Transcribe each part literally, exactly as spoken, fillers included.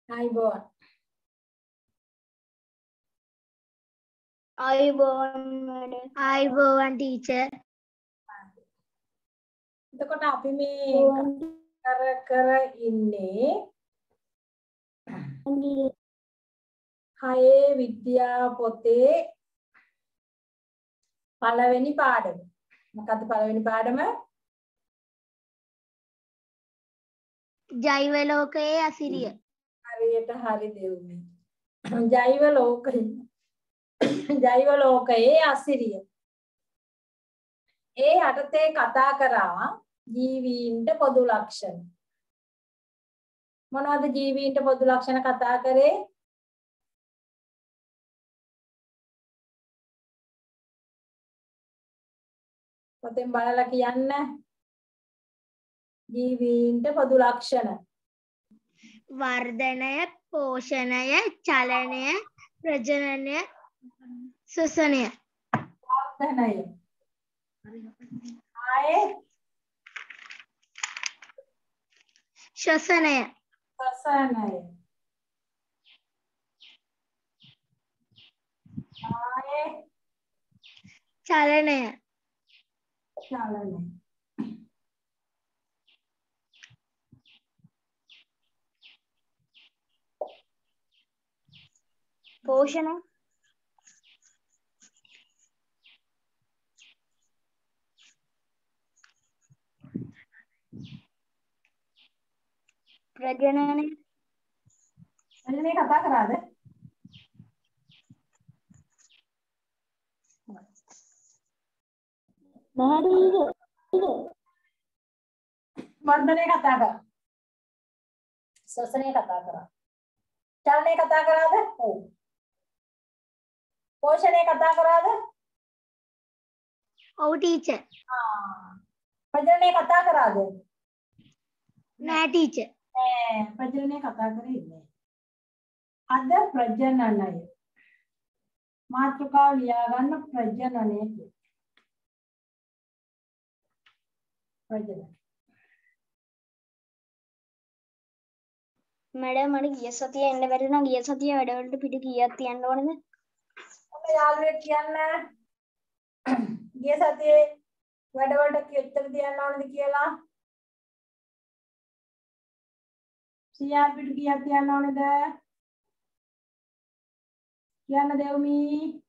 අයිබෝන් අයිබෝන් අයිබෝන් ටීචර්. එතකොට අපි මේ කර කර ඉන්නේ හයේ විද්‍යා පොතේ පළවෙනි පාඩම. මොකද්ද පළවෙනි පාඩම? ජෛව ලෝකයේ අසිරිය. හරියට හරි දෙවුනේ. ජෛව ලෝකය. ජෛව ලෝකයේ අසිරිය. ඒ යටතේ කතා කරා ජීවීන්ට පොදු ලක්ෂණ. මොනවද ජීවීන්ට පොදු ලක්ෂණ කතා කරේ? පොතෙන් බලලා කියන්න. ජීවීන්ට පොදු ලක්ෂණ. වර්ධනය, පෝෂණය, චලනය, ප්‍රජනනය, ශ්වසනය. වර්ධනය. ආයේ ශ්වසනය. ශ්වසනය. ආයේ චලනය. චලනය. පෝෂණය. ප්‍රජනනය. එන්නේ කතා කරාද? මහදීද? වර්ධනය කතා කරා. ශ්වසනය කතා කරා. චලනය කතා කරාද? ඔව්. පෝෂණය කතා කරාද? ඔව් ටීචර්. ආ. ප්‍රජනනය කතා කරාද? නෑ ටීචර්. ඈ ප්‍රජනනය කතා කරේ ඉන්නේ. අද ප්‍රජනනය. මාතෘකාව ලියා ගන්න ප්‍රජනනය කියන. ප්‍රජනනය. මැඩම් මට ගිය සතියේ එන්න බැරි නම් ගිය සතියේ වැඩවලට පිටු කීයක් තියන්න ඕනද? ඔන්න යාළුවෙක් කියන්න. ගිය සතියේ වැඩවලට කොච්චර තියන්න ඕනද කියලා? සියයක් පිටු කීයක් තියන්න ඕනද? කියන්න දෙව්මි.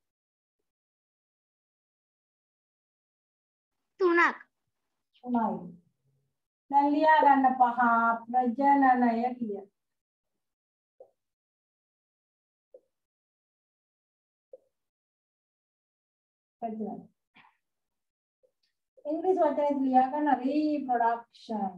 තුනක්. උනායි. දැන් ලියා ගන්න පහ ප්‍රජනනය කිය. ප්‍රජනනය. ඉංග්‍රීසි වචනේ ලියා ගන්න රීප්‍රොඩක්ෂන්.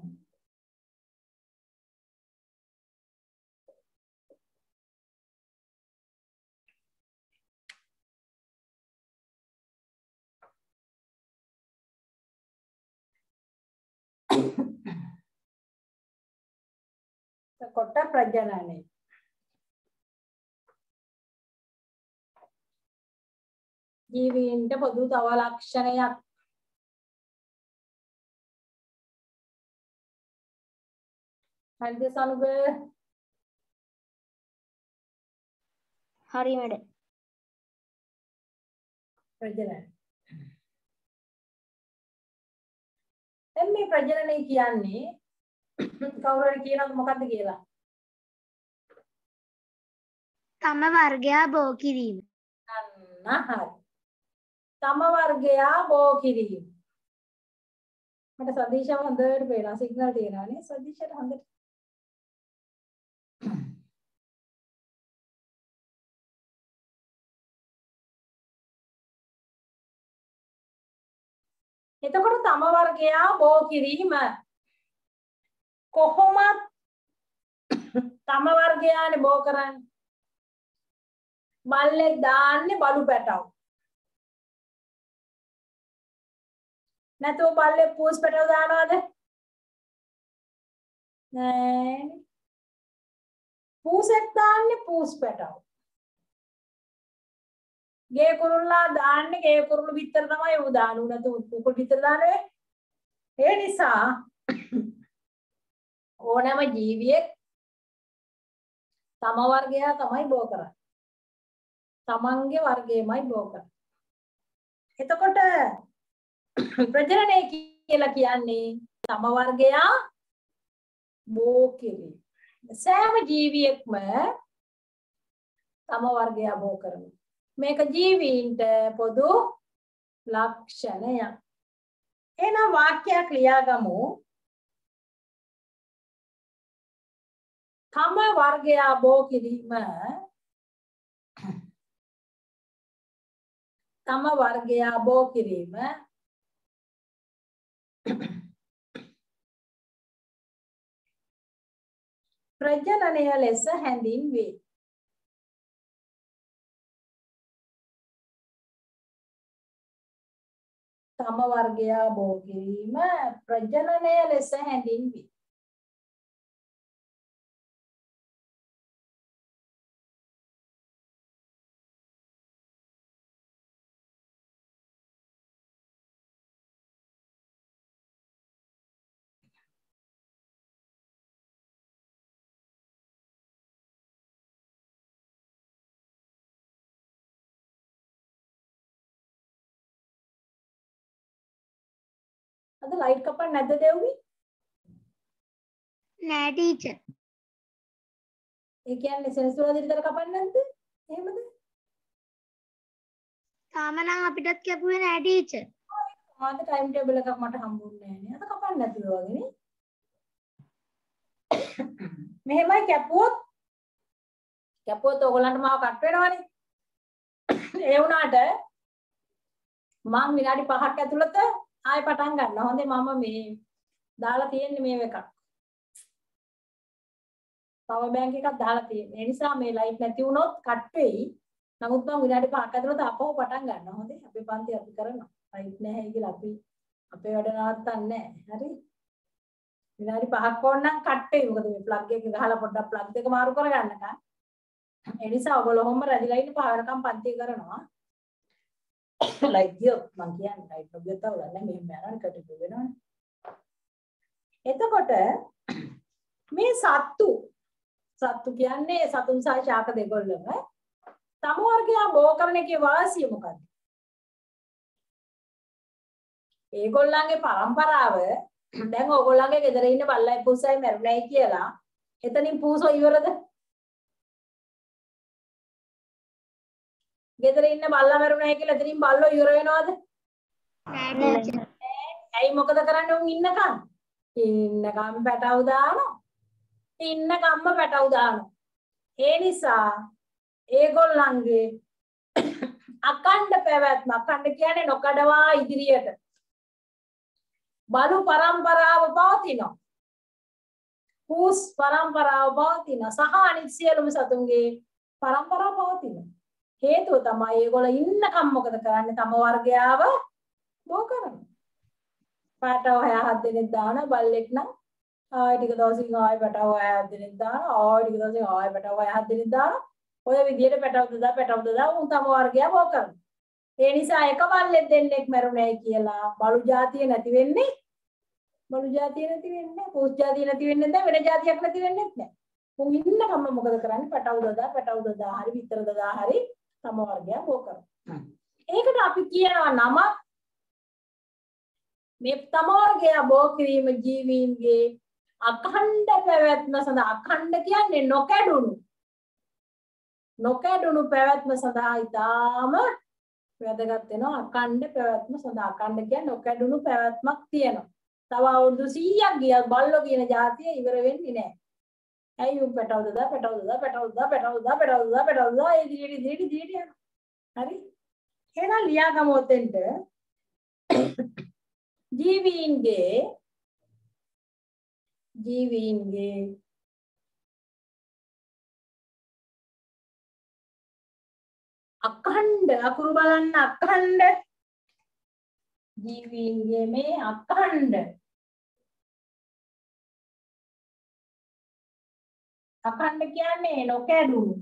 කොට ප්‍රජනනය. ජීවීන්ට පොදු තව ලක්ෂණයක්. හරිද සනුබ? හරි මැඩම්. ප්‍රජනනය. දැන් මේ ප්‍රජනනය කියන්නේ කවුරු හරි කියනවද මොකක්ද කියලා? තම වර්ගයා බෝ කිරීම. අන්න හරි. තම වර්ගයා බෝ කිරීම. මට සදීෂා හොඳට පේනවා සිග්නල් තියෙනවා නේ සදීෂාට හොඳට. එතකොට තම වර්ගයා බෝ කිරීම කොහොමද තම වර්ගයානේ බෝ කරන්නේ? බල්ලේ දාන්නේ බලු පැටව. නැතුව බල්ලේ පූස් පැටව දානවද? නෑ. පූසෙක් දාන්නේ පූස් පැටව. ගේ කුරුල්ලා දාන්නේ ගේ කුරුළු පිටර තමයි ඌ දාන්නේ. නැතු කුකුල් පිටර දාන්නේ. ඒ නිසා ඕනෑම ජීවියෙක් තම වර්ගයා තමයි බෝ කරන්නේ. තමන්ගේ වර්ගයමයි බෝ කරන්නේ. එතකොට ප්‍රජනනය කියලා කියන්නේ තම වර්ගයා බෝ කිරීම. සෑම ජීවියෙක්ම තම වර්ගයා බෝ කරනවා. මේක ජීවීන්ට පොදු ලක්ෂණයක්. එහෙනම් වාක්‍යයක් ලියාගමු. තම වර්ගයා බෝ කිරීම තම වර්ගයා බෝ කිරීම ප්‍රජනනය ලෙස හැඳින්වේ. තම වර්ගයා බෝ කිරීම ප්‍රජනනය ලෙස හැඳින්වේ. අද ලයිට් කපන්න නැද්ද දෙව්වි? නෑ ටීචර්. ඒ කියන්නේ සෙනසුරාදා විතර කපන්න නැද්ද? එහෙමද? තාම නම් අපිටත් කැපුවේ නෑ ටීචර්. ආද ටයිම් ටේබල් එකක් මට හම්බුන්නේ නැහැ නේ. අද කපන්න නැතුව වගේ නේ. මෙහෙමයි කැපුවොත් කැපුවොත් ඔයගලන්ට මාව කට් වෙනවනේ. ඒ වුණාට මම විනාඩි පහක් ඇතුළත ආයෙ පටන් ගන්නවා. හොඳේ මම මේ දාලා තියෙන්නේ මේ එකක්. පවර් බැංක් එකක් දාලා තියෙන්නේ. ඒ නිසා මේ ලයිට් නැති වුණොත් කට් වෙයි. නමුත් මම විනාඩි පහක් ඇතුළත ආපහු පටන් ගන්නවා. හොඳේ අපේ පන්ති අපි කරනවා. ලයිට් නැහැ කියලා අපි අපේ වැඩ නවත්තන්නේ නැහැ. හරි? විනාඩි පහක් ඕනනම් කට් වෙයි. මොකද මේ ප්ලග් එක ගහලා පොඩ්ඩක් ප්ලග් දෙක මාරු කරගන්නකම්. ඒ නිසා ඔයගොල්ලෝ ඔහොම රැදිලා ඉන්න පහ වෙනකම් පන්ති කරනවා. ලයිට් ගියොත් මං කියන්නේ ලයිට් නොගියොත් අවුලක් නැහැ. මෙහෙම යනවනේ කටට වෙනවනේ. එතකොට මේ සත්තු සත්තු කියන්නේ සතුන් සහ ශාක දෙගොල්ලම තම වර්ගයා බෝ කරන එකේ වාසිය මොකද්ද? ඒගොල්ලන්ගේ પરම්පරාව දැන් ඕගොල්ලන්ගේ ගෙදර ඉන්න බල්ලයි පුසයි මැරුණයි කියලා එතනින් පූසෝ ඉවරද? ගෙදර ඉන්න බල්ලා මැරුණයි කියලා එතනින් බල්ලෝ ඉවර වෙනවද? නෑ ටීචර්. ඇයි මොකද කරන්නේ උන් ඉන්නකම්? ඉන්නකම් පැටව දානවා. ඉන්නකම්ම පැටව දානවා. ඒ නිසා ඒගොල්ලන්ගේ අකණ්ඩ පැවැත්ම අකණ්ඩ කියන්නේ නොකඩවා ඉදිරියට බලු પરම්පරාව පවතිනවා. පූස් પરම්පරාව පවතිනවා. සහ අනිත් සියලුම සතුන්ගේ પરම්පරාව පවතිනවා. හේතුව තමයි ඒගොල්ලෝ ඉන්නකම් මොකද කරන්නේ? තම වර්ගයාව බෝ කරනවා. පැටව හය හත් දෙනෙක් දාන බල්ලෙක් නම් ආයෙ ටික දවසකින් ආයෙ පැටව හය හත් දෙනෙක් දාන ආයෙ ටික දවසකින් ආයෙ පැටව හය හත් දෙනෙක් දාන ඔය විදිහට පැටව දදා පැටව දදා උන් තම වර්ගයා බෝ කරනවා. ඒ නිසා එක බල්ලෙක් දෙන්නෙක් මැරුණයි කියලා බලු జాතිය නැති වෙන්නේ බලු జాතිය නැති වෙන්නේ පූස් జాතිය නැති වෙන්නේ නැහැ වෙන జాතියක් නැති වෙන්නේ නැහැ. උන් ඉන්නකම් මොකද කරන්නේ? පැටව දදා පැටව දදා හරි විතර දදා හරි තම වර්ගයා බෝ කරනවා. ඒකට අපි කියනවා නම මේ තම වර්ගයා බෝ කිරීම ජීවීන්ගේ අඛණ්ඩ පැවැත්ම සඳහා අඛණ්ඩ කියන්නේ නොකැඩුණු නොකැඩුණු පැවැත්ම සඳහා ඊටාම වැදගත් වෙනවා. අඛණ්ඩ පැවැත්ම සඳහා අඛණ්ඩ කියන්නේ නොකැඩුණු පැවැත්මක් තියෙනවා. තව අවුරුදු සීයක් ගියත් බල්ලෝ කියන જાතිය ඉවර වෙන්නේ නැහැ. ඇයි උන් පැටව දදා පැටව දදා පැටව දදා පැටව දදා පැටව දදා පැටව දදා ඒ දිගට දිගට දිගට යනවා. හරි? එහෙනම් ලියාගමු ඔතෙන්ට ජීවීන්ගේ ජීවීන්ගේ අඛණ්ඩ අකුරු බලන්න අඛණ්ඩ ජීවීන්ගේ මේ අඛණ්ඩ අඛණ්ඩ කියන්නේ නොකැඩුණු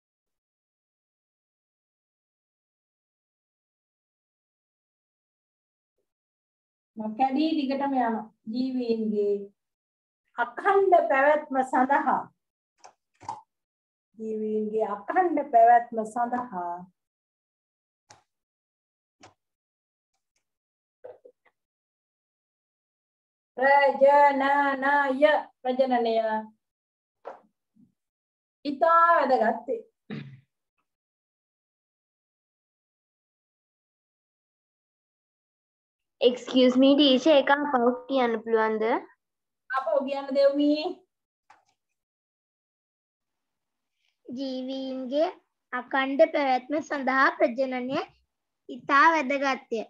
නොකැඩී දිගටම යන ජීවීන්ගේ අඛණ්ඩ පැවැත්ම සඳහා ජීවීන්ගේ අඛණ්ඩ පැවැත්ම සඳහා ප්‍රජනනය ප්‍රජනනය ඉතා වැදගත්. excuse me teacher එක අපව කියන්න පුළුවන්ද? අපෝ කියන්න දෙව්මි. ජීවීන්ගේ අඛණ්ඩ පැවැත්ම සඳහා ප්‍රජනනය ඉතා වැදගත්ය.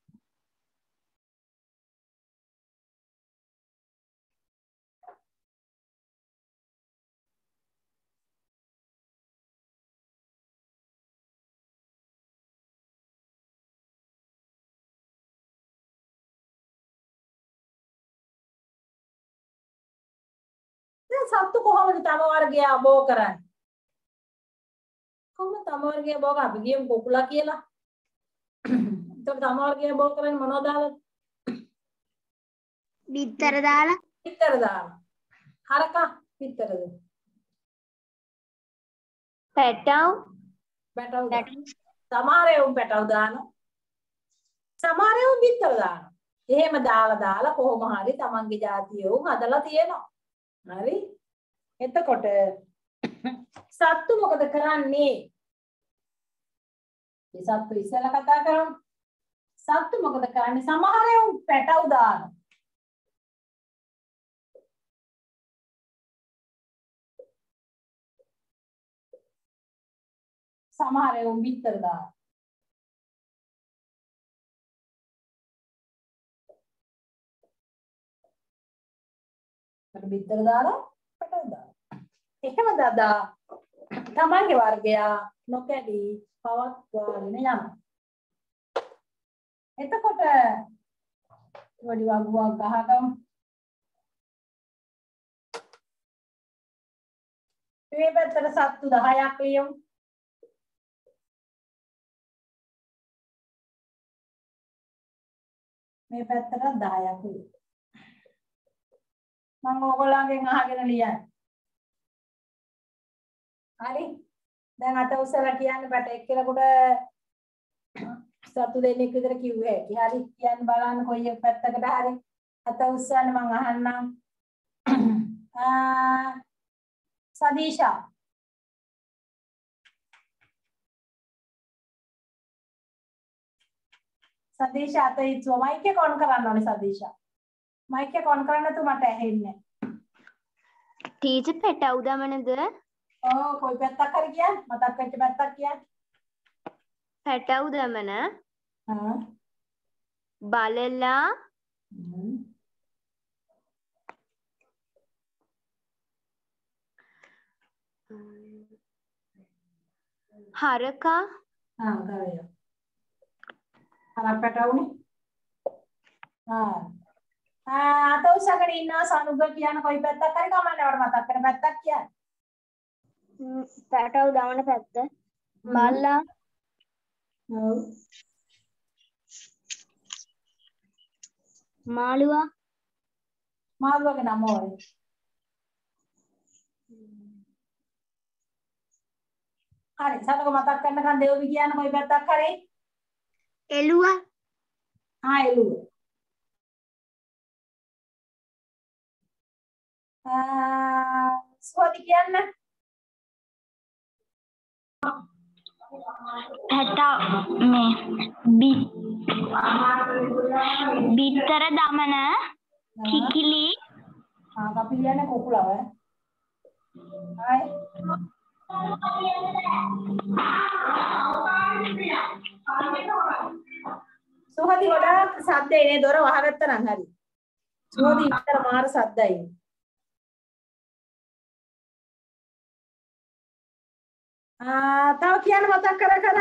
සත්තු කොහොමද තම වර්ගය බෝ කරන්නේ? කොහොමද තම වර්ගය බෝ කරන්නේ? අපි කියමු කුකුලා කියලා. එතකොට තම වර්ගය බෝ කරන්නේ මොනවද දාලාද? බිත්තර දාලා. බිත්තර දාලා. හරකා බිත්තරද? පැටව්. පැටව් දානවා. සමහර ඒවා පැටව් දානවා. සමහර ඒවා බිත්තර දානවා. එහෙම දාලා දාලා කොහොම හරි තමන්ගේ ජාතිය උන් හදලා තියෙනවා. හරි. එතකොට සත්තු මොකද කරන්නේ? මේ සත්තු ඉස්සෙල්ලා කතා කරමු. සත්තු මොකද කරන්නේ? සමහර ඒවා පැටව් දානවා. සමහර ඒවා බිත්තර දානවා. බිත්තර දාලා පැටව් දානවා. එහෙම දාදා තමන්ගේ වර්ගය නොකැඩී පවත්වාගෙන යනවා. එතකොට වැඩි වගුවක් ගහගමු. මේ පැත්තට සත්තු දහයක් ලියමු. මේ පැත්තට දහයක් ලියමු. මම ඕගොල්ලන්ගෙන් අහගෙන ලියන්න. හරි. දැන් අත උස්සලා කියන්න බට එක්කෙනෙකුට සතු දෙන්නෙක් විතර කිව්වේ. හරි කියන්න බලන්න කොයි එක පැත්තකට හරි අත උස්සන්න මම අහන්නම්. ආ සදීෂා. සදීෂා අත ඉස්සුව මයික් එක ඔන් කරන්න ඕනේ සදීෂා. මයික් එක ඔන් කරන්න තු මට ඇහෙන්නේ. ටීචර් පැටව් දමනද? ඔව් කොයි පැත්තක් හරි කියන්න. මතක් වෙච්ච පැත්තක් කියන්න. පැටව් දමන හා බලලා හරකා හා ගාය. හරක් පැටවුනේ. හා ආ අත උස්සගෙන ඉන්නවා සනුග කියන කොයි පැත්තක් හරි කමන්නේ වල මතක් කරන පැත්තක් කියන්න. පැටව් දාන පැත්ත. බල්ලා. ඔව්. මාළුවා. මාළුවගේ නම ඕයි. හරි සනුග මතක් කරනකන් දෙව්වි කියන කොයි පැත්තක් හරි. එළුවා. ආ එළුව. ආ සෝදි කියන්න. පැටව් මේ බිත්තර දමන කිකිලි. ආ අපි කියන්නේ කුකුලව. හයි. සෝදි ගොඩාක් සද්ද එනේ දොර වහගත්තා නම් හරි. සෝදි ඉතර මාර සද්දයි. ආ තව කියන්න මතක් කර කර.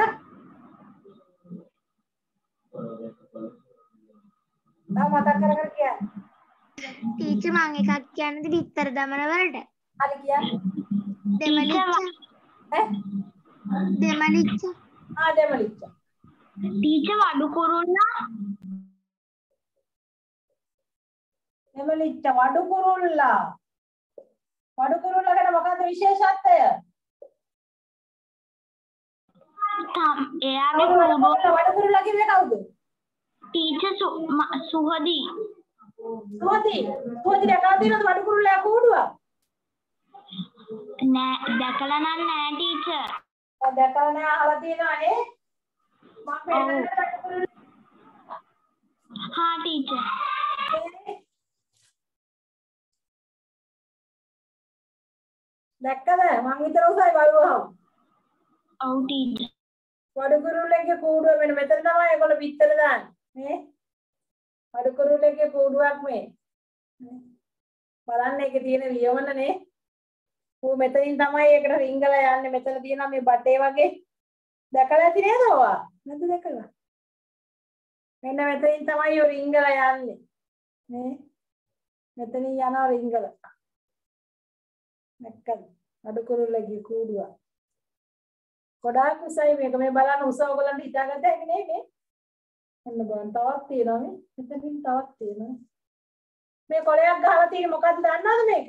තව මතක් කර කර කියන්න. ටීචර් මම එකක් කියන්නද බිත්තර දමන වලට? හරි කියන්න. දෙමලිච්ච. ඈ දෙමලිච්ච. ආ දෙමලිච්ච. ටීචර් වඩු කුරුල්ලා. දෙමලිච්ච වඩු කුරුල්ලා. වඩු කුරුල්ලා ගැන මොකද්ද විශේෂත්වය? එයාගේ කූඩුව වඩකුරුල්ලා කිව්වේ කවුද? ටීචර් සුහදි. සුහදි. සුහදි දැකලා තියෙනවද වඩකුරුල්ලා කූඩුව? නෑ දැකලා නම් නෑ ටීචර්. ඔව් දැකලා නෑ අහලා තියෙනවා නේ. මම පෙන්නන්න වඩකුරුල්ලා. හා ටීචර්. දැක්කද? මං විතර උසයි බලුවහම. ඔව් ටීචර්. වඩකුරුල්ලගේ කූඩුව මෙන්න මෙතන තමයි ඒගොල්ලෝ පිටතට දාන්නේ. මේ වඩකුරුල්ලගේ කූඩුවක් මේ. බලන්න ඒකේ තියෙන ලියවනනේ. ඌ මෙතනින් තමයි ඒකට රිංගලා යන්නේ. මෙතන තියෙනවා මේ බටේ වගේ. දැකලා ඇති නේද ඔයා? නැද්ද දැකලා? මෙන්න මෙතනින් තමයි ඔය රිංගලා යන්නේ. මේ මෙතනින් යනවා රිංගලා. දැක්කද? වඩකුරුල්ලගේ කූඩුව. ගොඩාක් උසයි මේක. මේ බලන්න උස ඔයගලන්ට හිතාගත්ත හැකි නේ මේ. එන්න බලන්න තවත් තියෙනවා මේ. මෙතනින් තවත් තියෙනවා. මේ කොලයක් ගහලා තියෙන්නේ මොකද්ද දන්නවද මේක?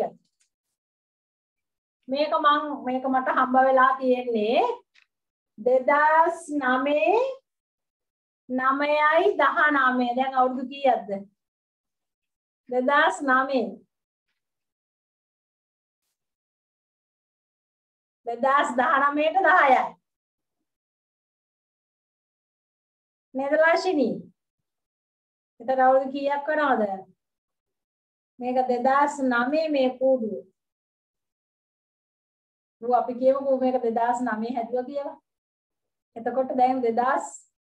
මේක මං මේක මට හම්බ වෙලා තියෙන්නේ දෙදාස් නවය නවයයි දහනවය. දැන් අවුරුදු කීයක්ද? දෙදාස් නවය. දෙදාස් දහනවයට දහයයි. නේද රාශිනී? එතන අවුරුදු කීයක් වෙනවද? මේක දෙදාස් නවය මේ කූඩුව. ඌ අපි කියමුකෝ මේක දෙදාස් නවය හැදුවා කියලා. එතකොට දැන් දෙදාස්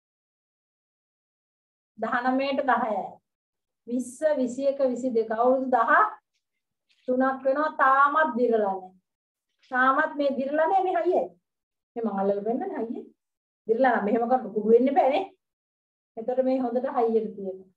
දහනවයට දහයයි. විස්ස විසිඑක විසිදෙක අවුරුදු දහ තුනක් වෙනවා. තාමත් දිරලා නැහැ. තාමත් මේ දිරලා නැහැ මේ හයිය. මේ මම අල්ලලා වෙන්නනේ හයිය. දිරලා නම් මෙහෙම කරන්න කුඩු වෙන්න බෑ නේ. එතකොට මේ හොඳට හයියට තියෙනවා.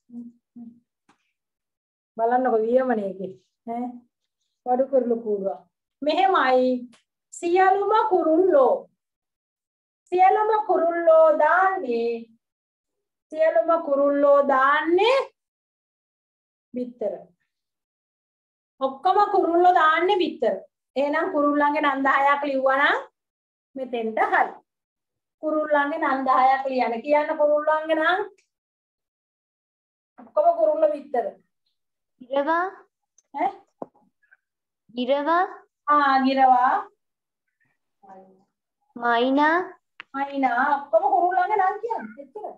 බලන්නකො වියමනේකේ ඈ වඩකුරුළු කූඩුව. මෙහෙමයි සියලුම කුරුල්ලෝ සියලුම කුරුල්ලෝ දාන්නේ සියලුම කුරුල්ලෝ දාන්නේ බිත්තර. ඔක්කොම කුරුල්ලෝ දාන්නේ බිත්තර. එහෙනම් කුරුල්ලන්ගේ නම් දහයක් ලිව්වනම් මෙතෙන්ට හරි. කුරුල්ලන්ගේ නම් දහයක් ලියන්න. කියන්න කුරුල්ලන්ගේ නම් ඔක්කොම කුරුල්ලෝ බිත්තර. ගිරවා ඈ ගිරවා ආ ගිරවා මයිනා මයිනා ඔක්කොම කුරුල්ලන්ගේ නම් කියන්නේ. එච්චරයි.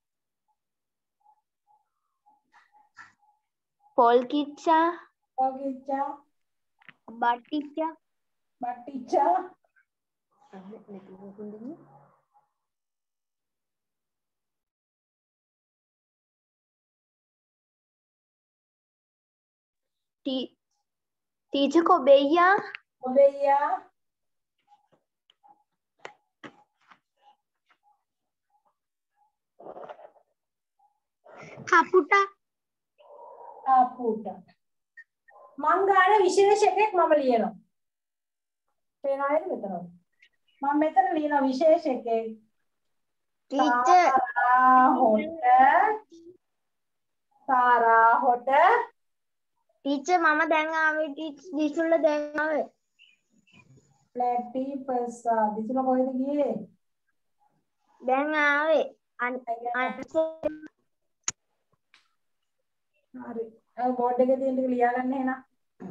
පොල් කිච්චා පොල්කිච්චා බට්ටිච්චා බට්ටිච්චා ටීචර් කොබෙයියා ඔබෙයියා කපුටා ආපුට මං ගාන විශේෂකයක් මම ලියනවා. පේනවා නේද මෙතන? මම මෙතන ලියන විශේෂකයක් ටීචර් තාරා හොට තාරා හොට ටීචර් මම දැන් ආවේ ටීචර් දැන් ආවේ ප්ලැටිපස් දිසුල කොහෙද ගියේ? දැන් ආවේ හරි. අය බෝඩ් එකේ තියෙන ටික ලියා ගන්න එහෙනම්.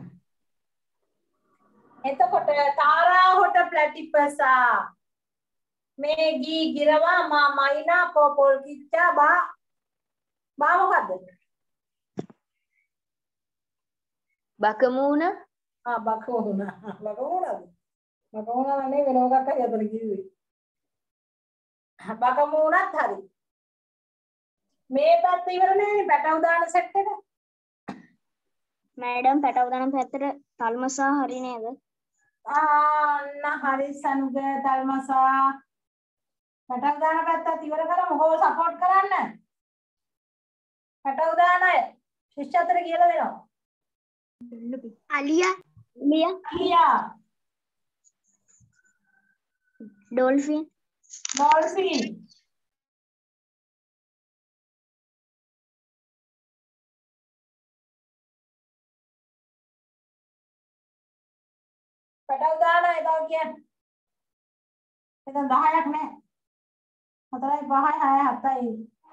එතකොට තාරා හොට ප්ලැටිපසා මේ ගී ගිරවා මා මයිනා පොපොල් කිච්චා බා බා මොකද්ද? බකමූණ ආ බකෝන බකෝනද? බකෝන නේ වෙන මොකක් හරි අතන කිව්වේ. බකමූණත් හරි. මේ පැත්ත ඉවර නෑනේ පැටව දාන සෙට් එක. මෑඩම් පැටව දාන පැත්තට තල්මසා හරි නේද? ආන්න හරි සනුග තල්මසා පැටව දාන පැත්තත් ඉවර කරමු. හොව සපෝට් කරන්න. පැටව දාන අය ශිෂ්‍යත්වයට කියලා දෙනවා. අලියා ලියා අලියා ඩොල්ෆින් ඩොල්ෆින් පැටව දාන අය තව කියන්න. එතන දහයක් නැහැ. හතරයි පහයි හයයි හතයි.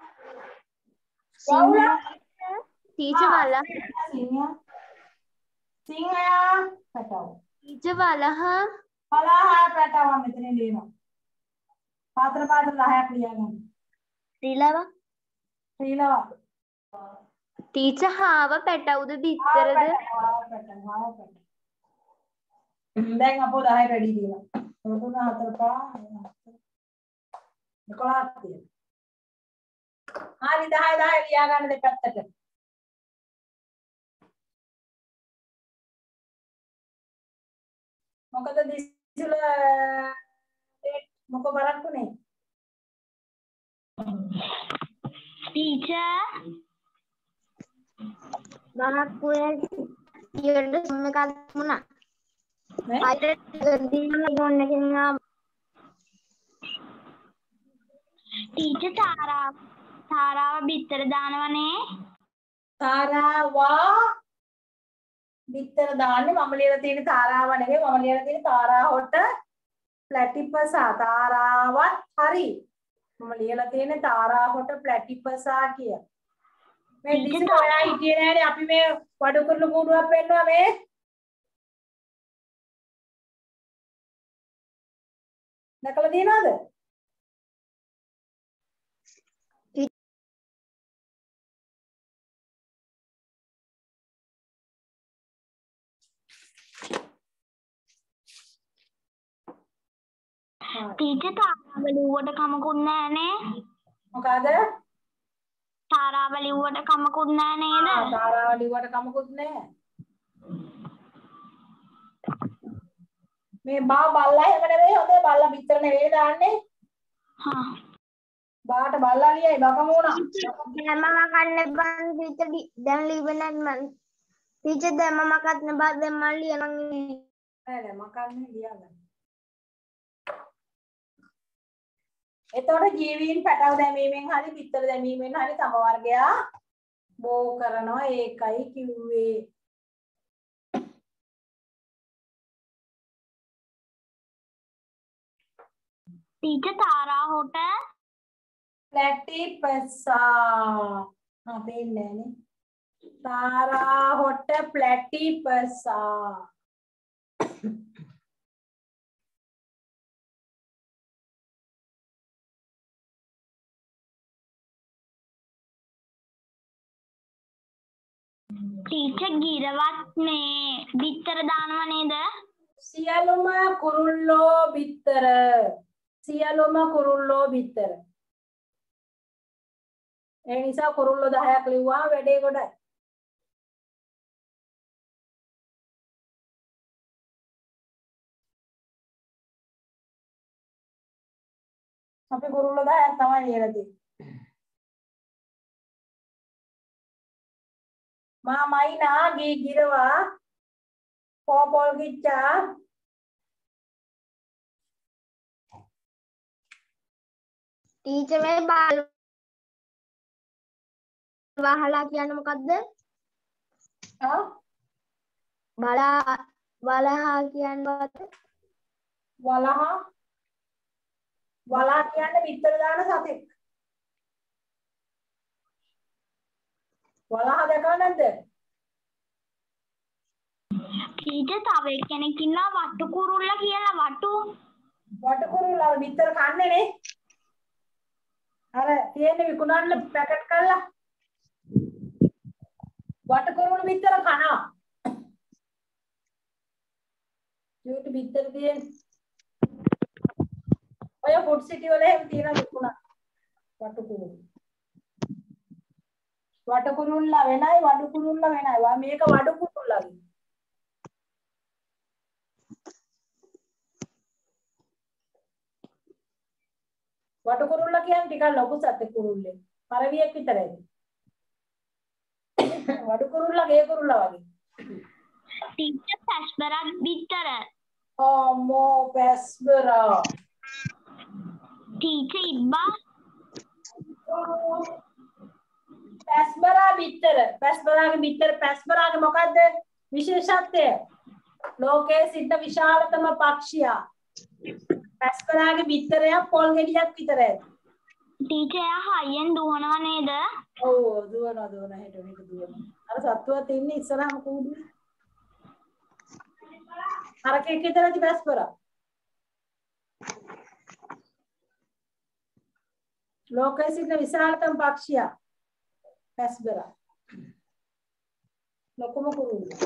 ටීචර් වලහ සිංහයා. සිංහයා පැටව. ටීචර් වලහ වලහා පැටව මෙතන ලියනවා. පාත්‍ර පාත්‍ර දහයක් ලියගන්න. රිලව ශ්‍රීලව. ටීචර් හාව පැටවුද ආව බිත්තරද පැටව ආව පැටව ආව පැටව. දැන් අපෝ දහයට වැඩි දිනවා. තුන හතර පහ එකොළහක් තියෙනවා. හරි දහය දහය ලියා ගන්න දෙපැත්තට. මොකද දිසුල මොක බරක්ුනේ? ටීචර් ගහක් කුයල් ඊට සම්ම එකක් වුණා. නේ? අයිට දීන්න ගොන්න කෙනා ටීචර් තාරා තාරාව බිත්තර දානවනේ. තාරාවා බිත්තර දාන්නේ මම ලියලා තියෙන තාරාව නෙවෙයි මම ලියලා තියෙන තාරා හොට ප්ලැටිපසා තාරාවත් හරි මම ලියලා තියෙන තාරා හොට ප්ලැටිපසා කිය. මේ දිසි ඔයා හිටියේ නෑනේ අපි මේ වඩු කුරුළු කූඩුවක් පෙන්නුවා මේ. දැකලා තියෙනවද? ටීචර් තාරාව ලිව්වට කමකුත් නෑනේ. මොකද? තාරාව ලිව්වට කමකුත් නෑ නේද? ආ තාරාව ලිව්වට කමකුත් නෑ. මේ බා බල්ලා එහෙම නෙවෙයි හොඳේ බල්ලා පිටර නෙවෙයි දාන්නේ. හා. බාට බල්ලා ලියයි බකමෝනා. දැම්මම කන්න බං ටීචර් දැන් ලිවෙන්නේ මං. ටීචර් දැම්මම කන්න බා දැන් මං ලියනවා. නෑ නෑ මකන්නේ ලියන්න. එතකොට ජීවීන් පැටව දැමීමෙන් හරි පිටර දැමීමෙන් හරි තම වර්ගයා බෝ කරනවා ඒකයි කිව්වේ. ටීචර් තාරා හොට ප්ලැටිපසා ආ පේන්නේ නෑනේ. තාරා හොට ප්ලැටිපසා ටීචර් ගිරවත් මේ බිත්තර දානව නේද? සියලුම කුරුල්ලෝ බිත්තර සියලුම කුරුල්ලෝ බිත්තර. ඒ නිසා කුරුල්ලෝ දහයක් ලිව්වා වැඩේ ගොඩයි. අපි කුරුල්ලෝ දහයක් තමයි ලියලා තියෙන්නේ. මා මයිනා ගී ගිරවා පොපොල් ගිච්චා ටීචර් මේ බාල වහලා කියන්නේ මොකද්ද? ආ බලා වලහා කියන්නේ මොකද්ද? වලහා වලා කියන්නේ පිටර දාන සතෙක්. වලහා දැකලා නැද්ද? ටීචර් තව කෙනෙක් ඉන්නවා වට්ටු කුරුල්ල කියලා වට්ටු. වට්ටු කුරුල්ලා පිටර කන්නේ නේ. අර තියෙන්නේ විකුණන්න පැකට් කරලා. වට්ටු කුරුල්ල පිටර කනවා. ජූටි පිටර තියෙන්නේ. ඔය ෆුඩ් සිටි වල එහෙම තියෙන විකුණන වට්ටු කුරුල්ල. වඩු කුරුල්ලා වෙනයි වඩු කුරුල්ලා වෙනයි. මේක වඩු කුරුල්ලාගේ. වඩු කුරුල්ලා කියන්නේ ටිකක් ලොකු සතෙක් කුරුල්ලෙක්. පරවියෙක් විතරයි. වඩු කුරුල්ලා ගේ කුරුල්ලා වගේ. ටීචර් පැස්බරා බිත්තර. අම්මෝ පැස්බරා. ටීචර් ඉබ්බා පැස්බරා බිත්තර. පැස්බරාගේ බිත්තර පැස්බරාගේ මොකද්ද විශේෂත්වය? ලෝකයේ සිට විශාලතම පක්ෂියා. පැස්බරාගේ බිත්තරය පොල් ගෙඩියක් විතරයි. ටීචර් හයියෙන් දුවනවා නේද? ඔව් දුවනවා දුවනවා හෙට මේක දුවනවා. අර සත්තුවත් ඉන්නේ ඉස්සරහම කූඩුවේ. අර කෙක් විතරයි බැස්පරා. ලෝකයේ සිටින විශාලතම පක්ෂියා බැස්පරා. ලොකුම කුරුල්ලා.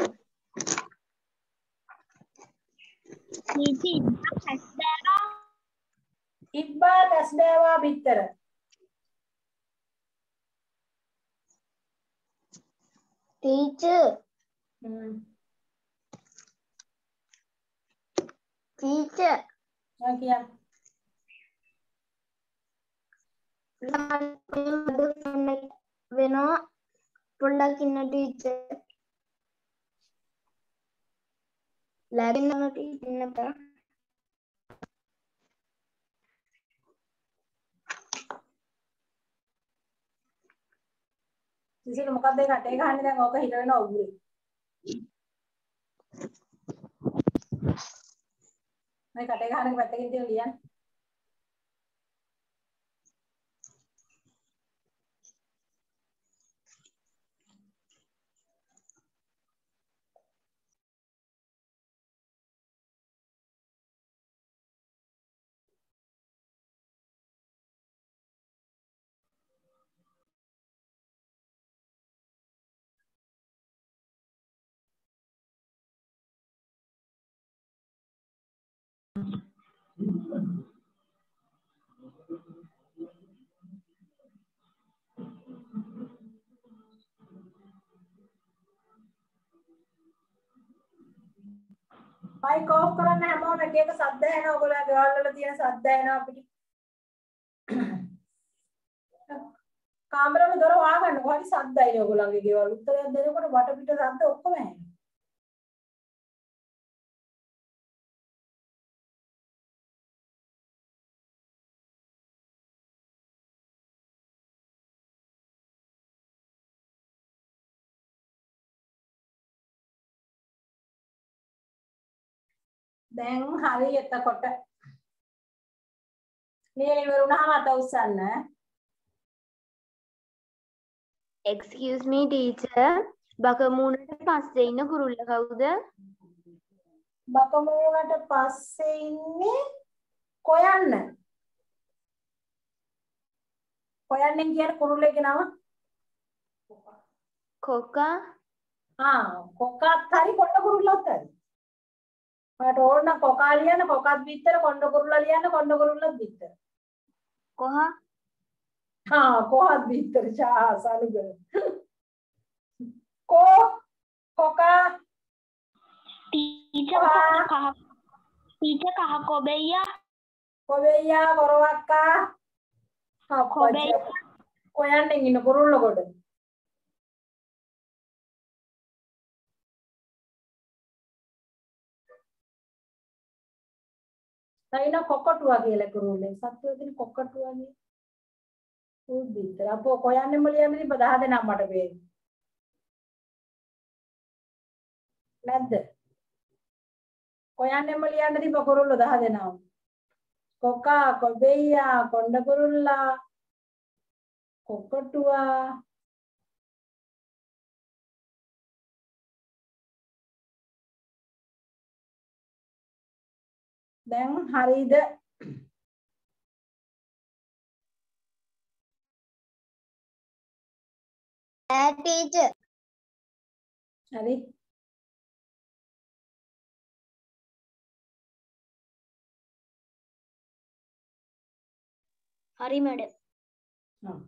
ඉබ්බා දැස්බෑවා බිත්තර. ටීචර් හ්ම්. ටීචර් මම කියන්න. වෙනවා පොඩ්ඩක් ඉන්න ටීචර්. ලැබෙන්න ටීචර් ඉන්න බෑ. ඉතින් මොකක්ද ඒ කටේ ගහන්නේ දැන් ඕක හිට වෙනවා උගුරේ. මේ කටේ ගහන එක පැත්තකින් තියලා ලියන්න. මයික් ඔෆ් කරන්න හැමෝම එක එක සද්ද ඇහෙනවා. ඔයගොල්ලෝ ගෙවල් වල තියෙන සද්ද ඇහෙනවා අපිට. කාමරේම දොර වහගන්න කොහරි සද්දයි ඔයගොල්ලන්ගේ ගෙවල්. උත්තරයක් දෙනකොට වටපිට සද්ද ඔක්කොම ඇහෙනවා. දැන් හරි එතකොට මේ ඉවර වුණාම අත උස්සන්න. Excuse me teacher. බකමූණට පස්සේ ඉන්න කුරුල්ල කවුද? බකමූණට පස්සේ ඉන්නේ කොයන්න. කොයන්නෙන් කියන කුරුල්ලෙක්ගේ නම? කොකා. ආ කොකත් හරි කොණ්ඩ කුරුල්ලත් හරි. මට ඕන නම් කොකා ලියන්න කොකත් බිත්තර කොණ්ඩ කුරුල්ලා ලියන්න කොණ්ඩ කුරුල්ලත් බිත්තර. කොහ? हाँ कोहत भीतर चाह सालू गए को कोका ටීචර් කහ ටීචර් කහ කොබෙයියා කොබෙයියා කොරවක්කා කොබෙයියා කොයන්නෙන් ඉන්න කුරුල්ල කොට තයින කොකටුවා කියලා කුරුල්ලෙන් සත්වෝ දින කොකටුවාගේ උත් බිත්තර අපෝ කොයන්නෙන් මොලියන්නේ ඉබ දහ දෙනා මට වෙන්නේ නැද්ද කොයන්නෙන් මොලියන්නේ ඉබ කුරුල්ල දහ දෙනා කොකා කොබෙයියා කොණ්ඩ කුරුල්ලා කොකටුවා දැන් හරිද ඈ ටීචර් හරි හරි මැඩම් හ්ම්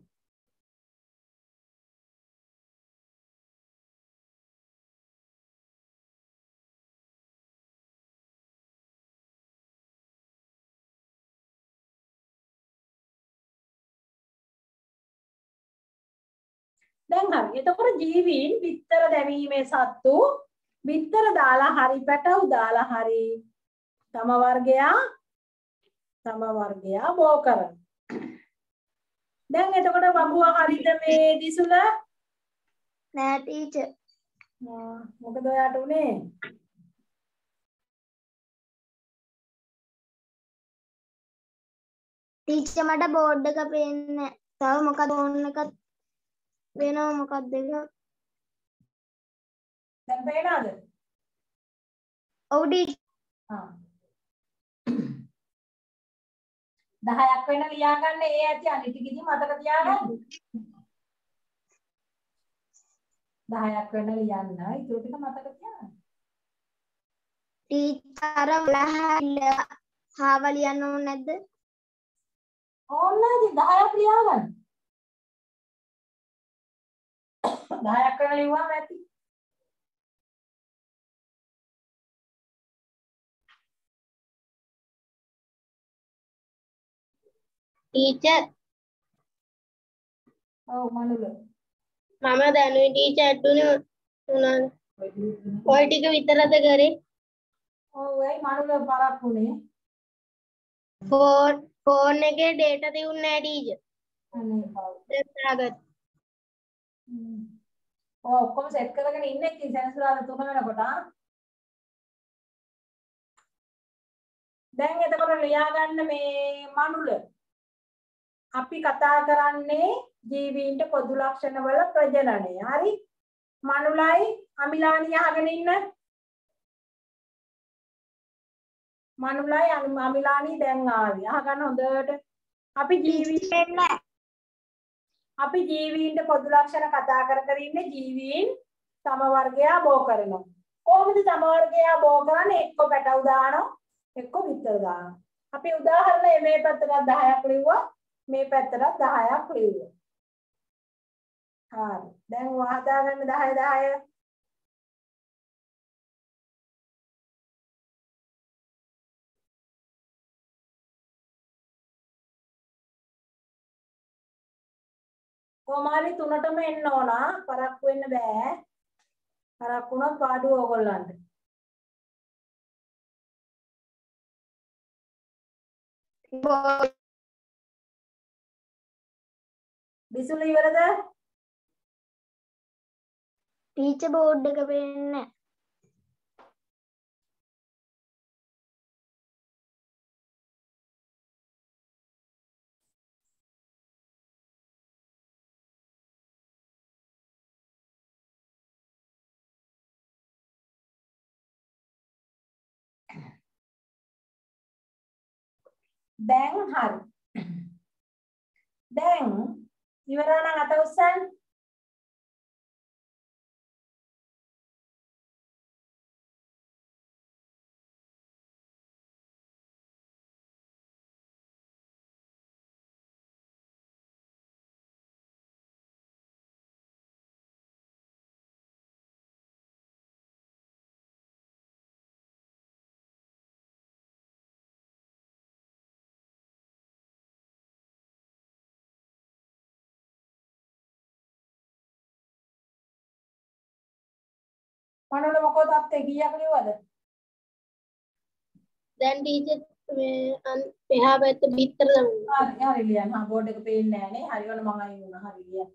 දැන් හරි එතකොට ජීවීන් බිත්තර දැමීමේ සත්තු බිත්තර දාලා හරි පැටව් දාලා හරි තම වර්ගයා තම වර්ගයා බෝ කරන දැන් එතකොට බඹුවා හරිද මේ දිසුල නෑ ටීචර් මොකද ඔයාට උනේ ටීචර් මට බෝඩ් එක පේන්නේ නැහැ. තව මොකද ඕන එකක් වෙනව මොකක්ද එක? දැන් පේනවද? ඔව් ටීචර්. ආ දහයක් වෙන ලියාගන්න ඒ ඇති අනිත් ටිකදී මතක තියාගන්න. දහයක් වෙන ලියන්න ඊට ටික මතක තියාගන්න. ටීචර් හාව ලියන්න ඕනේ නැද්ද? ඕන්නයි දහයක් ලියාගන්න. දහයක් වෙන ලියුවාම ඇති. ටීචර් ඔව් මනුල. මම දැනුයි ටීචර් ඇටුනේ උනන්. ඔය ටික විතරද කරේ? ඔව් ඒ මනුල පරක්කුනේ. ෆෝන් ෆෝන් එකේ data තියුන්නේ නැහැ ටීචර්. අනේ බව. දැන් දාගත්තා. ඔව් ඔක්කොම සෙට් කරගෙන ඉන්නේ ඉතින් සෙනසුරාදා තුන වෙනකොට ආ. දැන් එතකොට ලියාගන්න මේ මනුල. අපි කතා කරන්නේ ජීවීන්ට පොදු ලක්ෂණ වල ප්‍රජනනය. හරි? මනුලයි අමිලානි අහගෙන ඉන්න. මනුලයි අමිලානි දැන් ආවි. අහගන්න හොඳට. අපි ජීවීන් අපි ජීවීන්ට පොදු ලක්ෂණ කතා කර කර ඉන්නේ ජීවීන් සම වර්ගයා බෝ කරනවා. කොහොමද සම වර්ගයා බෝ කරන්නේ? එක්ක පැටවු දානවා, එක්ක විතර දානවා. අපි උදාහරණ මේ පැත්තට දහයක් ලිව්වා, මේ පැත්තට දහයක් ලිව්වා. හරි. දැන් ඔයා හදාගන්න දහය දහය. කොමාරි තුනටම එන්න ඕන. පරක්කු වෙන්න බෑ. පරක්කු වුණොත් පාඩුව ඕගොල්ලන්ට. බිසුල ඉවරද? ටීචර් බෝඩ් එක පේන්නේ නැහැ. දැන් හරි. දැන් ඉවර නම් අත උස්සන්න. මනුල මොකෝ තාත්තේ කීයක් ලිව්වද? දැන් ටීචර් මේ එහා පැත්ත පිටතට දානවා. හරි හරි ලියන්න. හා බෝඩ් එක පේන්නේ නැහැ නේ. හරි වල මම අයින් වුණා. හරි ලියන්න.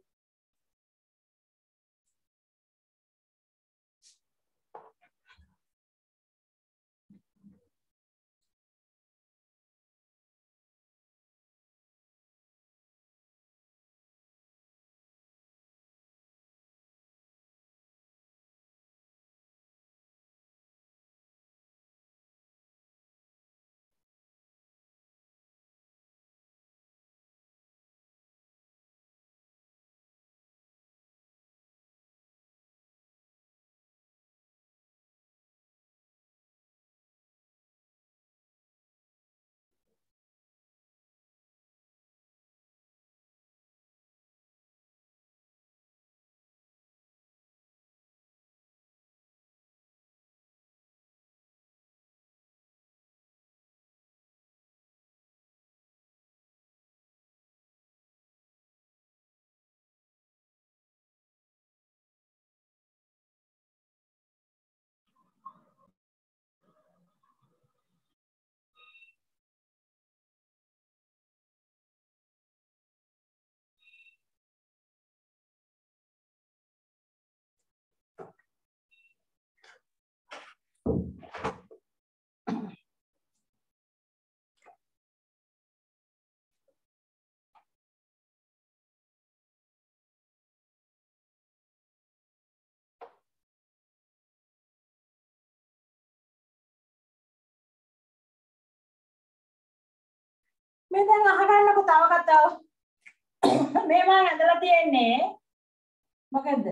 මේ දැන් අහගන්නකො තව කතාව. මේ මම ඇඳලා තියෙන්නේ මොකද්ද?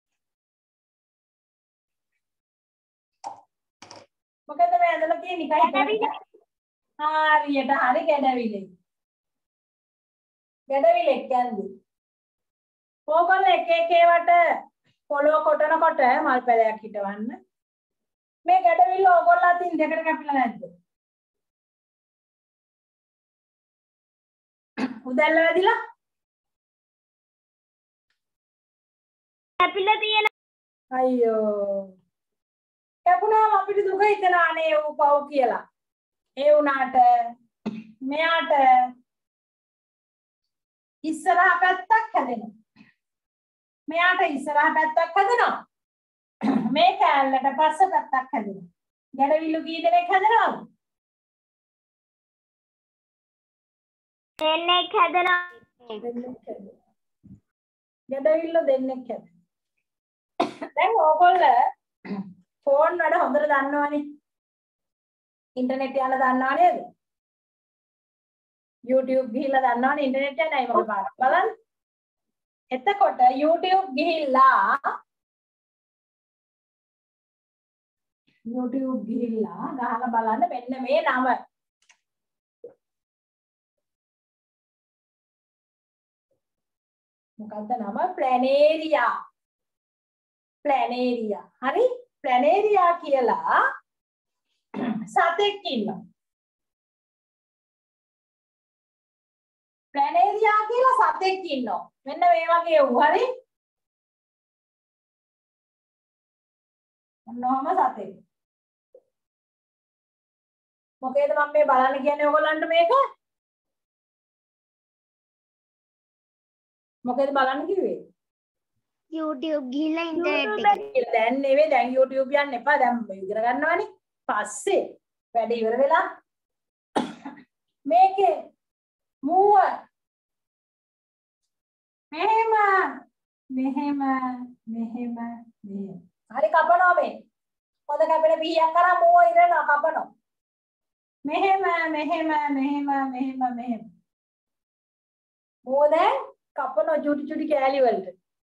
මොකද මේ ඇඳලා තියෙන්නේ කයි? හරියට හරි ගැඩවිලේ. ගැඩවිලෙක් කියන්නේ. ඕගොල්ලෝ එක එක ඒවට පොළොව කොටනකොට මල් පැලයක් හිටවන්න. මේ ගැඩවිල්ල ඕගොල්ලෝ අතින් දෙකට කැපිලා නැද්ද? උදැල්ල වැදිලා? කැපිලා තියෙන. අයියෝ. කැපුණාම අපිට දුක හිතෙනා අනේ ඌ පව් කියලා. ඒ වුණාට මෙයාට ඉස්සරහ පැත්තක් හැදෙනවා. මෙයාට ඉස්සරහ පැත්තක් හැදෙනවා. මේ කෑල්ලට පස්ස පැත්තක් හැදෙනවා. ගැඩවිල්ල කී දෙනෙක් හැදෙනවද? දෙන්නෙක් හැදෙනවා. දෙන්නෙක් හැදෙනවා. ගැඩවිල්ල දෙන්නෙක් හැදෙනවා. දැන් ඕගොල්ලෝ ෆෝන් වල හොඳට දන්නවනේ. ඉන්ටර්නෙට් යන දන්නව නේද? YouTube ගිහිල්ලා දන්නවනේ ඉන්ටර්නෙට් යනයි මොකද පාරක් බලන්න. එතකොට YouTube ගිහිල්ලා YouTube ගිහිල්ලා ගහලා බලන්න මෙන්න මේ නම. මොකක්ද නම? ප්ලැනේරියා. ප්ලැනේරියා. හරි? ප්ලැනේරියා කියලා සතෙක් ඉන්නවා. ප්ලැනේරියා කියලා සතෙක් ඉන්නවා. මෙන්න මේ වගේ වු හරි. මොනවාම සතෙක්. මොකේද මම මේ බලන්න කියන්නේ ඔයගොල්ලන්ට මේක? මොකේද බලන්න කිව්වේ? YouTube ගිහිල්ලා ඉන්ටර්නෙට් එකේ. දැන් නෙවෙයි දැන් YouTube යන්න එපා. දැන් ඉගෙන ගන්නවනේ. පස්සේ වැඩ ඉවර වෙලා මේකේ මූව මෙහෙම මෙහෙම මෙහෙම මෙහෙම හරි කපනවා මේ. පොද කැපෙන පීයක් කරා මූව ඉරනවා කපනවා. මෙහෙම මෙහෙම මෙහෙම මෙහෙම මෙහෙම. මූව දැන් කපනවා චුටි චුටි කෑලි වලට.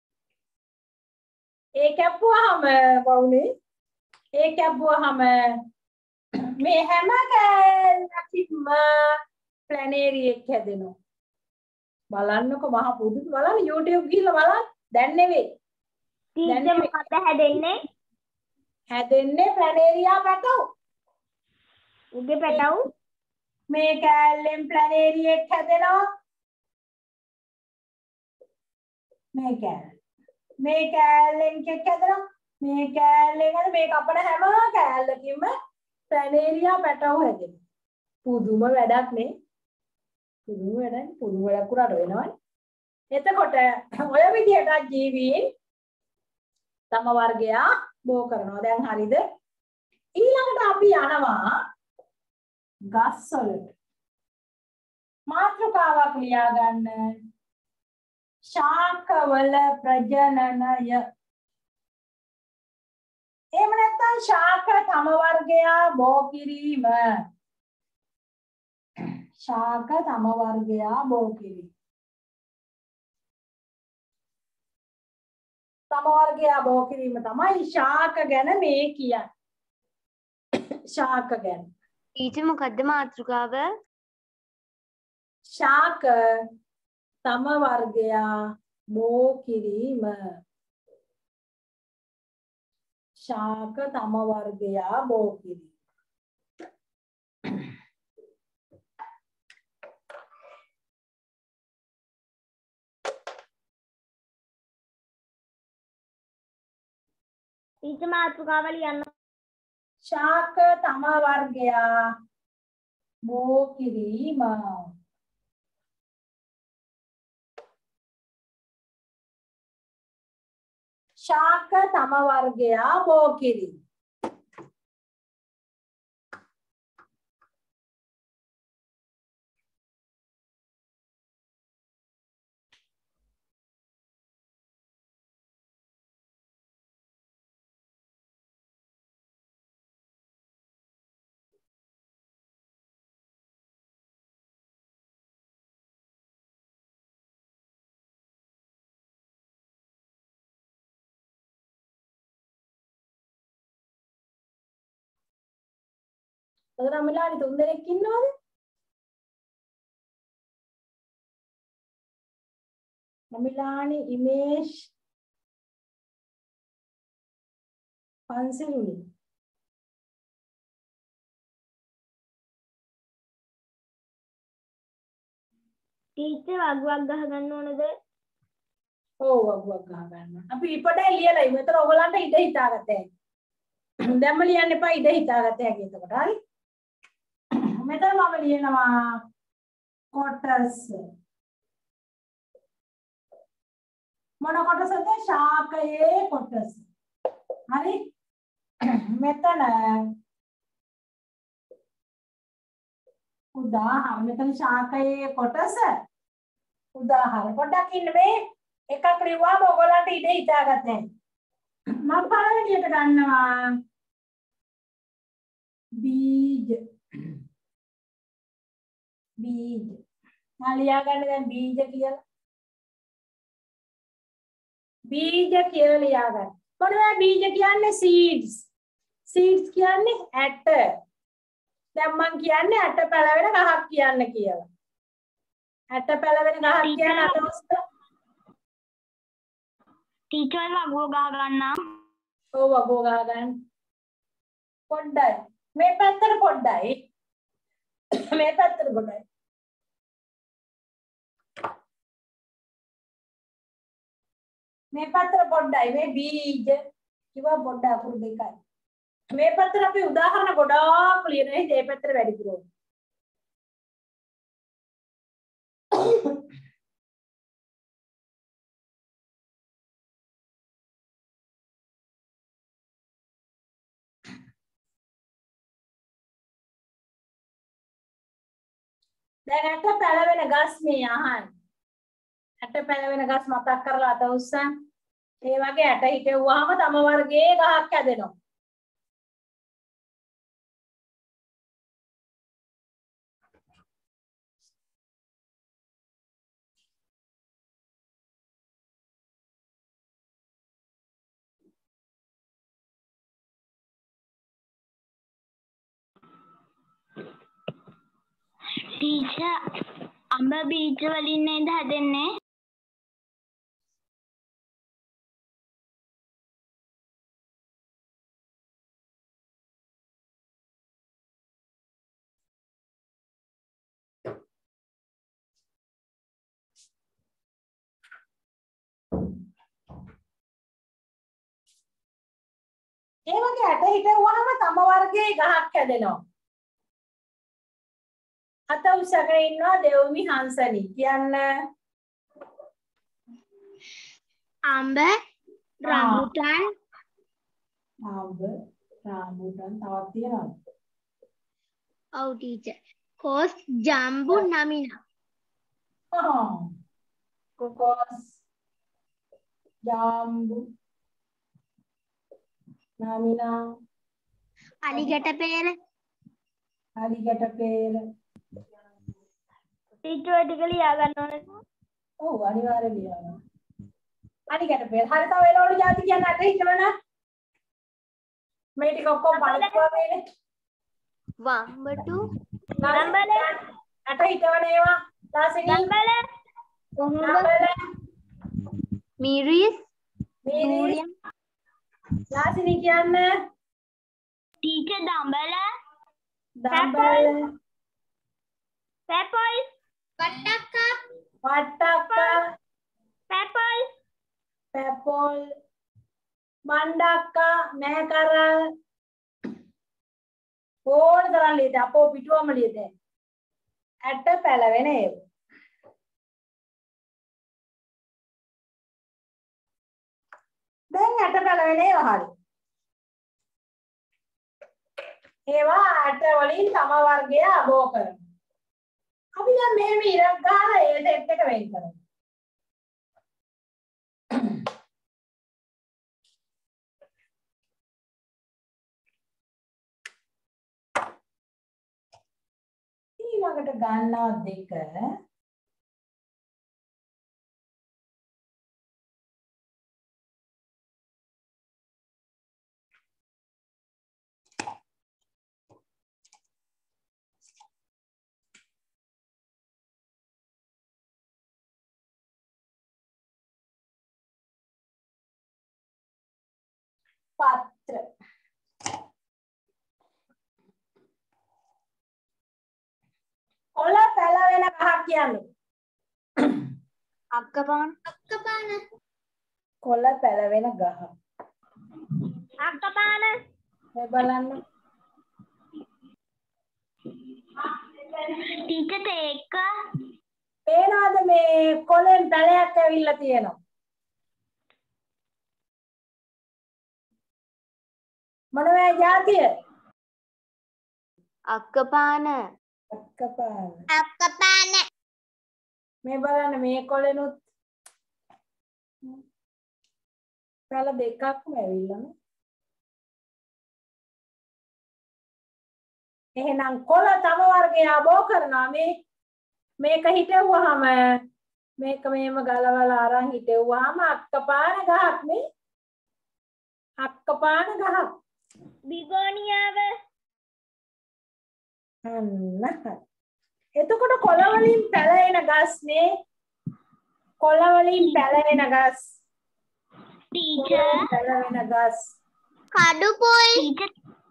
ඒ කැපුවාම වුනේ ඒ කැපුවාම මේ හැම කෑල්ලකින්ම ප්ලැනේරියෙක් හැදෙනවා. බලන්නකො මහ පුදුම බලන්න YouTube ගිහිල්ලා බලන්න. දැන් නෙවෙයි. ටීචර් මොකක්ද හැදෙන්නේ? හැදෙන්නේ ප්ලැනේරියා පැටව්. උගේ පැටව් මේ කෑල්ලෙන් ප්ලැනේරියෙක් හැදෙනවා. මේ කෑල්ල. මේ කෑල්ලෙන් කෙක් හැදෙනවා. මේ කෑල්ලෙන් හද මේ කපන හැම කෑල්ලකින්ම ප්ලැනේරියා පැටව් හැදෙනවා. පුදුම වැඩක් නේ. පුදුම වැඩක්. පුදුම වැඩක් උරට වෙනවනේ. එතකොට ඔය විදිහට ජීවීන් තම වර්ගයා බෝ කරනවා. දැන් හරිද? ඊළඟට අපි යනවා ගස් වලට. මාතෘකාවක් ලියා ගන්න. ශාකවල ප්‍රජනනය. එහෙම නැත්නම් ශාක තම වර්ගයා බෝ කිරීම. ශාක තම වර්ගයා බෝ කිරීම. තම වර්ගයා බෝ කිරීම තමයි ශාක ගැන මේ කියන්නේ. ශාක ගැන. ටීචර් මොකද්ද මාතෘකාව? ශාක තම වර්ගයා බෝ කිරීම. ශාක තම වර්ගයා බෝ කිරීම. ටීචර් මාතෘකාව ලියන්න. ශාක තම වර්ගයා බෝ කිරීම. ශාක තම වර්ගයා බෝ කිරීම. එතන මිලානි තුන් දෙනෙක් ඉන්නවද? මිලානි ඉමේෂ් පන්සිලුනි. ටීචර් වගුවක් ගහ ගන්න ඕනද? ඔව් වගුවක් ගහ ගන්න. අපි ඉපඩේ ලියලා ඉමු. එතන ඔයගලන්ට ඉඳ හිතාගත්ත හැකි. දැම්ම ලියන්න එපා ඉඳ හිතාගත්ත හැකි එතකොට. හරි? මෙතන මම ලියනවා කොටස්. මොන කොටසද? ශාකයේ කොටස. හරි? මෙතන උදාහරණ මෙතන ශාකයේ කොටස උදාහරණ පොඩ්ඩක් ඉන්න මේ එකක් ලිව්වම ඔයගොල්ලන්ට ඉඳ හිතාගත්ත හැකි. මම පළවෙනියට ගන්නවා බීජ බීජ. මම ලියා ගන්න දැන් බීජ කියලා. බීජ කියලා ලියා ගන්න. මොනවද බීජ කියන්නේ? seeds. seeds කියන්නේ ඇට. දැන් මම කියන්නේ ඇට පැලවෙන ගහක් කියන්න කියලා. ඇට පැලවෙන ගහක් කියන අදහසට ටීචර් වගුව ගහ ගන්නම්. ඔව් වගුව ගහ ගන්න. පොඩ්ඩයි. මේ පැත්තට පොඩ්ඩයි. මේ පැත්තට පොඩ්ඩයි. මේ පැත්තට පොඩ්ඩයි. මේ බීජ කිව්වා පොඩ්ඩ අකුරු දෙකයි. මේ පැත්තට අපි උදාහරණ ගොඩාක් ලියන හින්දා මේ පැත්තට වැඩිපුර ඕන. දැන් ඇට පැලවෙන ගස් මේ අහන්න. ඇට පැලවෙන ගස් මතක් කරලා අත උස්සන්. ඒ වගේ ඇට හිටෙව්වහම තම වර්ගයේ ගහක් හැදෙනවා. ටීචර් අඹ බීජ වලින් නේද හැදෙන්නේ? ඒ වගේ ඇට හිටෙව්වහම තම වර්ගයේ ගහක් හැදෙනවා. අත උස්සගෙන ඉන්නවා දෙව්මි හංසනි. කියන්න අඹ රම්බුටන් ආඹ රාමුටන් තවත් තියෙනවද? ඔව් ටීචර්. කොස් ජම්බු නමිනා. ආ කොකොස් ජාම්බු නාමිනා අලිගැට පෙර අලිගැට පෙර. ටීචර් ටික ලියා ගන්න ඕනේ. ඔව් අනිවාර්යෙන් ලියනවා. අලිගැට පෙර. හරි තව එළවලු ಜಾති කියන්න අත හිතවන. මේ ටික ඔක්කොම බලපුවා මේනේ. වම්බටු නම්බල අත හිතවන ඒවා. දාසිනී නම්බල කොහොමද? මිරිස් මේ දාසිනී කියන්න. ටීචර් දඹල දඹල පැපල් වට්ටක්කා වට්ටක්කා පැපල් පැපොල් මණ්ඩක්කා මෑකරල් ඕන තරම් ලියද අපෝ පිටුවම ලියද ඇට පැලවෙන ඒවා. දැන් ඇට පැලවෙන ඒවා හරි. ඒවා ඇට වලින් තම වර්ගය අබෝ කරනවා. අපි දැන් මෙහෙම ඉරක් ගහලා ඒ සෙට් එක වෙන් කරමු. ඊළඟට ගන්නවා දෙක පත්‍ර. කොළ පැලවෙන ගහක් කියන්නේ. අක්කපාන. අක්කපාන. කොළ පැලවෙන ගහ. අක්කපාන. මේ බලන්න. ටීචර් තේක්ක. පේනවද මේ කොළෙන් පැලයක් ඇවිල්ලා තියෙනවා. මොනවයි જાතිය? අක්කපාන. අක්කපාන. අක්කපාන. මේ බලන්න මේ කොළෙනුත් පැල දෙකක්ම ඇවිල්ලානේ. එහෙනම් කොළ තම වර්ගය බෝ කරනවා මේ මේක හිටවුවාම මේක මේම ගලවලා අරන් හිටවුවාම අක්කපාන ගහක් මේ අක්කපාන ගහක්. බිගෝනියාව. අන්න හරි. එතකොට කොළ වලින් පැලෙන ගස්නේ කොළ වලින් පැලෙන ගස් ටීචර් පැලෙන ගස් කඩු පොල්. ටීචර්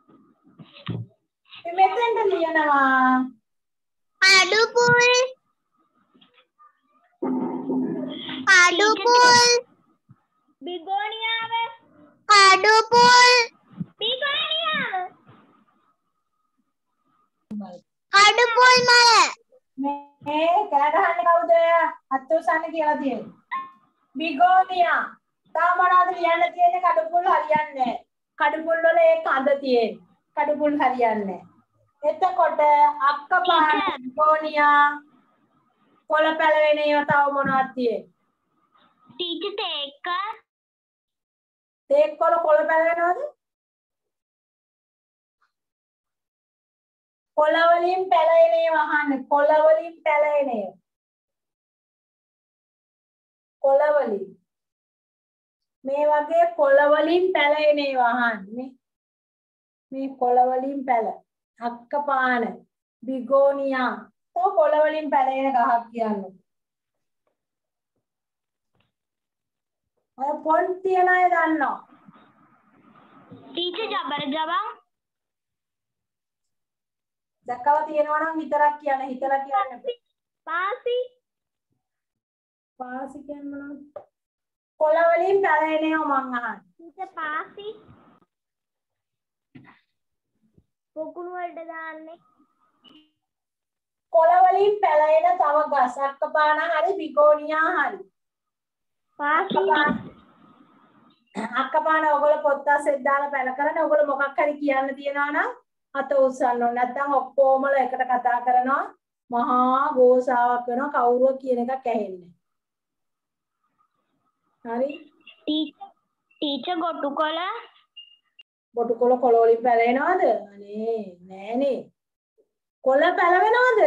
මේ මෙතෙන්ට ලියනවා කඩු පොල්. කඩු පොල්. බිගෝනියාව. කඩු පොල්. බිගෝනියාව. කඩු පොල් මල. මේ කෑ ගහන්නේ කවුද? අත්උසන්න කියලා තියෙන්නේ. බිගෝනියා. තා මොනවද ලියන්න තියෙන්නේ? කඩුපුල් හරියන්නේ නැහැ. කඩුපුල් වල ඒ කඳ තියෙන්නේ. කඩුපුල් හරියන්නේ නැහැ. එතකොට අක්කපාන බිගෝනියා කොළ පැලවෙන ඒවා තව මොනවද තියෙන්නේ? ටීචර් තේක්ක. තේක් කොළ කොළ පැලවෙනවද? කොළ වලින් පැලෙන ඒවා අහන්නේ. කොළ වලින් පැලෙන ඒවා. කොළ වලින් මේ වගේ කොළ වලින් පැලෙන ඒවා අහන්නේ. මේ කොළ වලින් පැල අක්කපාන බිගෝනියා තව කොළ වලින් පැලෙන ගහක් කියන්නේ. ඔය පොන් තියන අය දන්නවා. ටීචර් ජබර ජබන්. දැක්කලා තියෙනවා නම් විතරක් කියන්න හිතලා කියන්න. පාසි. පාසි කියන්නේ මොනවද? කොළ වලින් පැලෙන ඒවා මං අහන්නේ. ඊට පාසි. පොකුණු වලට දාන්නේ. කොළ වලින් පැලෙන තව ගස් අක්කපාන හරි බිගෝනියා හරි. පාසි. අක්කපාන ඔයගොල්ලෝ පොත් අස්සෙත් දාලා පැල කරන ඔයගොල්ලෝ මොකක් හරි කියන්න තියනවා නම් අත උස්සන්න ඕනේ. නැත්නම් ඔක්කොමලා එකට කතා කරනවා මහා ගෝසාවක් වෙනවා කවුරුව කියන එකක් ඇහෙන්නේ. හරි? ටීචර් ටීචර් ගොටු කොළ. ගොටු කොළ කොළ වලින් පැලෙනවද? අනේ නෑනේ. කොළ පැලවෙනවද?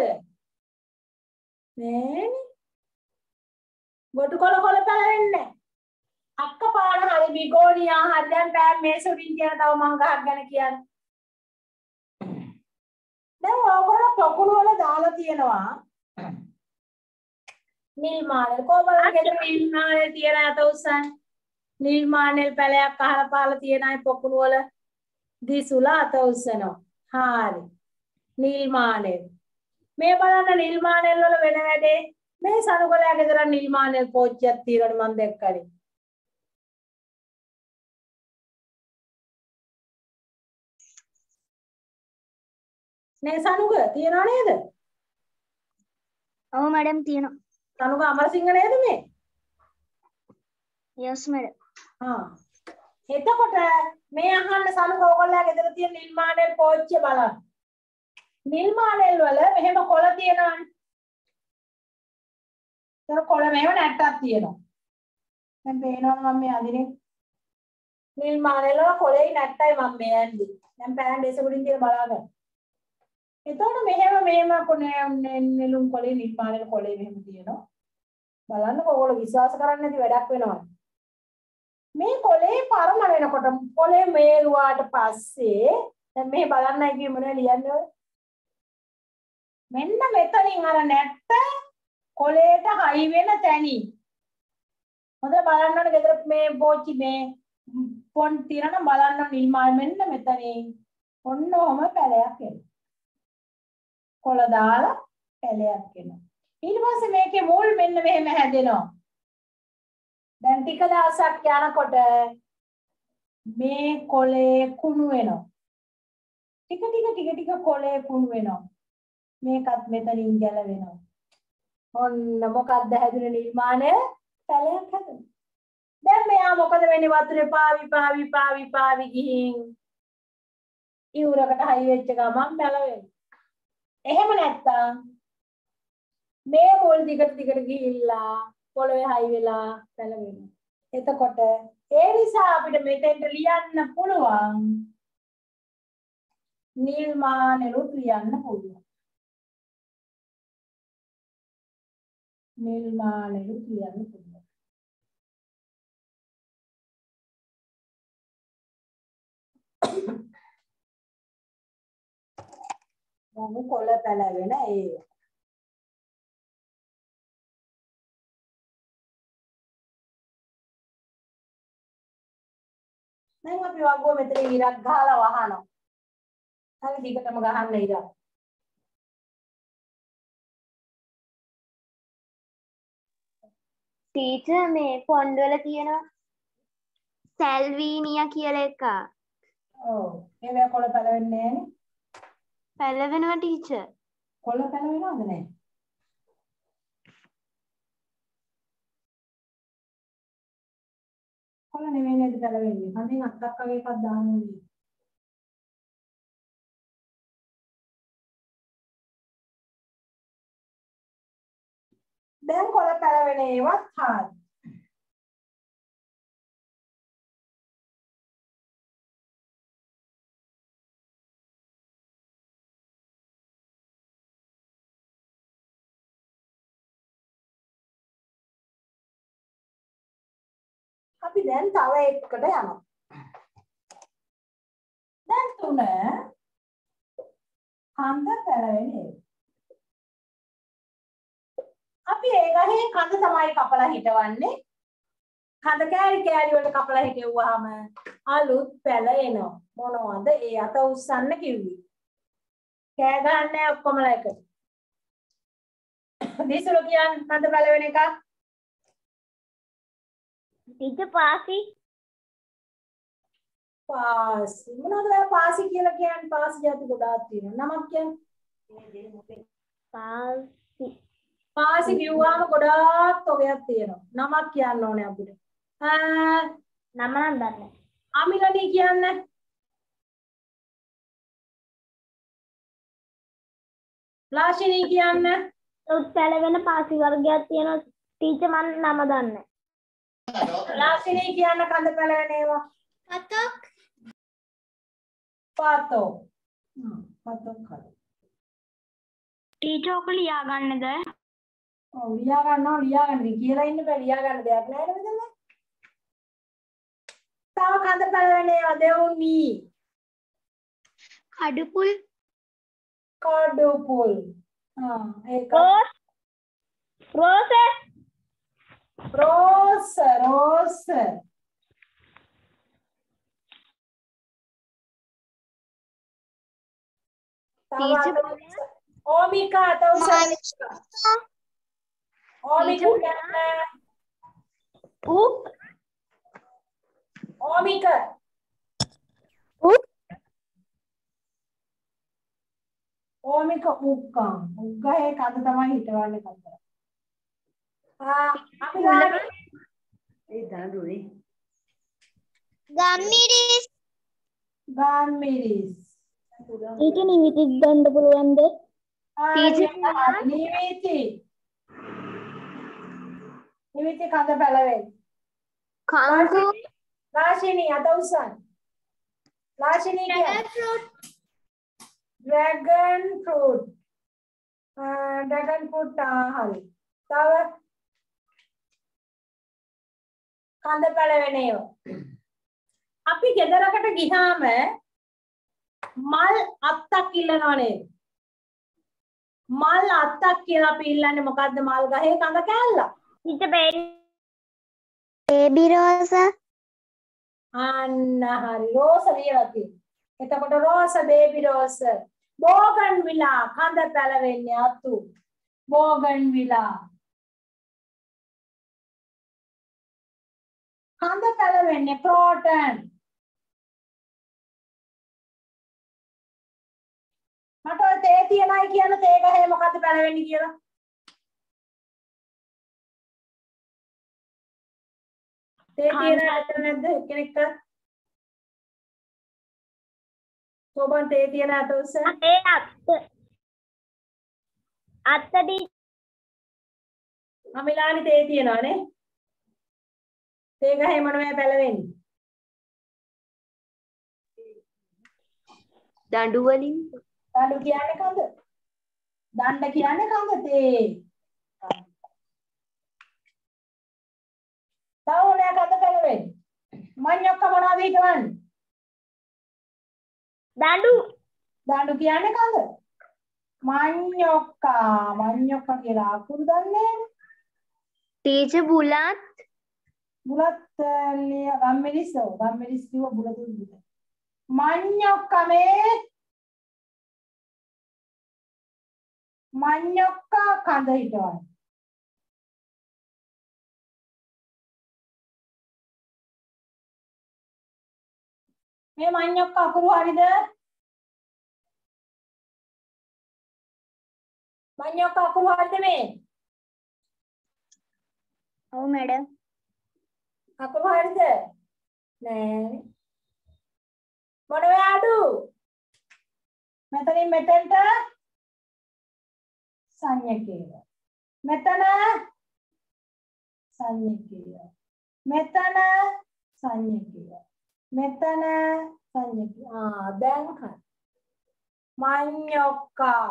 නෑනේ. ගොටු කොළ කොළ පැලවෙන්නේ නැහැ. අක්කපාන හරි බිගෝනියා හරි දැන් පෑන් මේසුරින් කියන තව මං ගහක් ගැන කියන්නේ. දැන් ඔයගොල්ලෝ පොකුණු වල දාලා තියෙනවා නිල් මානෙල් කොබලන් ගෙදර නිල් මානෙල් තියලා අත උස්සන් නිල් මානෙල් පැලයක් අහලා පාලා තියෙන අය පොකුණු වල දිසුලා අත උස්සනවා. හරි. නිල් මානෙල්. මේ බලන්න නිල් මානෙල් වල වෙන වැඩේ මේ සනුගලයා ගෙදර නිල් මානෙල් පෝච්චියක් තියනවනේ මම දැක්කනේ. නේ සනුග තියනව නේද? ඔව් මැඩම් තියෙනවා. සනුග අමරසිංහ නේද මේ? Yes madam. ආ. එතකොට මේ අහන්න සනුග ඕගොල්ලෝ ගෙදර තියෙන නිල් මානෙල් පෝච්චිය බලන්න. නිල් මානෙල් වල මෙහෙම කොළ තියෙනවනේ. ඒක කොළ මෙහෙම නැට්ටක් තියෙනවා. දැන් පේනවා මම මේ අදිනේ. නිල් මානෙල් වල කොළේ නැට්ටයි මම මේ ඇන්දි. දැන් පෑන් දේශගුඩින් කියලා බලාගන්න. එතකොට මෙහෙම මෙහෙම කොනේ නෙළුම් කොළේ නිල් මානෙල් කොළේ මෙහෙම තියෙනවා. බලන්න ඔයගොල්ලෝ විශ්වාස කරන්නේ නැති වැඩක් වෙනවා. මේ කොළේ පරම වෙනකොට කොළේ මේරුවාට පස්සේ දැන් මේ බලන්නයි කිය මොනවද ලියන්නේ? මෙන්න මෙතනින් අර නැට්ට කොළේට හයි වෙන තැනින්. හොඳ බලන්න ඕනේ ගෙදර මේ පෝච්චි මේ පොන් තියන බලන්න නිල්මාල් මෙන්න මෙතනින් ඔන්න ඔහම පැලයක් එනවා. කොළ දාලා පැලයක් එනවා. ඊට පස්සේ මේකේ මුල් මෙන්න මෙහෙම හැදෙනවා. දැන් ටික දවසක් යනකොට මේ කොළේ කුණු වෙනවා. ටික ටික ටික ටික කොළේ කුණු වෙනවා. මේකත් මෙතනින් ගැලවෙනවා. ඔන්න මොකක්ද හැදුනේ නිර්මාණය? පැලයක් හැදුණා. දැන් මෙයා මොකද වෙන්නේ? වතුරේ පාවි පාවි පාවි පාවි ගිහින් ඉවුරකට හයි වෙච්ච ගමන් පැලවෙනවා. එහෙම නැත්තම් මේ මුල් දිගට දිගට ගිහිල්ලා පොළවේ හයි වෙලා පැලවෙනවා. එතකොට ඒ නිසා අපිට මෙතෙන්ට ලියන්න පුළුවන් නිල්මානෙලුත් ලියන්න පුළුවන්. නිල්මානෙලුත් ලියන්න පුළුවන්. දැන් කොළ පැලවෙන ඒ දැන් අපි වගුව මෙතන ඉරක් ගහලා වහනවා. හරි දිගටම ගහන්න ඉරක්. ටීචර් මේ ෆොන්ඩ් වල තියෙනවා සැල්වීනියා කියලා එකක්. ඔව්. ඒක කොළ පැලවෙන්නේ නැහනේ. පැලවෙනවා ටීචර්. කොළ පැලවෙනවද නැහැ? කොළ නෙවෙයි නේද පැලවෙන්නේ. හඳින් අත්තක් වගේ එකක් දාන්න ඕනේ. දැන් කොළ පැලවෙන ඒවත් හාල්. අපි දැන් තව එකකට යනවා. දැන් තුන කන්ද පැලවෙන්නේ. අපි ඒ ගහේ කඳ තමයි කපලා හිටවන්නේ. කඳ කෑලි කෑලි වලට කපලා හිටෙව්වහම අලුත් පැල එනවා. මොනවද ඒ අත උස්සන්න කිව්වේ? කෑ ගන්නෑ ඔක්කොමලා එකට. දිසුල කියන්නේ කඳ පැලවෙන එක. ටීචර් පාසි පාසි මොනවද ඔය පාසි කියලා කියන්නේ? පාසි જાති ගොඩාක් තියෙනවා. නමක් කියන්නේ පාසි පාසි කිව්වම ගොඩාක් තොගයක් තියෙනවා. නමක් කියන්න ඕනේ අපිට. ආ නම නම් දන්නේ. අමිලනී කියන්නේ ලාෂිනී කියන්නේ උත් පැලවෙන පාසි වර්ගයක් තියෙනවා ටීචර් මම නම දන්නේ. ලාෂිනී කියන කඳ පැලවෙන ඒවා පතක් පාතෝ හ්ම් පාතෝ කල ටීචර් ඔක ලියා ගන්නද? ඔව් ලියා ගන්නවා ලියා ගන්න කියලා ඉන්න බෑ ලියා ගන්න දෙයක් නෑ නේද මෙතන. තව කඳ පැලවෙන ඒවා දෙවුනි කඩුපුල් කඩුපුල් ආ ඒක රෝස් රෝස රෝස් රෝස් ඕමිකා තවුසන් ඕමිකා උක් ඕමිකා උක් ඕමික උක්කම් උක්ගහේ කඳ තමයි හිටවන්නේ කන්දර. ආ අපි ගන්න ඒ දඬුනේ ගම්මිරිස් ගම්මිරිස් ඊට නිවිති ගන්න පුළුවන්ද? ටීචර් නිවිති නිවිති කඳ පැලවෙන්නේ. කංකු ලාෂිනී අත උස්සන්න. ලාෂිනී කියන්නේ ඩ්‍රැගන් ෆෘට්. ආ ඩ්‍රැගන් ෆෘට් හරි. තව කඳ පැලවෙන ඒවා. අපි ගෙදරකට ගියාම මල් අත්තක් ඉල්ලනවා නේද? මල් අත්තක් කියලා අපි ඉල්ලන්නේ මොකද්ද? මල් ගහේ කඳ කෑල්ලක්. ඊට බේබි රෝස අන්න හරි රෝස ලියලා තියෙනවා. එතකොට රෝස බේබි රෝස. බෝගන් විලා කඳ පැලවෙන්නේ අතු. බෝගන් විලා. කඳ පැලවෙන්නේ ක්‍රෝටන්. මට ඔය තේ තියනයි කියන තේ ගහේ මොකද්ද පැලවෙන්නේ කියලා? තේ තියන ඇත නැද්ද කෙනෙක්? කොබන් තේ තියන ඇත උස්ස? ඒ අත්ත අත්තදී අමිලානි තේ තියනවානේ. තේ ගහේ මොනවද පැලවෙන්නේ? දඬු වලින් දඬු කියන්නේ කඳ. දණ්ඩ කියන්නේ කඳ තේ. තව මොනවද කඳ පැලවෙන්නේ? මඤ්ඤොක්ක මොනවද හිටවන්නේ? දඬු දඬු කියන්නේ කඳ. මඤ්ඤොක්කා මඤ්ඤොක්කා කියලා අකුරු දන්නේ නැහැ. ටීචර් බුලත් බුලත් ලිය ගම්මිරිස්සෝ ගම්මිරිස් කිව්ව බුලතුන් බුල. මඤ්ඤොක්කා මේ මඤ්ඤොක්කා කඳ හිටවන්නේ. මේ මඤ්ඤොක්කා අකුරු හරිද? මඤ්ඤොක්කා අකුරු හරිද මේ? ඔව් මැඩම් අකුරු හරිද? නෑ. මොනවද අඩු? මෙතනින් මෙතෙන්ට සංඥකේය. මෙතන සංඥකේය. මෙතන සංඥකේය. මෙතන සංඥකේය. ආ දැන් හරි. මඤ්ඤොක්කා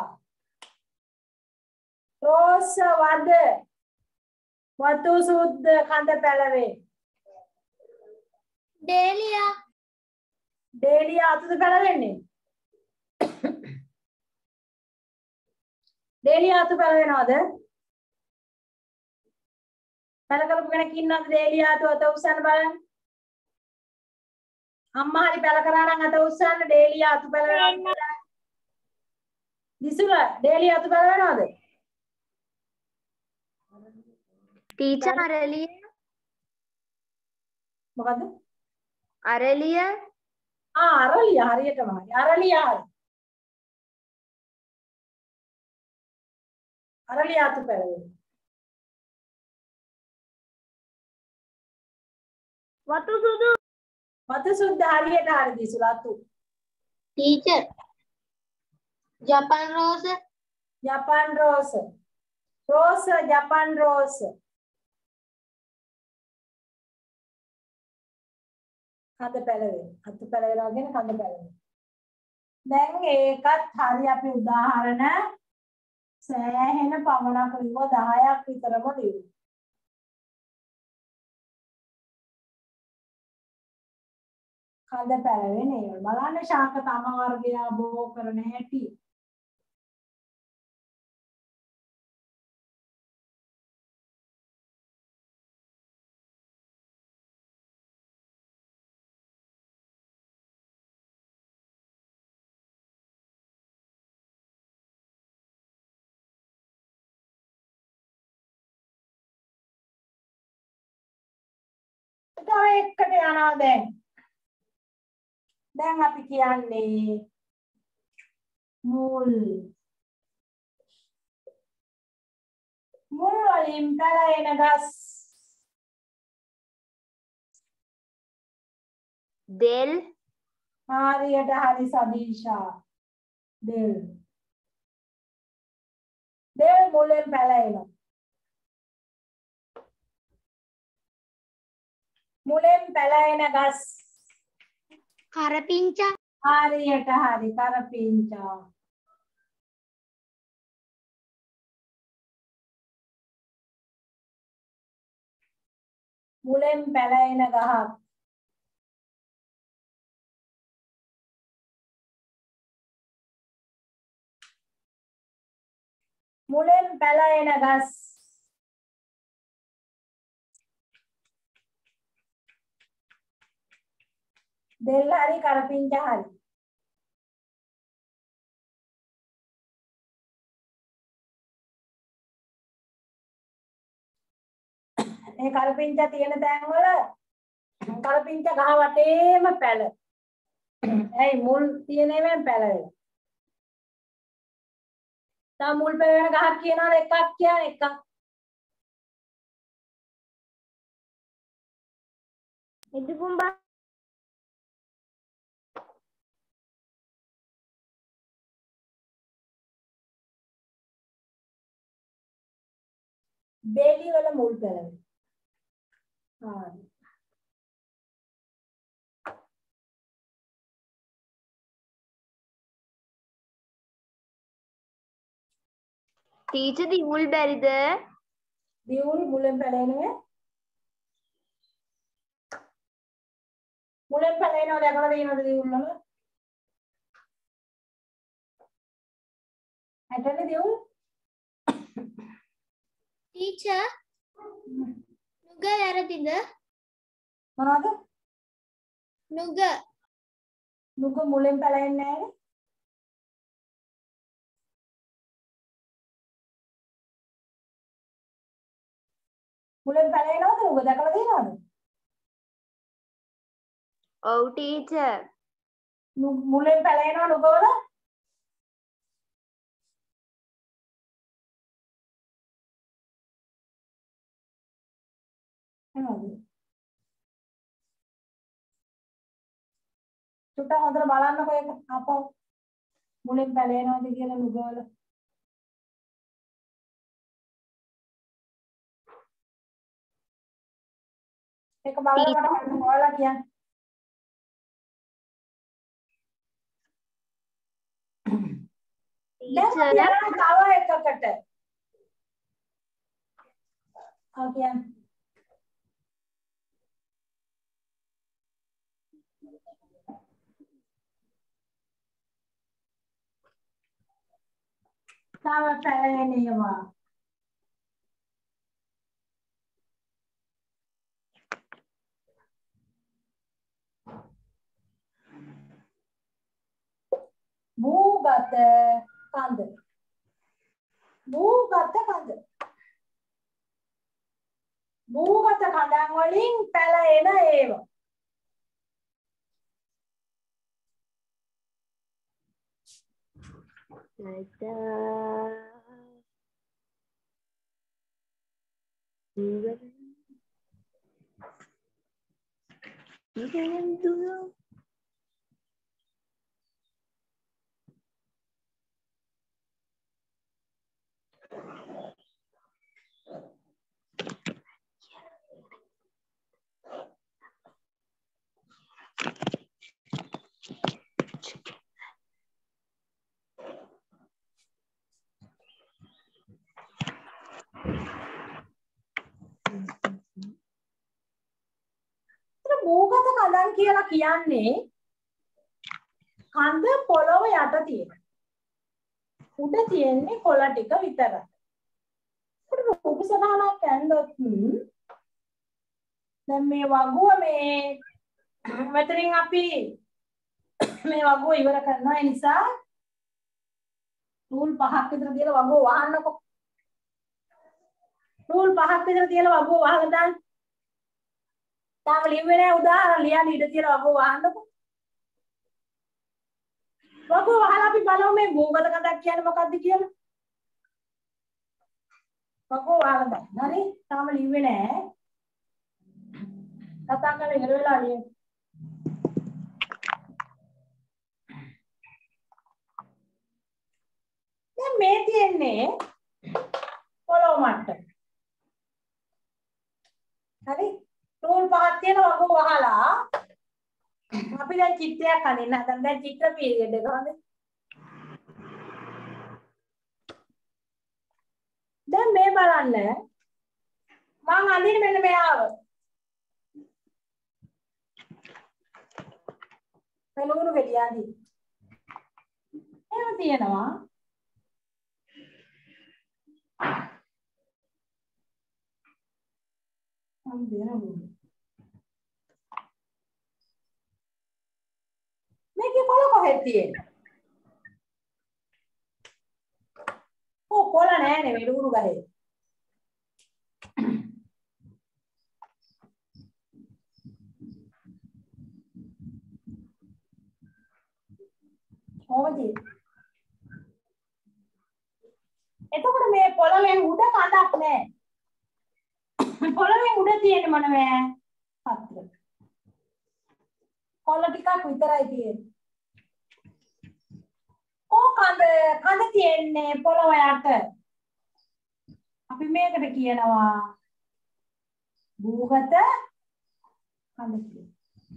රෝස වද වතු සුද්ධ කඳ පැලවේ. ඩේලියා ඩේලියා අතද පැලවෙන්නේ? ඩේලියා අත පැලවෙනවද? පැල කරපු කෙනෙක් ඉන්නවද ඩේලියා අත අත උස්සන්න බලන්න. අම්මා හරි පැල කරා නම් අත උස්සන්න ඩේලියා අත පැලවෙනවද කියලා. දිසුල ඩේලියා අත පැලවෙනවද? ටීචර් අරලිය මොකද්ද? අරලිය ආ අරලිය හරියටම හරි. අරලිය හරි. අරලිය අත පැලවෙන්නේ. වතු සුදු වතු සුද්ධ හරියට හරි දිසුල අතු. ටීචර් ජපන් රෝස ජපන් රෝස. රෝස ජපන් රෝස. කඳ පැලවෙන. අත පැලවෙනවා කියන්නේ කඳ පැලවෙන. දැන් ඒකත් හරි අපි උදාහරණ සෑහෙන පමණක් ලිව්වා දහයක් විතරම ලියුවා. කඳ පැලවෙන ඒවා. බලන්න ශාක තම වර්ගය බෝ කරන හැටි. තව එකට යනවා දැන්. දැන් අපි කියන්නේ මුල්. මුල් වලින් පැලෙන ගස්. දෙල් හරියට හරි සදීෂා. දෙල්. දෙල් මුලෙන් පැලෙනවා. මුලෙන් පැලෙන ගස්. කරපිංචා හරියට හරි කරපිංචා. මුලෙන් පැලෙන ගහක්. මුලෙන් පැලෙන ගස්. දෙල් හරි කරපිංච හරි. මේ කරපිංච තියෙන තැන් වල කරපිංච ගහ වටේම පැල. ඇයි මුල් තියෙන ඒවායින් පැල වෙලා. තව මුල් පැල වෙන ගහක් කියනවද එකක් කියන එකක්. ඉදුකුම්බා බේලි වල මුල් පැල වෙනවා. හරි. ටීචර් දිවුල් බැරිද? දියුල් මුලෙන් පැලෙන්නේ. මුලෙන් පැලෙනවා දැකලා තියෙනවද දියුල් වල? ඇටනේ දියුල්? ටීචර් නුග වැරදිද? මොනවද? නුග නුග මුලෙන් පැලෙන්නේ නැහැනේ. මුලෙන් පැලෙනවද නුග දැකලා තියෙනවද? ඔව් ටීචර්. මුලෙන් පැලෙනවා නුග වල? එනවද? චුට්ටක් හොඳට බලන්නකෝ ඒක අපෝ මුලෙන් පැලෙනවද කියලා නුග වල. ඒක බලලා මට ඔයාලා කියන්න. ටීචර් දැන් තව එකකට. ආ කියන්න. තව පැලෙනවා. භූගත කන්ද. භූගත කන්ද. භූගත කඳන් වලින් පැලෙන ඒවා. like that. භූගත කඳන් කියලා කියන්නේ කඳ පොළොව යට තියෙන. උඩ තියෙන්නේ කොළ ටික විතරයි. ඒක රූප සටහනක් ඇඳොත් දැන් මේ වගුව මේ මෙතනින් අපි මේ වගුව ඉවර කරනවා. ඒ නිසා රූල් පහක් විතර තියලා වගුව වහන්නකො. රූල් පහක් විතර තියලා වගුව වහලා දාන්න. තාම ලියුවේ නැහැ උදාහරණ ලියන්න ඉඩ තියලා වගුව වහන්නකො. වගුව වහලා අපි බලමු මේ භූගත කඳක් කියන්නේ මොකක්ද කියලා. වගුව වහලා දාන්න. හරි? තාම ලියුවේ නැහැ. කතා කරලා ඉවර වෙලා ලියන්න. දැන් මේ තියෙන්නේ පොළොව මට්ටම. හරි? රූල් පහක් තියෙන වගුව වහලා අපි දැන් චිත්‍රයක් අඳින්න හදන. දැන් චිත්‍ර පීරියඩ් එක හොඳයි. දැන් මේ බලන්න මම අඳින්නේ මෙන්න මෙයාව. පෙනුණු ගෙඩියන්දි. එහෙම තියෙනවා. මම දෙනවා. තියෙන්නේ. ඕ කොළ නෑ නෙවෙයි ලුණු ගහේ. ඕවදී. එතකොට මේ පොළවෙන් උඩ කඳක් නෑ. පොළවෙන් උඩ තියෙන්නේ මොනවද? පත්‍ර. කොළ ටිකක් විතරයි තියෙන්නේ. ඕ කඳ කඳ තියෙන්නේ පොළව යට. අපි මේකට කියනවා භූගත කඳ කියලා.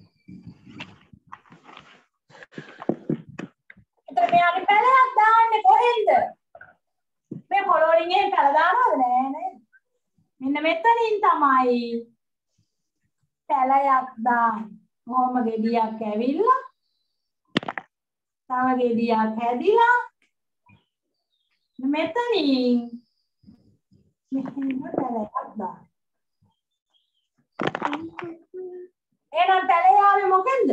එතකොට මෙයාගේ පැලයක් දාන්නේ කොහෙන්ද? මේ පොළොවලින් එහෙම පැල දානවද නෑ නේද? මෙන්න මෙතනින් තමයි පැලයක් දාන්නේ. කොහොම ගෙඩියක් ඇවිල්ලා තව ගෙඩියක් හැදිලා මෙතනින් මෙහෙම පැලයක් දාන්න. එහෙනම් පැලේ ආවේ මොකෙන්ද?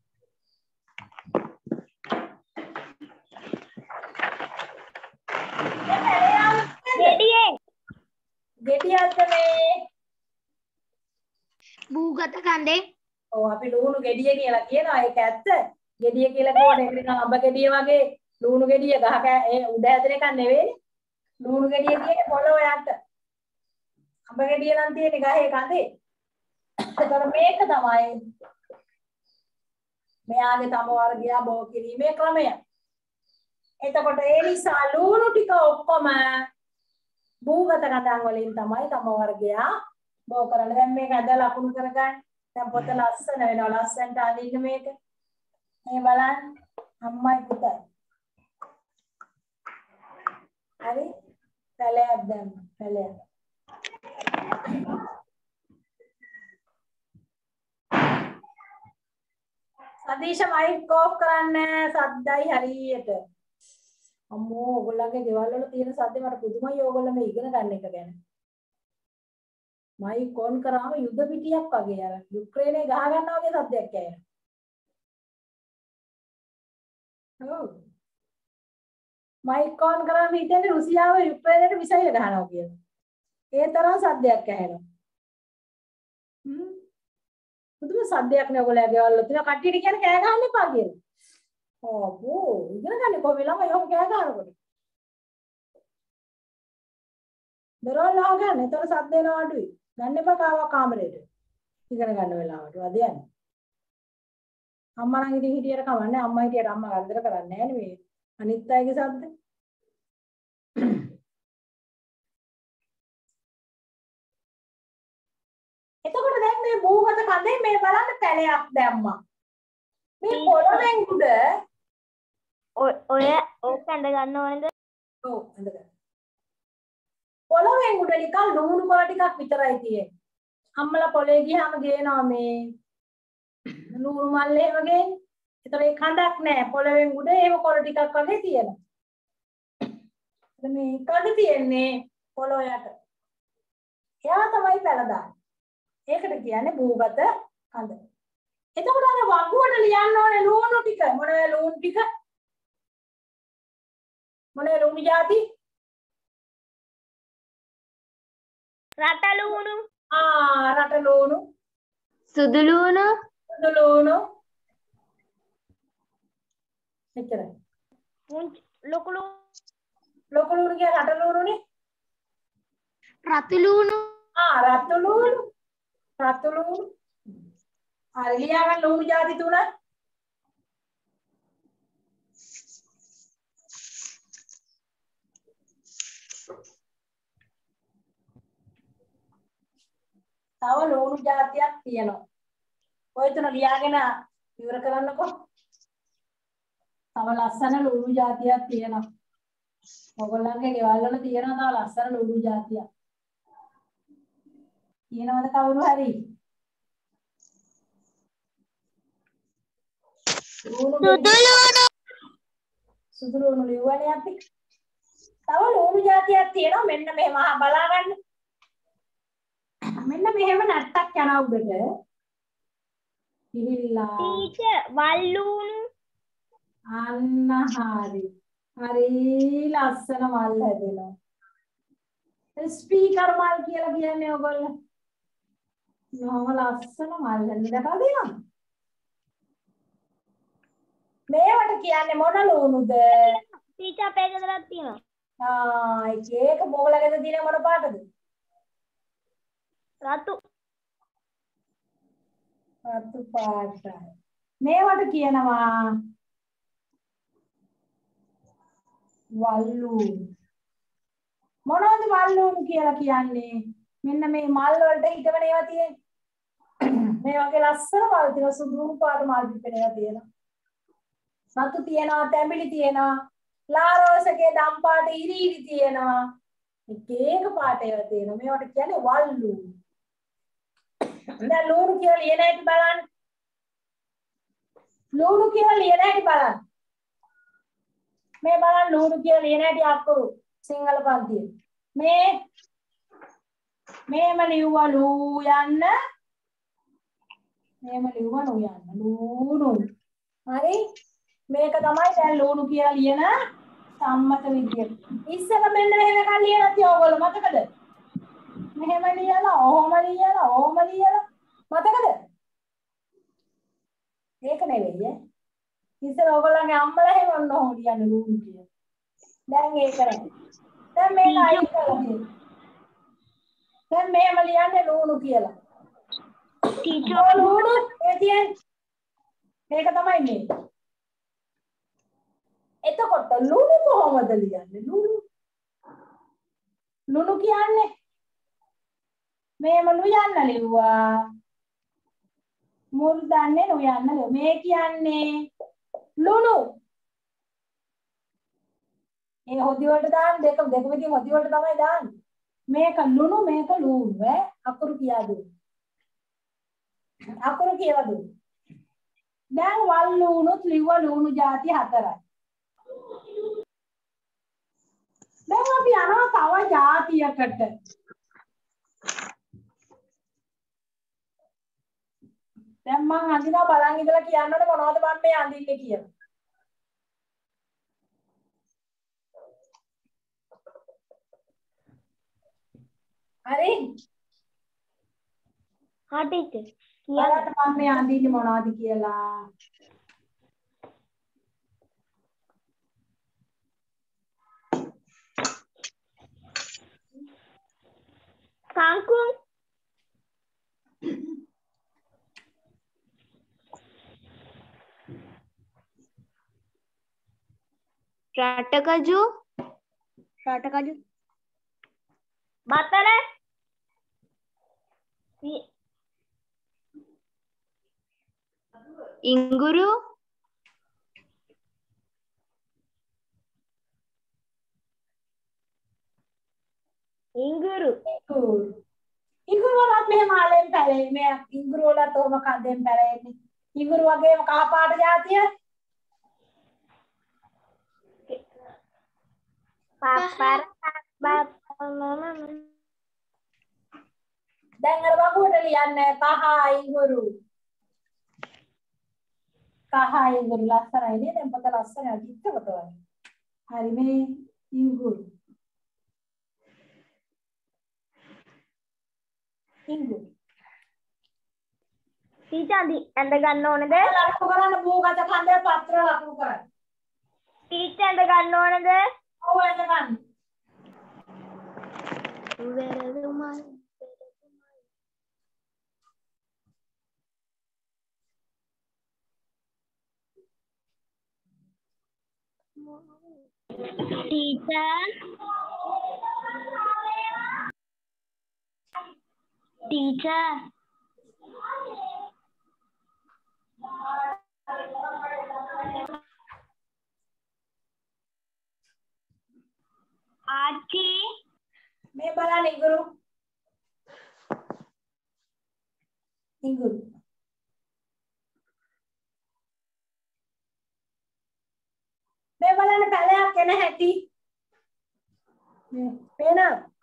මේ පැලේ ආවේ ගෙඩියෙන්. ගෙඩියක්ද මේ? භූගත කඳේ. ඔව් අපි ලුණු ගෙඩිය කියලා කියනවා. ඒක ඇත්ත. ගෙඩිය කියලා කිව්වට ඒක නිකන් අඹ ගෙඩිය වගේ ලුණු ගෙඩිය ගහක ඒ උඩ හැදෙන එකක් නෙවෙයිනේ. ලුණු ගෙඩිය කියන්නේ පොළොව යට. අඹ ගෙඩිය නම් තියෙන්නේ ගහේ කඳේ. ඒතර මේක තමයි මෙයාගේ තම වර්ගය බෝ කිරීමේ ක්‍රමය. එතකොට ඒ නිසා ලුණු ටික ඔක්කොම භූගත කඳන් වලින් තමයි තම වර්ගය බෝ කරන්නේ. දැන් මේක ඇද ලකුණු කරගන්න. දැන් පොත ලස්සන වෙනවා. ලස්සනට අඳින්න මේක. මේ බලන්න අම්මයි පුතයි. හරි? පැලයක් දැම්ම. පැලයක්. සදීෂ මයික් ඔෆ් කරන්න. සද්දයි හරියට. අම්මෝ ඔයගොල්ලන්ගේ ගෙවල් වල තියෙන සද්දේ මට පුදුමයි. ඕගොල්ලෝ මේ ඉගෙන ගන්න එක ගැන. මයික් ඔන් කරාම යුද පිටියක් වගේ අර යුක්‍රේනයේ ගහ ගන්නවා වගේ සද්දයක් ඇහෙනවා. ඔව්. මයික් ඔන් කරාම හිතන්නේ රුසියාව යුක්‍රේනයට මිසයිල් ගහනවා කියලා. ඒ තරම් සද්දයක් ඇහෙනවා. හ්ම්. පුදුම සද්දයක් නේ ඔයගොල්ලෝ ගෙවල් වල තියෙන කට්ටියට කියන්නේ කෑ ගහන්න එපා කියලා. ඕ ඉගෙන ගන්න කොහොමද ළමයි ඔහොම කෑ ගහනකොට? දරවල් ලාව ගන්න. ඒතර සද්ද එනවා අඩුයි. ගන්න එපා කාවා කාමරේට. ඉගෙන ගන්න වෙලාවට. වද යන්නේ. අම්මා නම් ඉතින් හිටියට කවන්නේ. අම්මා හිටියට අම්මා කරදර කරන්නේ නැහැ නේ මේ අනිත් අයගේ සද්ද. එතකොට දැන් මේ භූගත කඳේ මේ බලන්න පැලයක් දැම්මා. මේ පොළොවෙන් උඩ ඔය ඔය ඕක ඇඳ ගන්න ඕනේද? ඔව් ඇඳගන්න. පොළොවෙන් උඩ නිකන් ලුණු කොළ ටිකක් විතරයි තියෙන්නේ. අම්මලා පොළේ ගියාම ගේනවා මේ ලුණු මල් එහෙම ගේන්නේ. ඒතර ඒ කඳක් නැහැ. පොළොවෙන් උඩ ඒව කොළ ටිකක් වගේ තියෙනවා. මේ කඳ තියෙන්නේ පොළොව යට. එයා තමයි පැල දාන්නේ. ඒකට කියන්නේ භූගත කඳ. එතකොට අර වගුවට ලියන්න ඕනේ ලුණු ටික. මොනවද ලුණු ටික? මොනේ ලුණු જાති? රට ලුණු. ආ රට ලුණු. සුදු ලුණු. සුදු ලුණු. මෙච්චරයි. ලොකු ලුණු. ලොකු ලුණු කියන්නේ රට ලුණුනේ. රතු ලුණු. ආ රතු ලුණු. රතු ලුණු. හරි ලියා ගන්න ලුණු જાති තුන. තව ලුණු જાතියක් තියෙනවා. ඔය තුන ලියාගෙන ඉවර කරන්නකෝ. තව ලස්සන ලුණු જાතියක් තියෙනවා. ඔයගොල්ලන්ගේ ගෙවල් වල තියෙනවා තව ලස්සන ලුණු જાතියක්. තියෙනවද කවුරු හරි? සුදු ලුණු. සුදු ලුණු ලියුවනේ අපි. තව ලුණු જાතියක් තියෙනවා මෙන්න මෙහෙම අහ බලා ගන්න. මෙන්න මෙහෙම නැට්ටක් යනවා උඩට. ගිහිල්ලා ටීචර් වල් ලුණු. අන්න හරි. හරි ලස්සන මල් හැදෙනවා. ස්පීකර් මල් කියලා කියන්නේ ඔයගොල්ලෝ. නොම ලස්සන මල් හැදෙන දැකලා තියෙනවද? මේවට කියන්නේ මොන ලුණුද? ටීචර් අපේ ගෙදරක් තියෙනවා. ආ ඒක ඒක මොගලගෙද දින මොන පාටද? රතු. රතු පාටයි. මේවට කියනවා වල්ලුණු. මොනවද වල්ලුණු කියලා කියන්නේ? මෙන්න මේ මල් වලට හිටවන ඒවා තියෙන්නේ. මේ වගේ ලස්සන මල් තියෙනවා සුදු පාට මල් පිපෙන ඒවා තියෙනවා. රතු තියෙනවා, තැඹිලි තියෙනවා, ලාරෝසකේ දම් පාට ඉරි ඉරි තියෙනවා. එක එක පාට ඒවා තියෙනවා. මේවට කියන්නේ වල්ලුණු. දැන් ලුණු කියලා ලියන හැටි බලන්න. ලුණු කියලා ලියන හැටි බලන්න. මේ බලන්න ලුණු කියලා ලියන හැටි අකුරු සිංහල පන්තියේ. මේ මේම ලිව්වා ලූ යන්න. මේම ලිව්වා නු යන්න. ලුණු. හරි? මේක තමයි දැන් ලුණු කියලා ලියන සම්මත විදිය. ඉස්සෙල්ලා මෙන්න මෙහෙම එකක් ලියලා තියා ඔයගොල්ලෝ මතකද? මෙහෙම ලියලා, ඔහොම ලියලා, ඔහොම ලියලා මතකද? ඒක නෙවෙයි ඈ. ඉතින් ඔයගොල්ලන්ගේ අම්මලා එහෙම ඔන්න ඔහොම ලියන්නේ ලුණු කියලා. දැන් ඒක නෑ. දැන් මේක අයින් කරලා තියෙනවා. දැන් මෙහෙම ලියන්නේ ලුණු කියලා. ටීචර් ලුණු ඒ කියන්නේ මේක තමයි මේ. එතකොට ලුණු කොහොමද ලියන්නේ? ලුණු ලුණු කියන්නේ මේම ලියන්න ලිව්වා. මුල් දන්නේ ලියන්න ලිව්වා. මේ කියන්නේ ලුණු. ඒ හොදි වලට දාන්න දෙක දෙක විදිහ හොදි වලට තමයි දාන්නේ. මේක ලුණු මේක ලුණු ඈ අකුරු කියා දුන්න. අකුරු කියලා දුන්න. දැන් වල් ලුණුත් ලිව්ව ලුණු ಜಾති හතරයි. දැන් අපි යනවා තව ಜಾතියකට. දැන් මං අඳිනවා බලන් ඉඳලා කියන්න ඕනේ මොනවද මම මේ අඳින්නේ කියලා. හරි? හා ටීචර්. කියන්න මම මේ අඳින්නේ මොනවද කියලා. කංකුම්. රටකජු රටකජු. බතල. ඉංගුරු ඉංගුරු. ඉංගුරු වලත් මෙහෙම ආලෙන් පැලෙන්නේ. මේ ඉංගුරු වලත් ඔහම කන්දෙන් පැලෙන්නේ. ඉංගුරු වගේම කහ පාට జాතිය පාපර බත් දැන් අර වගුවට ලියන්නේ කහ ඉංගුරු. කහ ඉංගුරු ලස්සනයි නේද? දැන් පොත ලස්සනයි අදිත්ත පොත වගේ. හරි මේ ඉංගුරු. ඉංගුරු. ටීචර් ඇඳ ගන්න ඕනේද? ලකුණු කරන්න භූගත කන්දේ පත්‍ර ලකුණු කරන්න. ටීචර් ඇඳ ගන්න ඕනේද? ඔව් ඇඳ ගන්න. වෙරළුමල් Teacher. Teacher. Archie. මේ බලන්න ඉංගුරු. ඉංගුරු. මේ බලන්න පැලයක් එන හැටි. මේ පේන.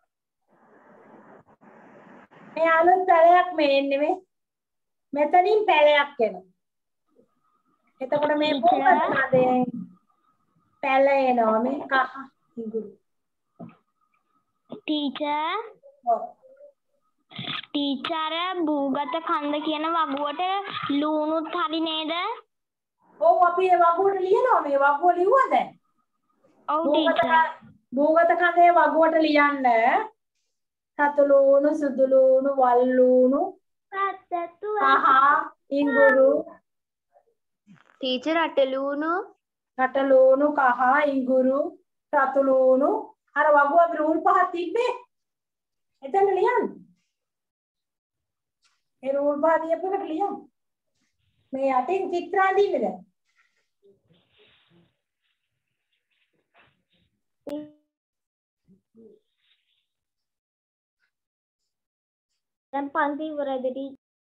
මේ අලුත් පැලයක් මේ එන්නේ මේ. මෙතනින් පැලයක් එනවා. එතකොට මේ භූගත කඳෙන් පැලෙනවා මේ කහ ඉඟුරු. ටීචර් ඔව්. ටීචර් භූගත කන්ද කියන වගුවට ලුණුත් හරි නේද? ඔව් අපි ඒ වගුවට ලියනවා මේ වගුව ලිව්වා දැන්. ඔව් භූගත ටීචර්. භූගත කඳේ වගුවට ලියන්න සතු ලුණු සුදු ලුණු වල් ලුණු කහ ඉඟුරු ටීචර් අටලුණු රට ලුණු කහ ඉඟුරු රතු ලුණු අර වගුව අපි රූල් පහක් තිබ්බේ එතන ලියන්න. ඒ රූල් පහ දීපුවට ලියන්න. මේ යටින් චිත්‍ර අඳින්න දැන්. දැන් පන්ති ඉවරද ටීචර්?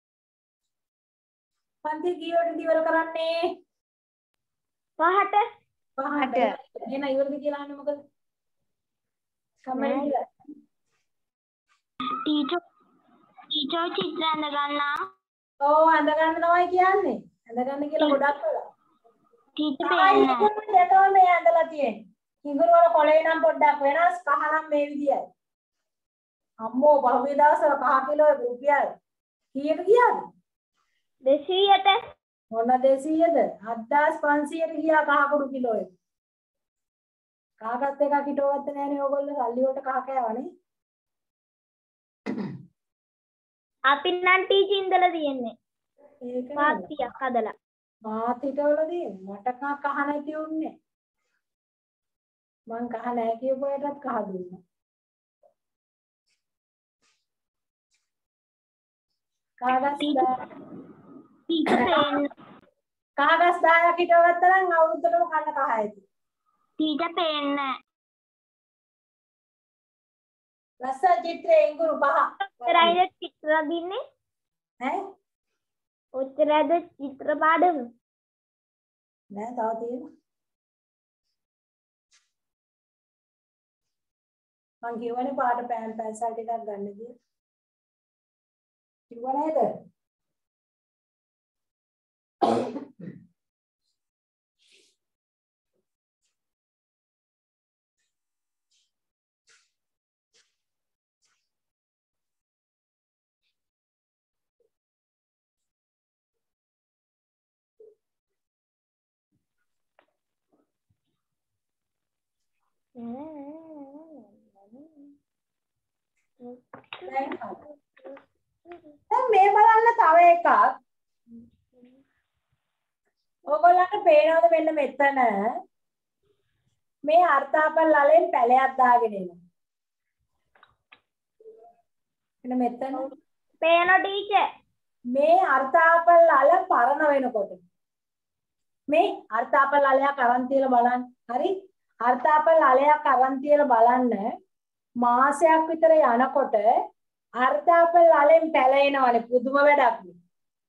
පන්ති කීයට ඉවර කරන්නේ? පහට. පහට. එන ඉවරද කියලා අහන්නේ මොකද? කමෙන්ට් එක. ටීචර් ටීචර් චිත්‍ර අඳ ගන්නා. ඔව් අඳ ගන්න තමයි කියන්නේ. අඳ ගන්න කියලා ගොඩක් වෙලා. ටීචර් ආයි පේන්නේ නැහැ. ඉඟුරු දෙකම මේ ඇඳලා තියෙන්නේ. ඉඟුරු වල කොළේ නම් පොඩ්ඩක් වෙනස්, කහ නම් මේ විදියයි. අම්මෝ පහුගිය දවස්වල කහ කිලෝ රුපියල් කීයට ගියාද? දෙසීයට. මොන දෙසීයද? හත්දාස් පන්සීයට ගියා කහ කුඩු කිලෝ එක. කාගත් එකක් හිටව ගත්තේ නැහනේ ඕගොල්ලෝ සල්ලි වලට කහ කෑවනේ. අපි නම් ටීචර් ඉඳලා තියෙන්නේ. ඒක පාත්තියක් හදලා. මාත් හිටවලදී මට කහ කහ නැති උන්නේ. මං කහ නැහැ කියපුවටත් කහ දුන්නා. කාගස් ටීචර් පේන්නේ කාගස් දහයක් හිටව ගත්තා නම් අවුරුද්දටම කන්න කහ ඇති. ටීචර් පේන්නේ ලස්සන චිත්‍රයේ ඉඟුරු පහ. ඔච්චරයිද චිත්‍ර අඳින්නේ? ඈ ඔච්චරයිද චිත්‍ර පාඩම? නෑ තව තියෙනවා. මං කියවනේ පාට පෑන් පැන්සල් ටිකක් ගන්න කියලා. කිව්ව නේද? දැන් මේ බලන්න තව එකක්. ඔයගොල්ලන්ට පේනවද මෙන්න මෙතන මේ අර්ථාපල් වලින් පැලයක් දාගෙන එනවා. මෙන්න මෙතන පේන ටීචර්. මේ අර්ථාපල් වල පරණ වෙනකොට මේ අර්ථාපල් වලයක් අරන් තියලා බලන්න. හරි? අර්ථාපල් වලයක් අරන් තියලා බලන්න මාසයක් විතර යනකොට අර්ථාපල් වලෙන් පැලෙනවනේ පුදුම වැඩක් නේ.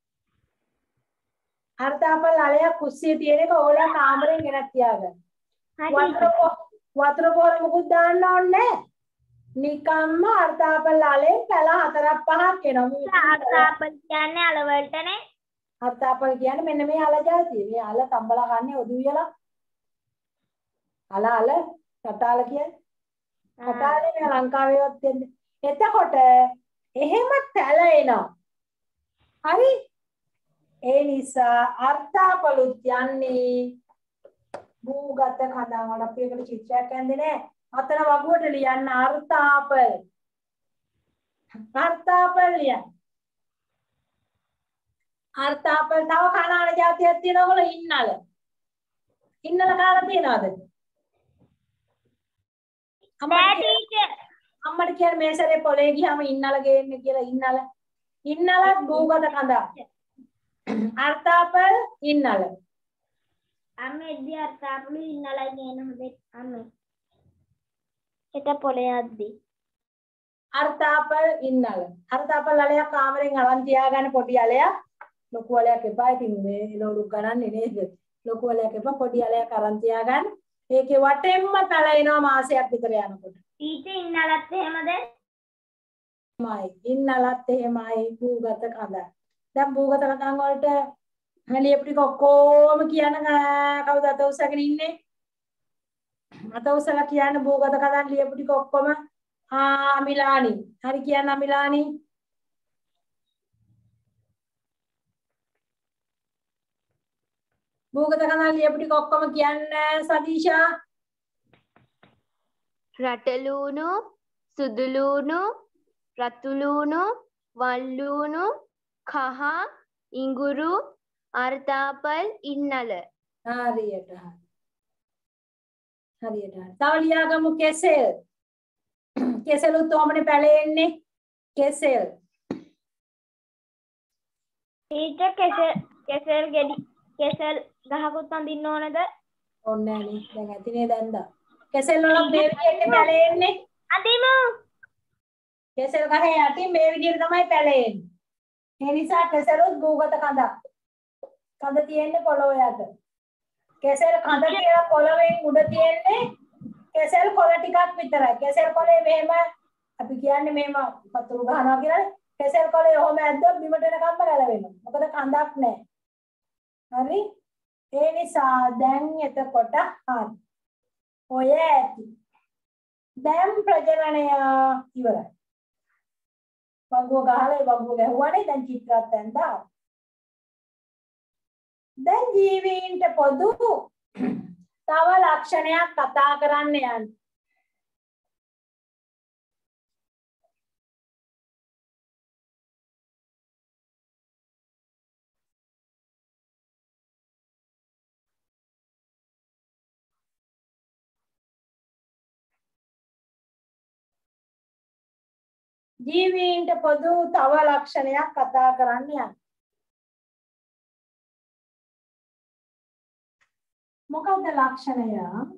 අර්ථාපල් වලයක් කුස්සිය තියෙන එක ඕලා කාමරෙන් ගෙනත් තියාගන්න. වතුර වතුර පොර මුකුත් දාන්න ඕනේ නැහැ. නිකම්ම අර්ථාපල් වලෙන් පැල හතරක් පහක් එනවා. අර්ථාපල් කියන්නේ අල වලටනේ. අර්ථාපල් කියන්නේ මෙන්න මේ අල જાතිය. මේ අල තම්බලා කන්නේ ඔදු වියලා. අල අල කතාල කියන්නේ. කතාලේ මේ ලංකාවේවත් දෙන්නේ. එතකොට එහෙම පැල එනවා. හරි? ඒ නිසා අර්ථාපලුත් යන්නේ භූගත කඳන් වල අපි ඒකට චිත්‍රයක් ඇඳේ නෑ. අතන වගුවට ලියන්න අර්ථාපල්. අර්ථාපල් ලියන්න. අර්ථාපල් තව කනාන જાතියක් තියෙනවා ඔයගොල්ලෝ ඉන්නල. ඉන්නල කාලා තියනවද? නෑ ටීචර්. අම්මට කියන්නේ මේ සැරේ පොලේ ගියාම ඉන්නල ගේන්න කියලා ඉන්නල. ඉන්නලත් භූගත කඳක්. අර්ථාපල් ඉන්නල. අම්මේ ඉදි අර්ථාපලු ඉන්නලයි නේන හොදේ අම්මේ. ඒක පොලේ අද්දි. අර්ථාපල් ඉන්නල. අර්ථාපල් අලයක් කාමරෙන් අරන් තියාගන්න පොඩි අලයක්. ලොකු අලයක් එපා. ඉතින් මේ ලොඩු ගණන්නේ නේද? ලොකු අලයක් එපා පොඩි අලයක් අරන් තියාගන්න. ඒකේ වටෙන්ම පැලෙනවා මාසයක් විතර යනකොට. ටීචර් ඉන්නලත් එහෙමද? මයි ඉන්නලත් එහෙමයි භූගත කඳ. දැන් භූගත කඳන් වලට ලියපු ටික ඔක්කොම කියන්න කවුද අත උස්සගෙන ඉන්නේ? අත උස්සලා කියන්න භූගත කතාන් ලියපු ටික ඔක්කොම. ආ අමිලානි. හරි කියන්න අමිලානි. භූගත කතාන් ලියපු ටික ඔක්කොම කියන්න සදීෂා. රටලූණු, සුදුලූණු, රතුලූණු, වල්ලූණු, කහ, ඉඟුරු, අර්තාපල්, ඉන්නල. හරියට හරි. හරියට හරි. තව ලියාගමු කෙසෙල්. කෙසෙලුත් ඔහමනේ පැලෙන්නේ. කෙසෙල්. ටීචර් කෙසෙල් කෙසෙල් ගෙඩි කෙසෙල් ගහකුත් අඳින්න ඕනද? ඕනේ නෑනේ. දැන් ඇතිනේ දැන්දා. කෙසෙල් වල මේ විදිහට පැලෙන්නේ. අඳිමු. කෙසෙල් ගහේ යටින් මේ විදිහට තමයි පැලෙන්නේ. ඒ නිසා කෙසෙලුත් භූගත කඳක්. කඳ තියෙන්නේ පොළොව යට. කෙසෙල් කඳ කියලා පොළොවෙන් උඩ තියෙන්නේ කෙසෙල් කොළ ටිකක් විතරයි. කෙසෙල් කොළේ මෙහෙම අපි කියන්නේ මෙහෙම පතුරු ගහනවා කියලානේ. කෙසෙල් කොළේ ඔහොම ඇද්දොත් බිමට එනකම්ම ගැලවෙනවා. මොකද කඳක් නැහැ. හරි? ඒ නිසා දැන් එතකොට හරි. ඔය ඇති. දැන් ප්‍රජනනය ඉවරයි. වගුව ගහලා වගුව ගැහුවානේ දැන් චිත්‍රات ඇඳා. දැන් ජීවීන්ට පොදු තව ලක්ෂණයක් කතා කරන්න යන්න. ජීවීන්ට පොදු තව ලක්ෂණයක් කතා කරන්න යන්න. මොකක්ද ලක්ෂණය?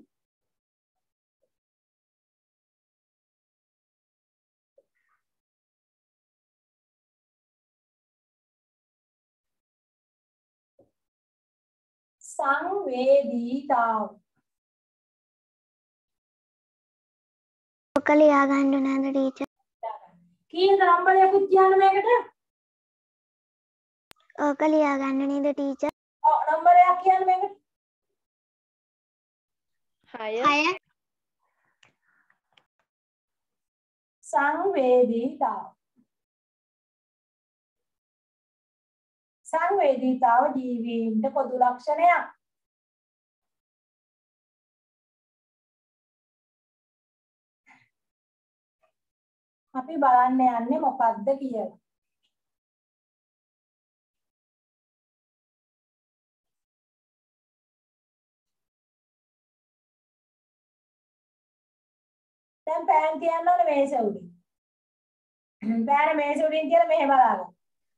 සංවේදීතාව. ඔක ලියා ගන්න ඕනද ටීචර්? කීයද නම්බරයකුත් කියන්න මේකට? ඔක ලියා ගන්න නේද ටීචර්? ඔව් නම්බරයක් කියන්න මේකට. හය. සංවේදීතාව. සංවේදීතාව ජීවීන්ට පොදු ලක්ෂණයක්. අපි බලන්න යන්නේ මොකක්ද කියලා. දැන් පෑන් තියන්න ඕනේ මේස උඩින්. පෑන මේස උඩින් තියලා මෙහෙම බලාගන්න.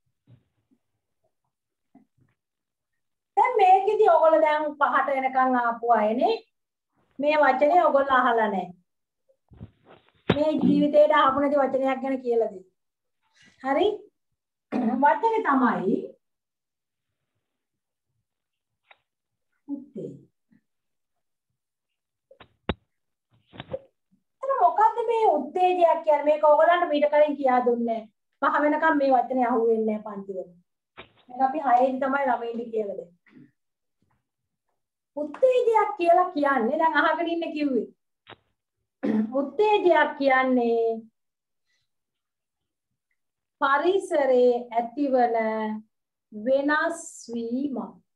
දැන් මේකෙදි ඔයගොල්ලෝ දැන් පහට එනකන් ආපු අයනේ මේ වචනේ ඔයගොල්ලෝ අහලා නැහැ. මේ ජීවිතේට ආපු නැති වචනයක් ගැන කියලා දෙන්න. හරි? වචනේ තමයි උත්තේ. මොකද්ද මේ උත්තේජයක් කියන්නේ? මේක ඕගලන්ට මීට කලින් කියා දුන්නේ නැහැ. පහ වෙනකම් මේ වචනේ අහුවෙන්නේ නැහැ පන්තිවල. මේක අපි හයේදී තමයි ළමයින්ට කියලා දෙන්නේ. උත්තේජයක් කියලා කියන්නේ දැන් අහගෙන ඉන්න කිව්වේ. උත්තේජයක් කියන්නේ පරිසරයේ ඇතිවන වෙනස් වීම.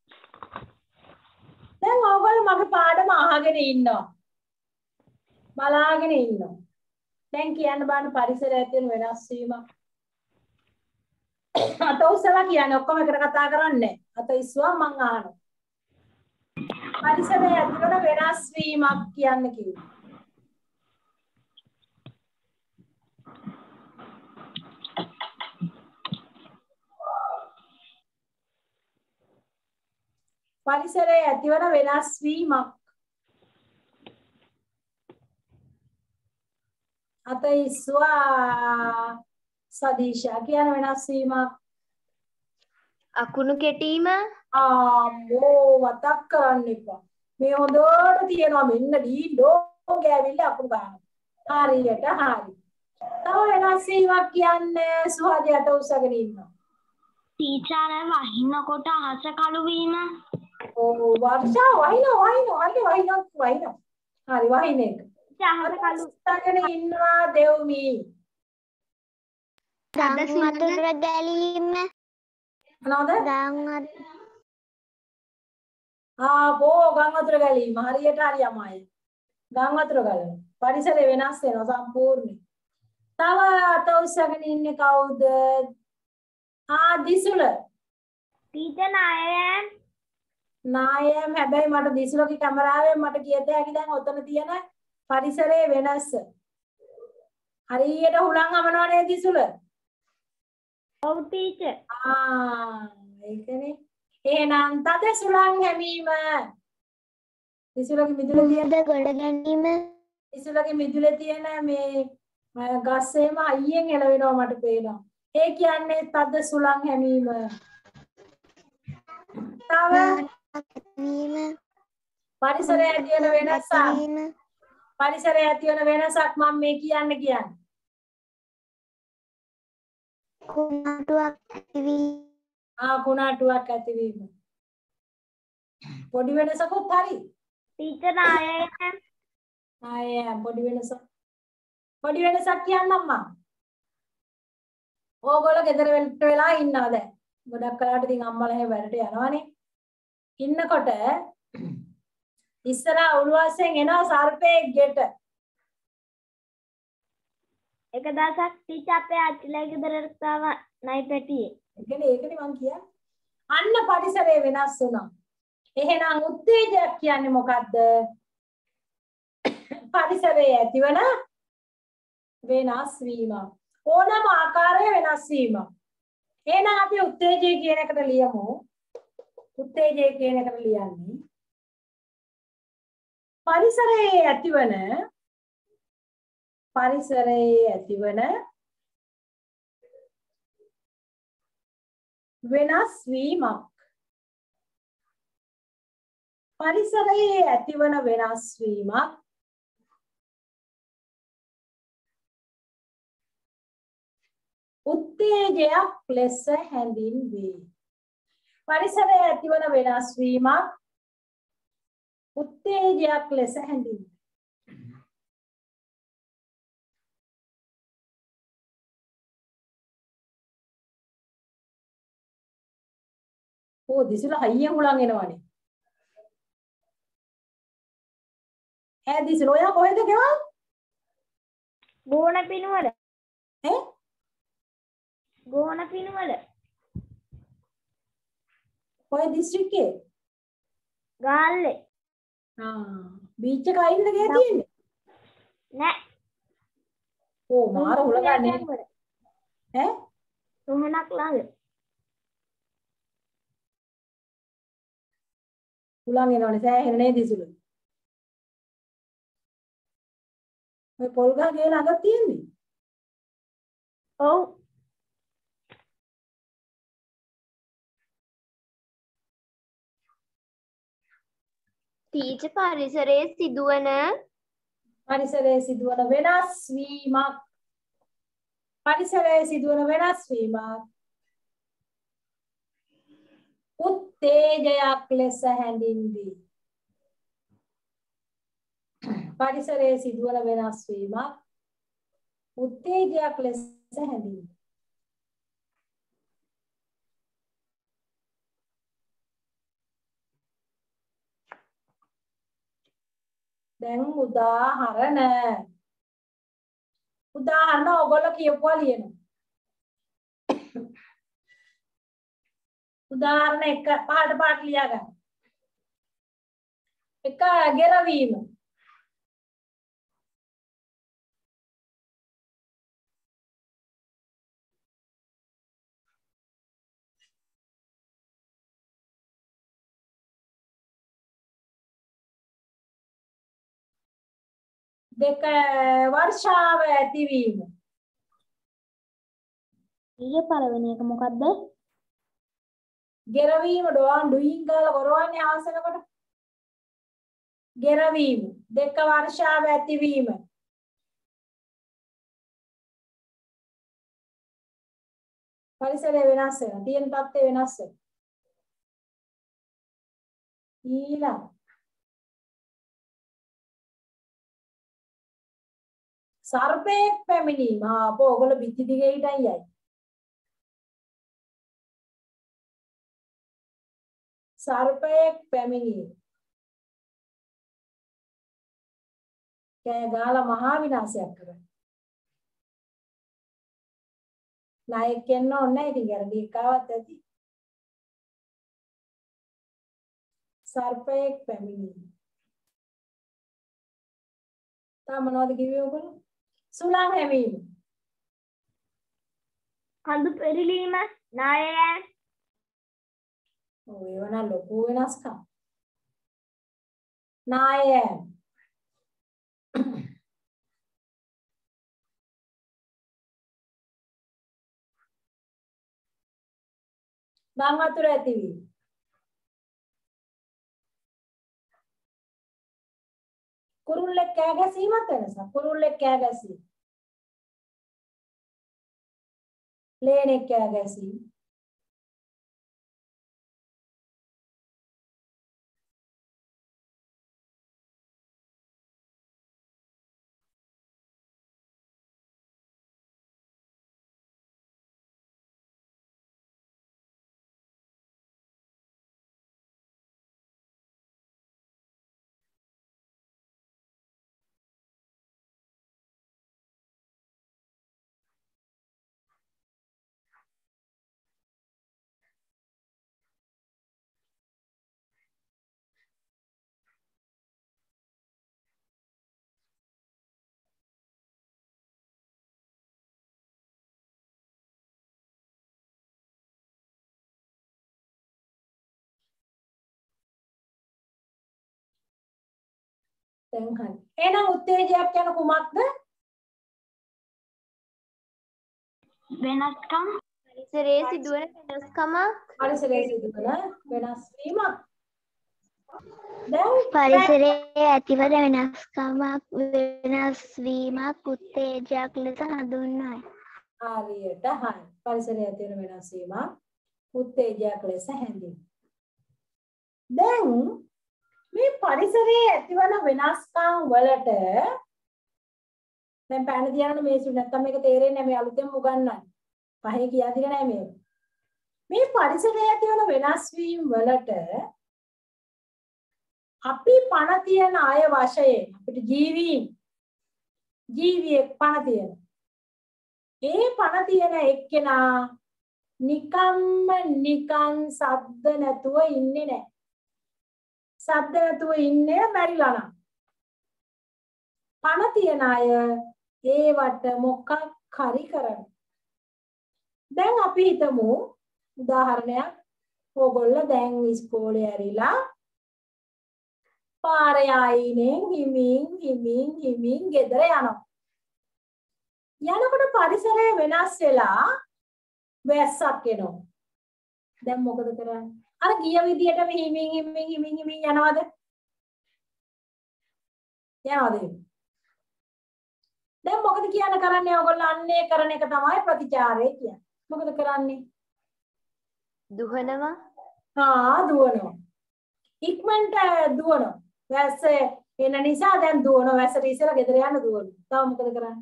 දැන් ඕගොල්ලෝ මගේ පාඩම අහගෙන ඉන්නවා. බලාගෙන ඉන්නවා. දැන් කියන්න බෑන පරිසරයේ ඇතිවන වෙනස් වීම. අත උස්සලා කියන්නේ ඔක්කොම එකට කතා කරන්නේ. අත ඉස්සුවා මං අහනවා. පරිසරයේ ඇතිවන වෙනස් වීමක් කියන්න කිව්වා. පරිසරයේ ඇතිවන වෙනස් වීමක්. අත ඉස්සුවා සදීෂා කියන වෙනස් වීමක්. අකුණු කෙටීම. ආම්මෝ මතක් කරන්න එපා. මේ හොඳට තියෙනවා මෙන්න ඩීඩෝ ගෑවිල්ල අකුණු ගන්නවා. හරියට හරි. තව වෙනස් වීමක් කියන්නේ සුහදයට උස්සගෙන ඉන්නවා. ටීචර් වහිනකොට අහස කළු වීම. ඔව් වර්ෂා වහිනවා වහිනවා අන්නේ වහිනවා වහිනවා. හරි වහින එක. අහස කළු. ඉස්සගෙන ඉන්නවා දෙව්මි. ගම් වතුර ගැලීම. මොනවද? ගම් ආ බෝ ගම් වතුර ගැලීම. හරියට හරියමයි. ගම් වතුර ගලන. පරිසරය වෙනස් වෙනවා සම්පූර්ණයෙන්. තව අත උස්සගෙන ඉන්නේ කවුද? ආ දිසුල. ටීචර් නායයන්. නායම් හැබැයි මට දිසුලගේ කැමරාවෙන් මට කියත හැකි දැන් ඔතන තියෙන පරිසරයේ වෙනස. හරියට හුලං හමනවා නේද දිසුල? ඔව් ටීචර්. ආ ඒකනේ. එහෙනම් තද සුලං හැමීම. දිසුලගේ මිදුලේ තියෙන ගොඩ ගැනීම. දිසුලගේ මිදුලේ තියෙන මේ ගස්සේම අයියෙන් එළවෙනවා මට පේනවා. ඒ කියන්නේ තද සුලං හැමීම. තව පරිසරය ඇති වෙන වෙනසක්. පරිසරය ඇති වෙන වෙනසක් මම මේ කියන්න කියන්නේ. කුණාටුවක් ඇතිවීම. ආ කුණාටුවක් ඇතිවීම. පොඩි වෙනසකුත් හරි. ටීචර් නායයන්. නායයන් පොඩි වෙනසක්. පොඩි වෙනසක් කියන්නම් මම. ඕගොල්ලෝ ගෙදර වෙලට වෙලා ඉන්නවා දැන්. ගොඩක් කලකට ඉතින් අම්මලා එහෙම වැඩට යනවනේ. ඉන්නකොට ඉස්සරහා උළුවස්සෙන් එනවා සර්පෙක් ගෙට. එක දවසක් ටීචර් අපේ අච්චිලා ගෙදරට ආව නයි පැටියේ. ඒකනේ ඒකනේ මං කියන්නේ. අන්න පරිසරය වෙනස් වුණා. එහෙනම් උත්තේජයක් කියන්නේ මොකද්ද? පරිසරයේ ඇතිවන වෙනස් වීම. ඕනම ආකාරයේ වෙනස් වීම. එහෙනම් අපි උත්තේජය කියන එකට ලියමු. උත්තේජය කියන එකට ලියන්නේ පරිසරයේ ඇතිවන පරිසරයේ ඇතිවන වෙනස් වීමක්. පරිසරයේ ඇතිවන වෙනස් වීමක් උත්තේජයක් ලෙස හැඳින්වේ. පරිසරයේ ඇතිවන වෙනස් වීමක් උත්තේජයක් ලෙස හැඳින්වේ. ඕ දිසුල හයියෙන් හුලං එනවනේ. ඈ දිසුල ඔයා කොහෙද ගෙවල්? ගෝණ පිනුවල. ඈ ගෝණ පිනුවල. කොයි දිස්ත්‍රික්කේ? ගාල්ලේ. ආ බීච් එක අයින්ද ගේ තියෙන්නේ? නෑ. ඕ මාර හුලගන්නේ. ඈ රෝහණක් ළඟ. හුලං එනවනේ සෑහෙන නේද දිසුල? ඔය පොල් ගහ ගේ ළඟ තියෙන්නේ? ඔව්. ටීචර් පරිසරයේ සිදුවන පරිසරයේ සිදුවන වෙනස් වීමක්. පරිසරයේ සිදුවන වෙනස් වීමක් උත්තේජයක් ලෙස හැඳින්වේ. පරිසරයේ සිදුවන වෙනස් වීමක් උත්තේජයක් ලෙස හැඳින්වේ. දැන් උදාහරණ උදාහරණ ඔයගොල්ලෝ කියපුවා ලියනවා. උදාහරණ එක පාඩ පාඩ ලියා ගන්න. එක ගෙරවීම. දෙක වර්ෂාව ඇතිවීම. ඊයේ පළවෙනි එක මොකද්ද? ගෙරවීම ඩෝන් ඩුයින් ගාලා කරවන්නේ ආසනකොට. ගෙරවීම. දෙක වර්ෂාව ඇතිවීම. පරිසරය වෙනස් වෙනවා. තියෙන තත්ත්වය වෙනස් වෙනවා. ඊළඟ සර්පයෙක් පැමිණීම. ආ අපෝ ඔයගොල්ලෝ පිටි දිගේ හිටන් යයි. සර්පයෙක් පැමිණීම. කෑ ගාලා මහා විනාශයක් කරනවා. නායක කියන්න ඕනේ නැහැ ඉතින් ගැරඩි එකාවත් ඇති. සර්පයෙක් පැමිණීම. තා මොනවද කිව්වේ ඔයගොල්ලෝ? සුළං හැමීම. කඳු පෙරලීම නායයන් ඔව් ඒව නම් ලොකු වෙනස්කම්. නායයන්. ගම් වතුර ඇතිවීම. කුරුල්ලෙක් කෑ ගැසීමත් වෙනසක්. කුරුල්ලෙක් කෑ ගැසීම. ලේනෙක් කෑ ගැසීම. දැන් හරි. එහෙනම් උත්තේජයක් කියන කුමක්ද? වෙනස්කම්. පරිසරයේ සිදුවන වෙනස්කමක්. පරිසරයේ සිදුවන වෙනස් වීමක්. දැන් පරිසරයේ ඇතිවන වෙනස්කමක් වෙනස් වීමක් උත්තේජයක් ලෙස හඳුන්වයි. හරියට හරි. පරිසරයේ ඇතිවන වෙනස් වීමක් උත්තේජයක් ලෙස හැඳින්වෙනවා. දැන් මේ පරිසරයේ ඇතිවන වෙනස්කම් වලට දැන් පැන තියන්න මේසු නැත්තම් මේක තේරෙන්නේ නැහැ මේ අලුතෙන් උගන්වන්නේ. පහේ කියා දෙන්නේ නැහැ මේ. මේ පරිසරයේ ඇතිවන වෙනස් වීම වලට අපි පණ තියන අය වශයෙන් අපිට ජීවීන් ජීවියෙක් පණ තියෙන. ඒ පණ තියෙන එක්කෙනා නිකම්ම නිකන් සද්ද නැතුව ඉන්නේ නැහැ. සද්ද නැතුව ඉන්නේ මැරිලා නම්. පණ තියන අය ඒවට මොකක් හරි කරන. දැන් අපි හිතමු උදාහරණයක් ඕගොල්ලෝ දැන් ඉස්කෝලේ ඇරිලා පාරේ ආයිනේ හිමින් හිමින් හිමින් ගෙදර යනවා. යනකොට පරිසරය වෙනස් වෙලා වැස්සක් එනවා. දැන් මොකද කරන්නේ? අර ගිය විදියටම හිමින් හිමින් හිමින් හිමින් යනවද? යනවද? දැන් මොකද කියන කරන්නේ ඔයගොල්ලෝ අන්නේ කරන එක තමයි ප්‍රතිචාරය කියන්නේ. මොකද කරන්නේ? දුහනවා. ආ දුවනවා. ඉක්මනට දුවනවා. වැස්ස එන නිසා දැන් දුවනවා. වැස්සට ඉස්සෙල්ලා ගෙදර යන්න දුවනවා. තව මොකද කරන්නේ?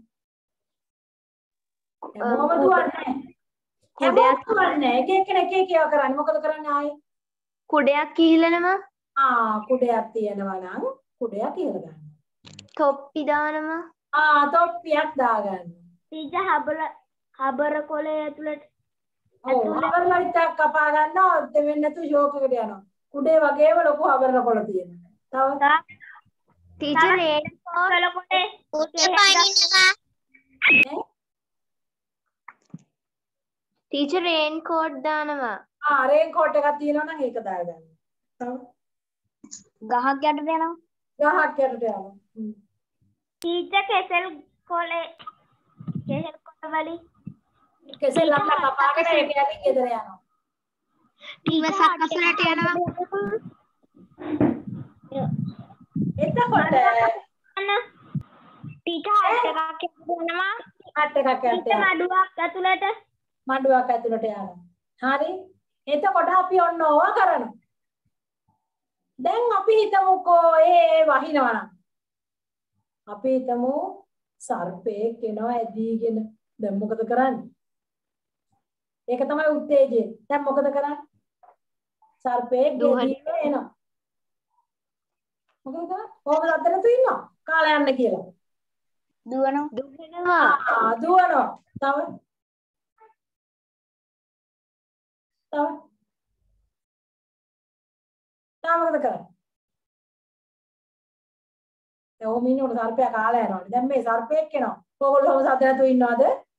මොකම දුවන්නේ? කුඩයක් දුවන්නේ. එක එක එක එක ඒවා කරන්නේ. මොකද කරන්නේ ආයේ? කුඩයක් කිහිලනවා. ආ කුඩයක් තියෙනවා නම් කුඩයක් කියලා ගන්න. තොප්පි දානවා. ආ තොප්පියක් දාගන්න. ඊට හබර හබර කොලේ ඇතුළට ඔව් හබර ලයිටක් කපා ගන්නවා දෙවෙන්න නැතු ෂෝක් එකට යනවා. කුඩේ වගේම ලොකු හබර කොළ තියෙනවා. තව ටීචර් රේන් කොල කොලේ උත්තේ පනිනවා. ටීචර් රේන් කෝට් දානවා. ආ රේන් කෝට් එකක් තියෙනවා නම් ඒක දාගන්න. තව ගහක් යට දෙනවා. ගහක් යටට යනවා. ඊට කෙසෙල් කොලේ කෙසෙල් කොළ වලින් කෙසෙල් ලම්ලා කපාගෙන ඒක යටින් ගෙදර යනවා. ඊවසක් අසලට යනවා. එතකොට ටීචර් හට් එකක් යනවා. හට් එකක් ඊට යටට යනවා. මඩුවක් ඇතුළට මඩුවක් ඇතුළට යනවා. හරි. එතකොට අපි ඔන්න ඕවා කරනවා. දැන් අපි හිතමුකෝ ඒ වහිනවා නම්. අපි හිතමු සර්පෙක් එනවා ඇදීගෙන. දැන් මොකද කරන්නේ? ඒක තමයි උත්තේජය. දැන් මොකද කරන්නේ? සර්පෙක් ගෙදීගෙන එනවා. මොකද කරන්නේ? කොහොමද අතට ඉන්නවා? කාලා යන්න කියලා. දුවනවා. දුවනවා. ආ දුවනවා. තව තව තව මොකද කරන්නේ? දැන් ඔහොම ඉන්නකොට සර්පයා කාලා යනවා. දැන් මේ සර්පෙක් එනවා. ඔයගොල්ලෝ ඔහොම සද්ද නැතුව ඉන්නවද?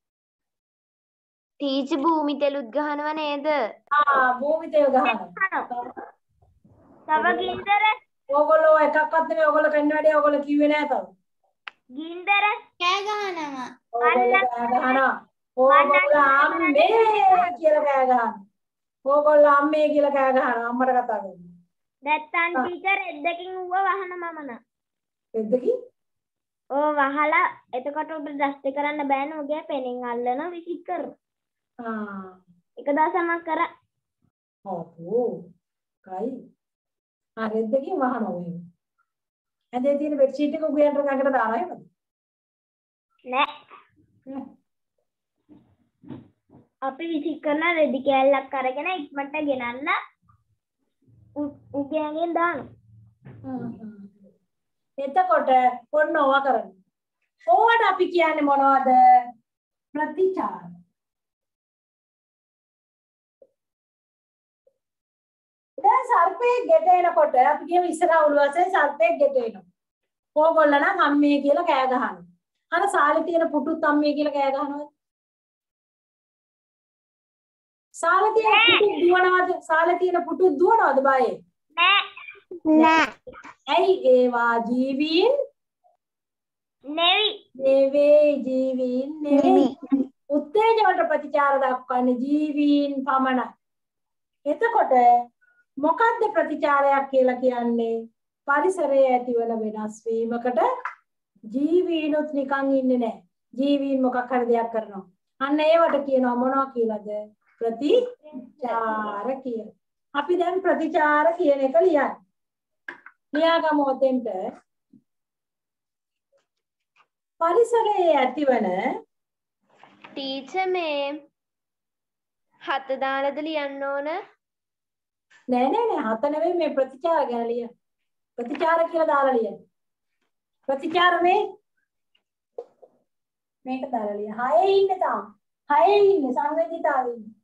ටීචර් භූමි තෙලුත් ගහනව නේද? ආ භූමි තෙල් ගහනවා. තව ගින්දර ඔයගොල්ලෝ එකක්වත් නෙමෙයි ඔයගොල්ලෝ කරන්න වැඩේ ඔයගොල්ලෝ කිව්වේ නෑ තව. ගින්දර කෑ ගහනවා. ඕගොල්ලෝ කෑ ගහනවා. ඕගොල්ලෝ අම්මේ කියලා කෑ ගහනවා. ඕගොල්ලෝ අම්මේ කියලා කෑ ගහනවා. අම්මට කතා කරනවා. නැත්තම් ටීචර් එද්දකින් ඌව වහන මම නා. එද්දකින්? ඕ වහලා එතකොට උඹට දෂ්ට කරන්න බෑනේ උගේ පෙනෙන් අල්ලන විසික් කරනවා. ආ. එක දවසක් කරා. ඔව්. කයි. ආ එද්දකින් වහනවා මේ. ඇඳේ තියෙන බෙඩ් ෂීට් එක උගයන්ට ගඟට දානවා එහෙමද? නෑ. අපි විසික් කරන රෙදි කෑල්ලක් අරගෙන ඉක්මනට ගෙනල්ලා උගයන්ගෙන් දානවා. එතකොට ඔන්න ඕවා කරන්නේ. ඕවට අපි කියන්නේ මොනවද? ප්‍රතිචාර. දැන් සර්පේ ගෙට එනකොට අපි කියමු ඉස්සරහ උළුවසේ සර්පේ ගෙට එනවා. ඕගොල්ලෝ නම් අම්මේ කියලා කෑ ගහනවා. අර සාලේ තියෙන පුටුත් අම්මේ කියලා කෑ ගහනවද? සාලේ තියෙන පුටු දුවනවද? සාලේ තියෙන පුටු දුවනවද බයේ? නෑ. නෑ. ඇයි ඒවා ජීවීන් නෙවි. නෙවෙයි ජීවීන් නෙවෙයි. උත්තේජ වලට ප්‍රතිචාර දක්වන්නේ ජීවීන් පමණයි. එතකොට මොකද්ද ප්‍රතිචාරයක් කියලා කියන්නේ? පරිසරයේ ඇතිවන වෙනස් වීමකට ජීවීනුත් නිකන් ඉන්නේ නැහැ. ජීවීන් මොකක් හරි දෙයක් කරනවා. අන්න ඒවට කියනවා මොනවා කියලාද? ප්‍රතිචාර කියලා. අපි දැන් ප්‍රතිචාර කියන එක ලියන්නේ. ලියාගමු ඔතෙන්ට. පරිසරයේ ඇතිවන ටීචර් මේ හත දාලාද ලියන්න ඕන? නෑ නෑ නෑ හත නෙවෙයි මේ ප්‍රතිචාර ගැන ලියන්න. ප්‍රතිචාර කියලා දාලා ලියන්න. ප්‍රතිචාර මේ මේක දාලා ලියන්න. හයේ ඉන්නේ තාම. හයේ ඉන්නේ සංවේදීතාවේ ඉන්නේ.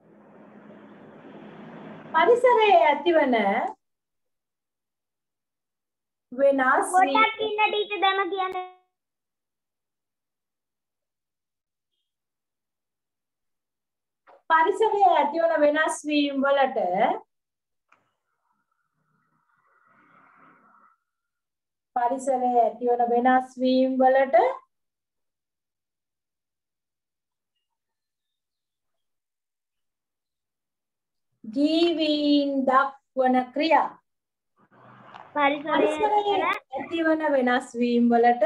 පරිසරයේ ඇතිවන වෙනස් පොඩක් ඉන්න ටීචර් දැම කියන්නේ. පරිසරයේ ඇතිවන වෙනස් වීම වලට පරිසරයේ ඇතිවන වෙනස් වීම වලට ජීවීන් දක්වන ක්‍රියා. පරිසරයේ ඇතිවන වෙනස් වීම වලට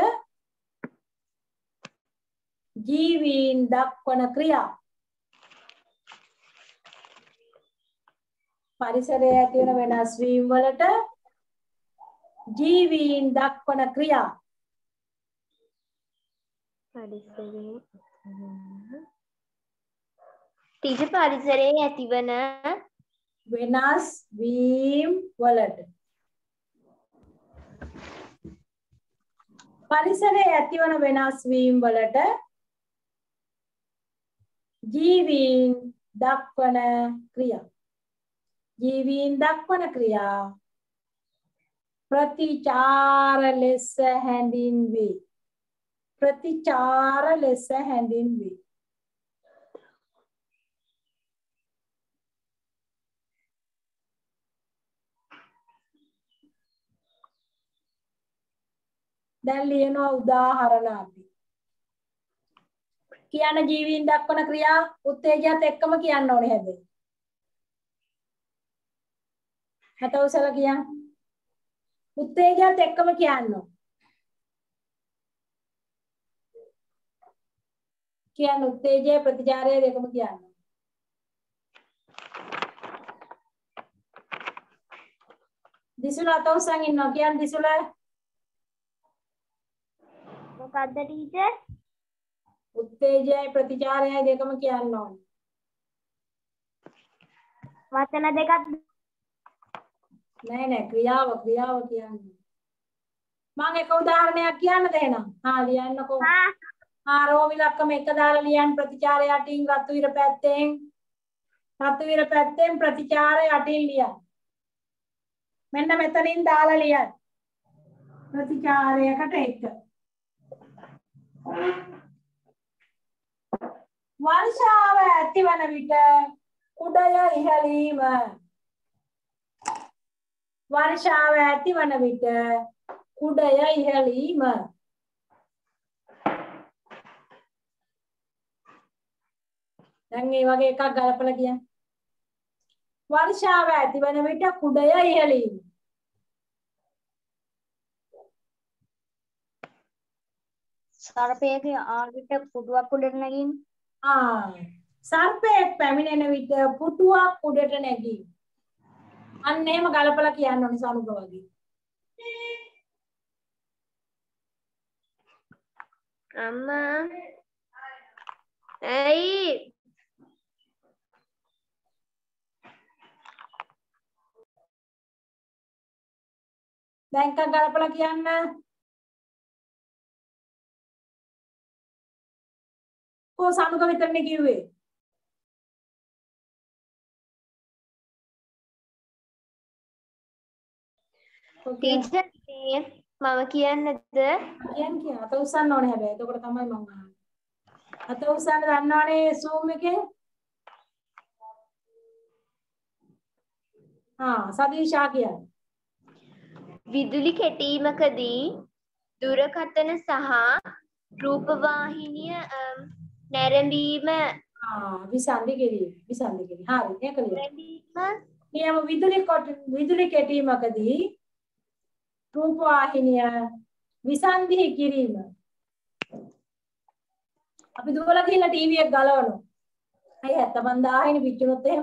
ජීවීන් දක්වන ක්‍රියා. පරිසරයේ ඇතිවන වෙනස් වීම වලට ජීවීන් දක්වන ක්‍රියා. පරිසරයේ ටීචර් පරිසරයේ ඇතිවන වෙනස් වීම වලට පරිසරයේ ඇතිවන වෙනස් වීම වලට ජීවීන් දක්වන ක්‍රියා. ජීවීන් දක්වන ක්‍රියා ප්‍රතිචාර ලෙස හැඳින්වේ. ප්‍රතිචාර ලෙස හැඳින්වේ. දැන් ලියනවා උදාහරණ අපි. කියන ජීවීන් දක්වන ක්‍රියා උත්තේජයත් එක්කම කියන්න ඕනේ හැබැයි. හතවසල කියන්න. උත්තේජයත් එක්කම කියන්න ඕනේ. කියන්න උත්තේජය ප්‍රතිචාරය දෙකම කියන්න. දිසුල අත උස්සන් ඉන්නවා කියන්න දිසුල. මොකද්ද ටීචර්? උත්තේජයයි ප්‍රතිචාරයයි දෙකම කියන්න ඕනේ. වචන දෙකක් නෑ නෑ ක්‍රියාව ක්‍රියාව කියන්නේ. මම එක උදාහරණයක් කියන්නද එහෙනම්? හා ලියන්නකෝ. හා හා රෝමිලක්කම එක දාලා ලියන්න ප්‍රතිචාරය යටින් රතු ඉර පැත්තෙන්. රතු ඉර පැත්තෙන් ප්‍රතිචාරය යටින් ලියන්න. මෙන්න මෙතනින් දාලා ලියන්න. ප්‍රතිචාරයකට එක. වර්ෂාව ඇතිවන විට කුඩය ඉහළීම. වර්ෂාව ඇතිවන විට කුඩය ඉහළීම. දැන් මේ වගේ එකක් ගලපලා කියන්න. වර්ෂාව ඇතිවන විට කුඩය ඉහළීම. සර්පයේ ආවිත පුඩුවක් උඩට නැගින්. ආ සර්පයෙක් පැමිණෙන විට පුටුවක් උඩට නැගී. අන්න එහෙම ගලපලා කියන්න ඕනේ සනුක වගේ. අම්මා ඇයි දැන් එකක් ගලපලා කියන්න. කො සනුක විතරනේ කිව්වේ. ටීචර් මේ මම කියන්නද කියන්න කියන අත උස්සන්න ඕනේ හැබැයි. එතකොට තමයි මම අහන්නේ. අත උස්සන්න දන්නවනේ Zoom එකේ. ආ සදීෂා කියන්නේ. විදුලි කැටීමකදී දුරකථන සහ රූපවාහිනිය අම්, නැරඹීම ආ විසන්ධි කිරීම. විසන්ධි කිරීම. හරි ඒක ලියන්න. නැරඹීම නියම විදුලි කොට විදුලි කැටීමකදී රූපවාහිනිය විසන්ධි කිරීම. අපි දුවලා ගිහිල්ලා ටීවී එක ගලවනවා. අය හැත්තපන්දාහයිනේ පිච්චුනොත් එහෙම.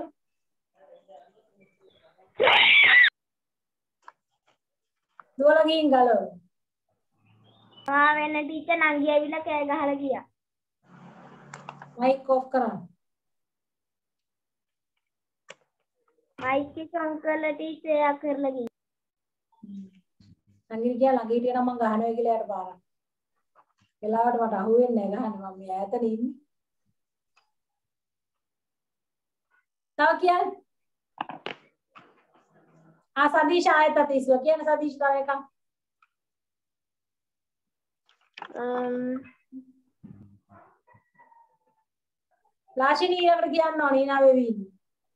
දුවලා ගිහින් ගලවනවා. ආ වෙන ටීචර් නංගි ඇවිල්ලා කෑ ගහලා ගියා. මයික් ඔෆ් කරන්න. මයික් එක ඔන් කරලා ටීචර් එයා කරලා ගියා. නංගි ගියා ළඟට යනවා මං ගහනවා කියලා යට පාරක්. වෙලාවට මට අහුවෙන්නේ නැහැ ගහන්නේ මම මේ ඈතන ඉන්නේ. තව කියන්න. ආ සදීෂ් ආයත තිස්ව කියන සදීෂ් තව එකක්. අම්, ලාෂිනී ඊළඟට කියන්න ඕනේ ඊනා වෙවි ඉන්නේ.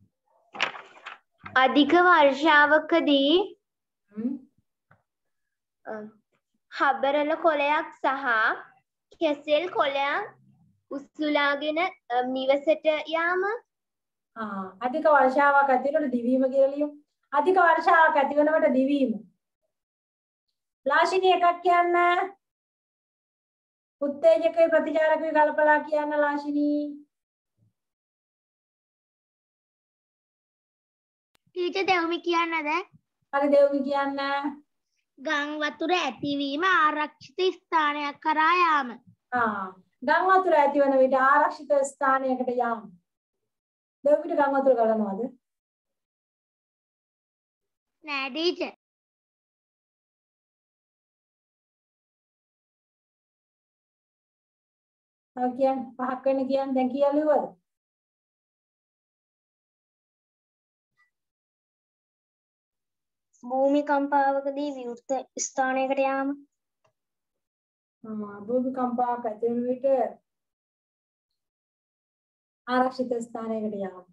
අධික වර්ෂාවකදී හ්ම්. අම්, හබරල කොළයක් සහ කෙසෙල් කොළයක් උස්සුලාගෙන අම්, නිවසට යාම ආ අධික වර්ෂාවක් ඇති වෙනකොට දිවීම කියලා ලියමු. අධික වර්ෂාවක් ඇති වෙනකොට දිවීම. ලාෂිනී එකක් කියන්න. උත්තේජකේ ප්‍රතිචාරකේ ගලපලා කියන්න ලාෂිනී. ටීචර් දෙව්මි කියන්නද? හරි දෙව්මි කියන්න. ගම් වතුර ඇතිවීම ආරක්ෂිත ස්ථානයක් කරා යාම. ආ ගම් වතුර ඇති වෙන විට ආරක්ෂිත ස්ථානයකට යාම. දෙව්මිට ගම් වතුර ගලනවද? නෑ ටීචර්. තව කියන්න පහක් වෙන කියන්න දැන් කියලා ලිව්වද? භූමිකම්පාවකදී විවෘත ස්ථානයකට යාම. ආ භූමිකම්පාවක් ඇති වෙන විට ආරක්ෂිත ස්ථානයකට යාම.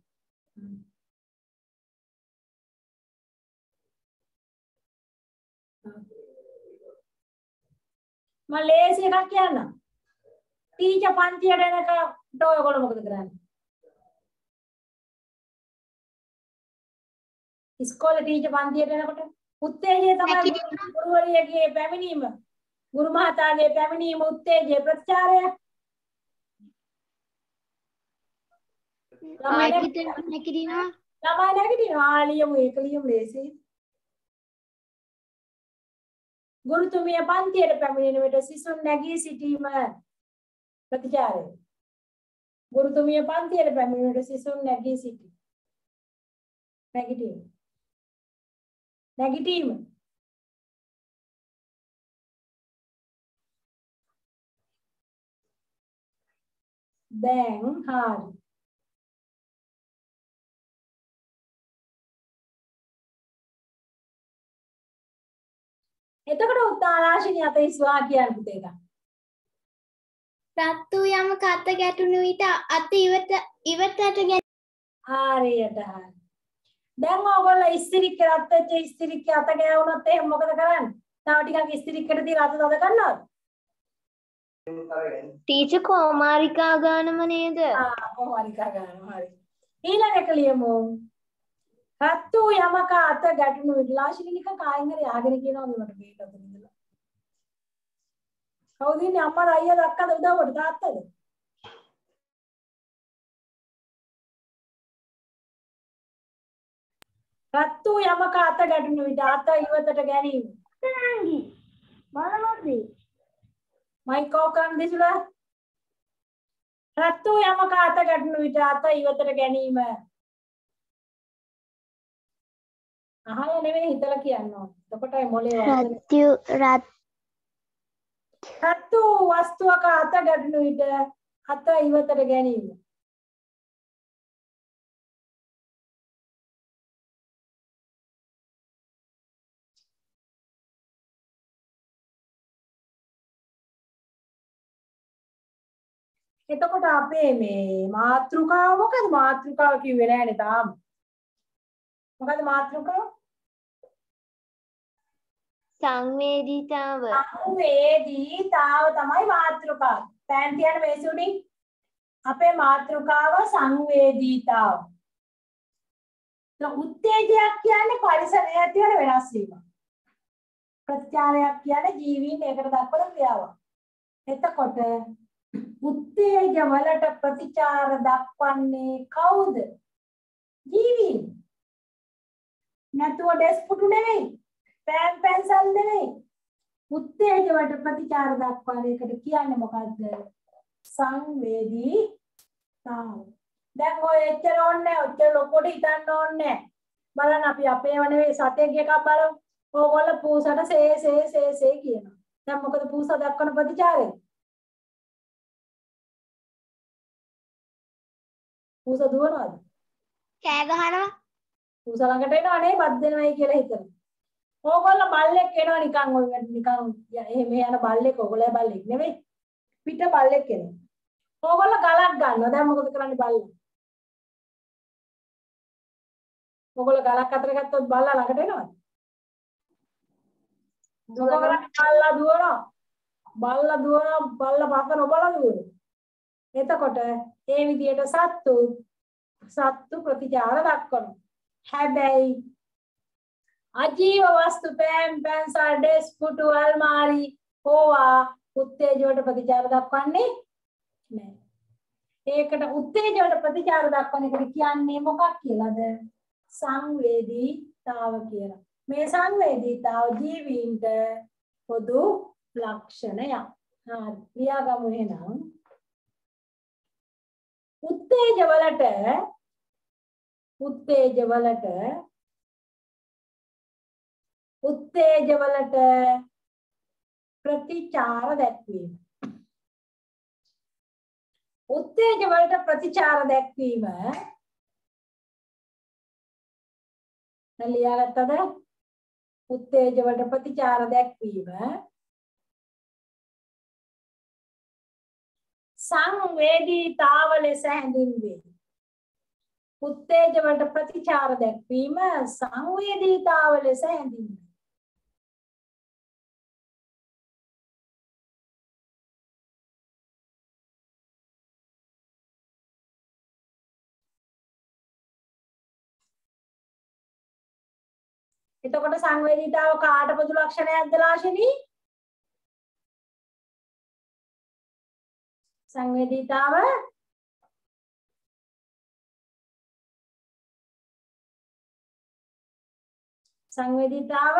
මම ලේසි එකක් කියන්නම්. ටීචර් පන්තියට එනකොට ඔයගොල්ලෝ මොකද කරන්නේ? ඉස්කෝලේ ටීචර් පන්තියට එනකොට උත්තේජය තමයි ගුරුවරියගේ පැමිණීම. ගුරු මහතාගේ පැමිණීම උත්තේජය ප්‍රතිචාරය. ළමයිට නැකිරිනවා. ළමයි නැගිටිනවා ලියමු ඒක ලියමු ලේසි. ගුරුතුමිය පන්තියට පැමිණෙන විට සිසුන් නැගී සිටීම ප්‍රතිචාරය. ගුරුතුමිය පන්තියට පැමිණෙන විට සිසුන් නැගී සිටී. නැගිටීම. නැගිටීම. දැන් හරි. එතකොට උත්තරාශිනිය අත ඉස්වා කියන පුතේ එක. රත් වූ යමක අත ගැටුණු විට අත ඉවත ඉවතට ගැ හරියට හරි. දැන් ඕගොල්ලෝ ඉස්තිරික්ක රත් වෙච්ච ඉස්තිරික්ක අත ගෑවුනොත් එහෙනම් මොකද කරන්නේ? තව ටිකක් ඉස්තිරික්කට තියලා අත තද කරනවද? ටීචර් කොමාරිකා ගානම නේද? ආ කොමාරිකා ගන්නවා හරි. ඊළඟ එක ලියමු. රත් වූ යමක අත ගැටුණු විට ලාශිනි නිකන් කායින් හරි ආගෙන කියනවා මට මේක අත ඉඳලා. කවුද ඉන්නේ අම්මලා අයියා දක්කද උදව්වට තාත්තද? රත් වූ යමක අත ගැටුණු විට අත ඉවතට ගැනීම. නංගි බලමොද්දී මයික් ඕෆ් කරන්න දිසුලා. රත් වූ යමක අත ගැටුණු විට අත ඉවතට ගැනීම. අහලා නෙවෙයි හිතලා කියන්න ඕන. එතකොටයි මොලේ වර්ධනය. රත්තු රත් රත් වූ වස්තුවක අත ගැටුණු විට අත ඉවතට ගැනීම. එතකොට අපේ මේ මාත්‍රිකාව මොකද? මාත්‍රිකාව කිව්වේ නෑනේ තාම. මොකද මාත්‍රිකාව? සංවේදීතාව. සංවේදීතාව තමයි මාත්‍රිකාව. පෑන් තියන්න මේසෙ උඩින්. අපේ මාත්‍රිකාව සංවේදීතාව. උත්තේජයක් කියන්නේ පරිසරය ඇති වෙන වෙනස් වීම. ප්‍රතිචාරයක් කියන්නේ ජීවීන් ඒකට දක්වන ක්‍රියාවක්. එතකොට උත්තේජ වලට ප්‍රතිචාර දක්වන්නේ කවුද? ජීවීන්. නැතුව ඩෙස්පුටු නෙවෙයි. පෑන් පැන්සල් නෙවෙයි. උත්තේජ වලට ප්‍රතිචාර දක්වන එකට කියන්නේ මොකද්ද? සංවේදීතාව. දැන් ඔය එච්චර ඕනේ ඔච්චර ලොකුට හිතන්න ඕනේ බලන්න අපි අපේව නෙවෙයි සතෙක් එකක් බලමු. ඕගොල්ලෝ පූසට සේ සේ සේ සේ කියනවා. දැන් මොකද පූස දක්වන ප්‍රතිචාරය? පූස දුවනවාද? කෑ ගහනවා පූස ළඟට එනවා නේ බත් දෙනවයි කියලා හිතනවා. ඕගොල්ලෝ බල්ලෙක් එනවා නිකන් ඔය නිකන් එහෙම යන බල්ලෙක් ඕගොල්ලෝ බල්ලෙක් නෙවෙයි. පිට බල්ලෙක් එනවා. ඕගොල්ලෝ ගලක් ගන්නවා. දැන් මොකද කරන්නේ බල්ලා? ඕගොල්ලෝ ගලක් අතර ගත්තොත් බල්ලා ළඟට එනවද? දුවනවා. බල්ලා දුවනවා. බල්ලා දුවනවා. බල්ලා පස්ස නොබලා දුවනවා. එතකොට ඒ විදියට සත්තු සත්තු ප්‍රතිචාර දක්වනවා. හැබැයි අජීව වස්තු පෑන් පැන්සල් ඩෙස් පුටු අල්මාරි ඕවා උත්තේජ වලට ප්‍රතිචාර දක්වන්නේ නැහැ. ඒකට උත්තේජ වලට ප්‍රතිචාර දක්වන එකට කියන්නේ මොකක් කියලාද? සංවේදීතාව කියලා. මේ සංවේදීතාව ජීවීන්ට පොදු ලක්ෂණයක්. හරි. ලියාගමු එහෙනම්. උත්තේජ වලට උත්තේජ වලට උත්තේජ වලට ප්‍රතිචාර දැක්වීම. උත්තේජ වලට ප්‍රතිචාර දැක්වීම ලියාගත්තද? උත්තේජ වලට ප්‍රතිචාර දැක්වීම සංවේදීතාව ලෙස හැඳින්වේ. උත්තේජ වලට ප්‍රතිචාර දැක්වීම සංවේදීතාව ලෙස හැඳින්වේ. එතකොට සංවේදීතාව කාට පොදු ලක්ෂණයක්ද ලාශිනී? සංවේදීතාව සංවේදීතාව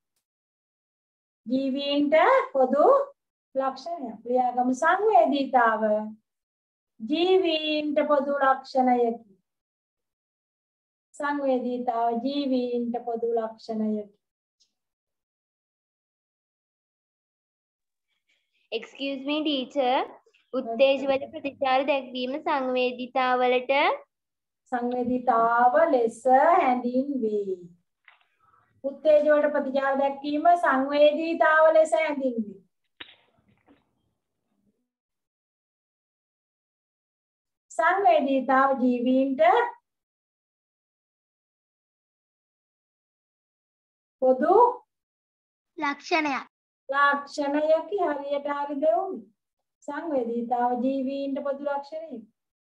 ජීවීන්ට පොදු ලක්ෂණයක්. ලියාගමු සංවේදීතාව ජීවීන්ට පොදු ලක්ෂණයකි. සංවේදීතාව ජීවීන්ට පොදු ලක්ෂණයකි. Excuse me teacher. උත්තේජවල ප්‍රතිචාර දැක්වීම සංවේදීතාවලට සංවේදීතාව ලෙස හැඳින්වේ. උත්තේජවලට ප්‍රතිචාර දැක්වීම සංවේදීතාව ලෙස හැඳින්වේ. සංවේදීතාව ජීවීන්ට පොදු ලක්ෂණයක්. ලක්ෂණයකි. හරියට හරි දෙවුනි. සංවේදීතාව ජීවීන්ට පොදු ලක්ෂණයකි.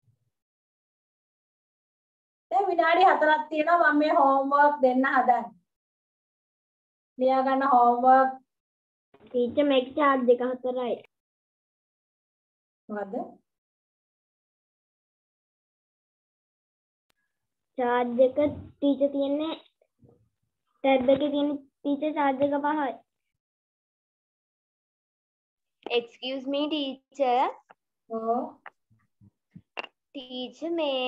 දැන් විනාඩි හතරක් තියෙනවා මම මේ හෝම්වර්ක් දෙන්න හදන්නේ. ලියා ගන්න හෝම්වර්ක්. ටීචර් මේක චාර්ජ් එක හතරයි. මොකද්ද? චාර්ජ් එක ටීචර් තියන්නේ ටැබ් එකේ තියෙන ටීචර් චාර්ජ් එක පහයි. Excuse me teacher. ඔව්. teacher මේ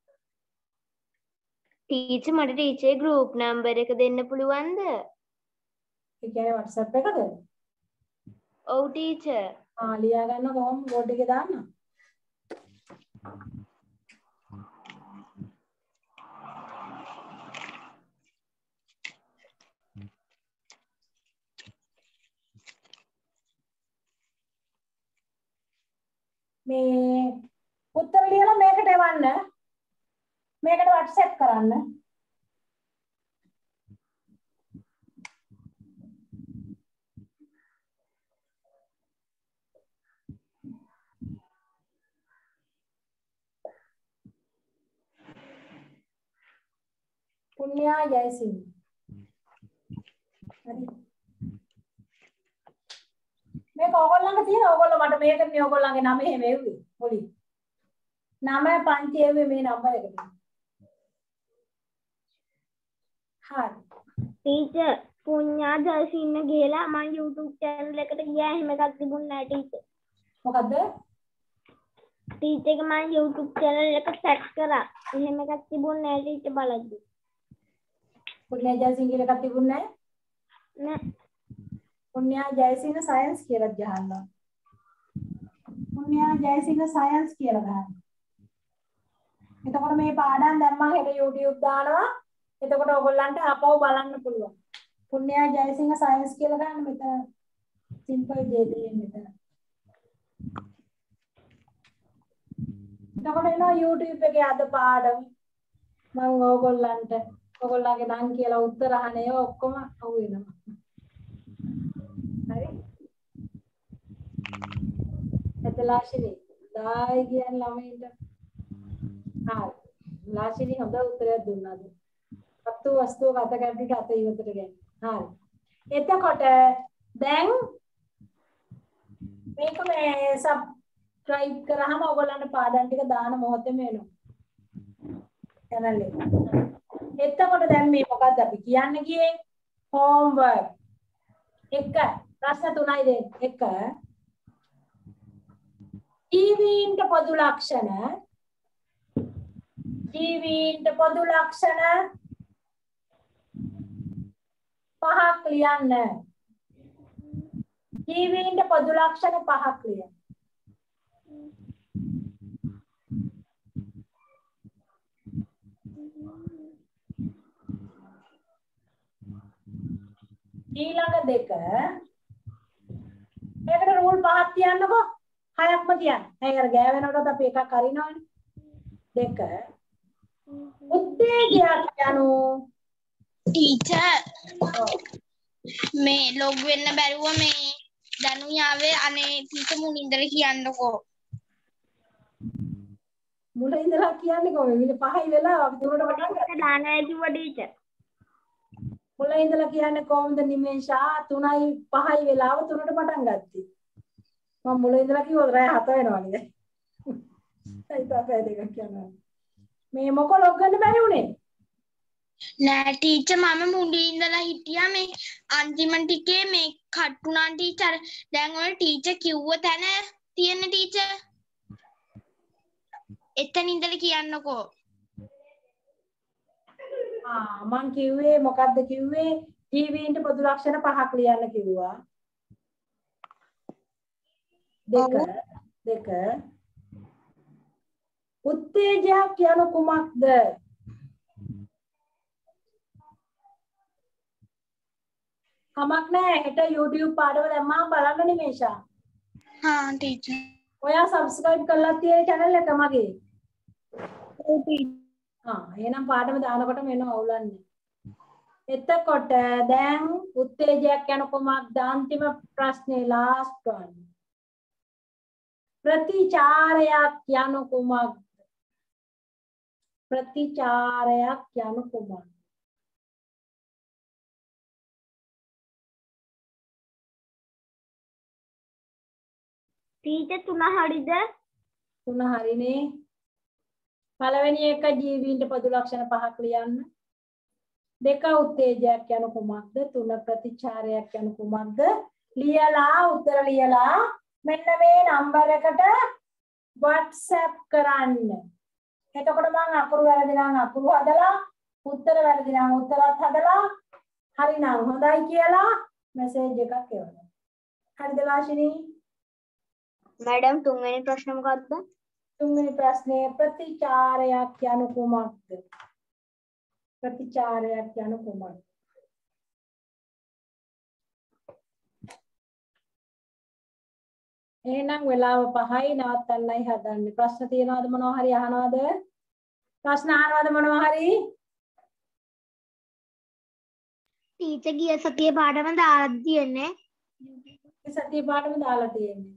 teacher මට teacher group number එක දෙන්න පුළුවන්ද? ඒ කියන්නේ WhatsApp එකද? ඔව් teacher. ආ ලියා ගන්න කොහොම බෝඩ් එකේ දාන්න. මේ උත්තර ලියලා මේකට එවන්න. මේකට WhatsApp කරන්න. පුණ්‍යා ජයසිංහ. හරි. මේක ඕගොල්ලන්ගේ තියෙන ඕගොල්ලෝ මට මේකනේ ඕගොල්ලන්ගේ නම එහෙම එව්වේ පොඩි. නම පන්ති එව්වේ මේ නම්බර එකට. හරි. ටීචර් පුඤ්ඤා ජයසින්න ගිහලා මම YouTube channel එකට ගියා එහෙම එකක් තිබුණ නැහැ ටීචර්. මොකද්ද? ටීචර් එක මම YouTube channel එක සර්ච් කරා. එහෙම එකක් තිබුණ නැහැ ටීචර් බලද්දි. පුණ්‍යා ජයසිංහ කියලා එකක් තිබුණේ නැහැ? නෑ. පුණ්‍යා ජයසිංහ සයන්ස් කියලා ගහන්න. පුණ්‍යා ජයසිංහ සයන්ස් කියලා ගහන්න. එතකොට මේ පාඩම් දැන් මම හෙට YouTube දානවා. එතකොට ඔයගොල්ලන්ට ආපහු බලන්න පුළුවන්. පුණ්‍යා ජයසිංහ සයන්ස් කියලා ගන්න මෙතන සිම්පල් දේ දෙන්නේ මෙතන. එතකොට එනවා YouTube එකේ අද පාඩම් මම ඕගොල්ලන්ට ඔයගොල්ලන්ගේ නම් කියලා උත්තර අහන ඒවා ඔක්කොම අහු වෙනවා. හරි? එතලාශිනී ඩායි කියන ළමයින්ට හරි. ලාශිනී හොඳ උත්තරයක් දුන්නාද? අතු වස්තුව ගත කැඩිට අත ඉවතට ගන්න. හරි. එතකොට දැන් මේක මේ සබ්ස්ක්‍රයිබ් කරාම ඔයගොල්ලන්ට පාඩම් ටික දාන මොහොතේම එනවා. channel එක. එතකොට දැන් මේ මොකද්ද අපි කියන්න ගියේ? homework. එක ප්‍රශ්න තුනයි දෙන්නේ. එක ජීවීන්ට පොදු ලක්ෂණ ජීවීන්ට පොදු ලක්ෂණ පහක් ලියන්න. ජීවීන්ට පොදු ලක්ෂණ පහක් ලියන්න. ඊළඟ දෙක මේකට රූල් පහක් තියන්නකෝ. හයක්ම තියන්න. ඇයි අර ගෑවෙනකොට අපි එකක් අරිනවනේ. දෙක උත්තේජයක් යනු ටීචර් මේ ලොග් වෙන්න බැරුව මේ දනුයි ආවේ අනේ ටීචර් මුලින්දල කියන්නකෝ. මුල ඉඳලා කියන්නේ කොහොමද? විල පහයි වෙලා අපි තුනට පටන් ගත්තා. දානවා කිව්වා ටීචර්. මුල ඉඳලා කියන්නේ කොහොමද නිමේෂා? තුනයි පහයි වෙලාව තුනට පටන් ගත්තී. මම මුල ඉඳලා කිව්වොත් රෑ හත වෙනවනේ. ඒ තමයි දෙකක් කියනවා. මේ මොක ලොග් ගන්න බැරි උනේ? නෑ ටීචර් මම මුලින් ඉඳලා හිටියා මේ අන්තිම ටිකේ මේ කට්ටුනා ටීචර් දැන් ඔය ටීචර් කිව්ව තැන තියෙන ටීචර් එතන ඉඳලා කියන්නකෝ ආ මං කිව්වේ මොකද්ද කිව්වේ ජීවීන්ට පොදු ලක්ෂණ පහක් ලියන්න කිව්වා දෙක දෙක උත්තේජයක් කියන කුමක්ද කමක් නැහැ හෙට YouTube පාඩම දැම්මම බලන්න නිමේෂා හා ටීචර් ඔයා subscribe කරලා තියෙන channel එක මගේ ඔව් ටීචර් ආ එහෙනම් පාඩම දානකොට මෙන්න අවුලන්නේ එතකොට දැන් උත්තේජයක් යන කොමක්ද අන්තිම ප්‍රශ්නේ last one ප්‍රතිචාරයක් යන කොමක්ද ප්‍රතිචාරයක් යන කොමක්ද ටීචර් තුන හරිද? තුන හරිනේ පළවෙනි එක ජීවීන්ට පොදු ලක්ෂණ පහක් ලියන්න දෙක උත්තේජයක් යන කුමක්ද තුන ප්‍රතිචාරයක් යන කුමක්ද ලියලා උත්තර ලියලා මෙන්න මේ නම්බර එකට WhatsApp කරන්න එතකොට මම අකුරු වැරදි නම් අකුරු හදලා උත්තර වැරදි නම් උත්තරත් හදලා හරි නම් හොඳයි කියලා මැසේජ් එකක් එවනවා හරිද ලාෂිනී मैडम තුන්වෙනි ප්‍රශ්න මොකක්ද? තුන්වෙනි ප්‍රශ්නේ ප්‍රතිචාරයක් යන කුමක්ද? ප්‍රතිචාරයක් යන කුමක්ද? එහෙනම් වෙලාව පහයි නවත්තන්නයි හදන්නේ. ප්‍රශ්න තියනවද මොනවා හරි අහනවද? ප්‍රශ්න අහනවද මොනවා හරි? ටීචර් ගිය සතියේ පාඩම දාලා තියෙන්නේ. සතිය පාඩම දාලා තියෙන්නේ.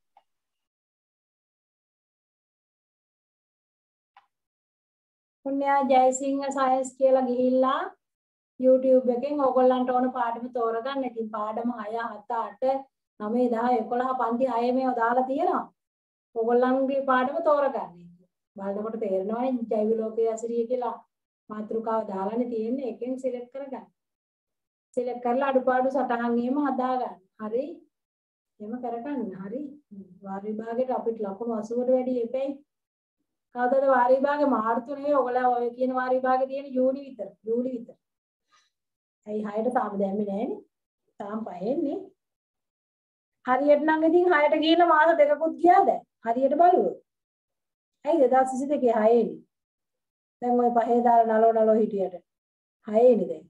පුණ්‍යා ජයසිංහ සයන්ස් කියලා ගිහිල්ලා YouTube එකෙන් ඕගොල්ලන්ට ඕන පාඩම තෝරගන්න. ඉතින් පාඩම හය හත අට නවය දහ එකොළහ පන්ති හය මේව දාලා තියෙනවා. ඕගොල්ලන්ගේ පාඩම තෝරගන්න. බලනකොට තේරෙනවනේ ජෛව ලෝකයේ ඇසිරිය කියලා මාතෘකාව දාලානේ තියෙන්නේ. එකෙන් සිලෙක්ට් කරගන්න. සිලෙක්ට් කරලා අඩුපාඩු සටහන් එහෙම හදාගන්න. හරි? එහෙම කරගන්න. හරි? වාර විභාගයට අපිට ලකුණු අසූවට වැඩි එපෙයි. කවදාද වාර විභාගේ මාර්තු නෙවෙයි ඔයගොල්ලෝ ඔය කියන වාර විභාගේ තියෙන ජූනි විතර ජූලි විතර. ඇයි හයට තාම දැම්මේ නැහනේ. තාම පහෙන්නේ. හරියට නම් ඉතින් හයට ගිහින් මාස දෙකකුත් ගියාද? හරියට බලුවොත්. ඇයි දෙදාස් විසි දෙකේ හයේනේ. දැන් ඔය පහේ දාලා නලෝ නලෝ හිටියට. හයේනේ දැන්.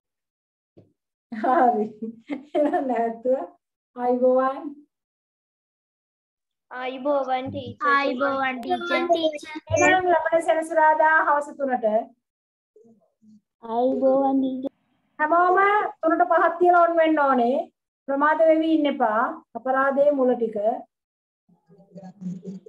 හරි. එහෙනම් නැත්තුව අයිබෝවන් ආයිබෝවන් ටීචර්. ආයිබෝවන් ටීචර්. එහෙනම් ලබන සෙනසුරාදා හවස තුනට ආයිබෝවන් ටීචර්. හැමෝම තුනට පහක් තියලා ඔන් වෙන්න ඕනේ. ප්‍රමාද වෙවි ඉන්න එපා. අපරාධයේ මුල ටික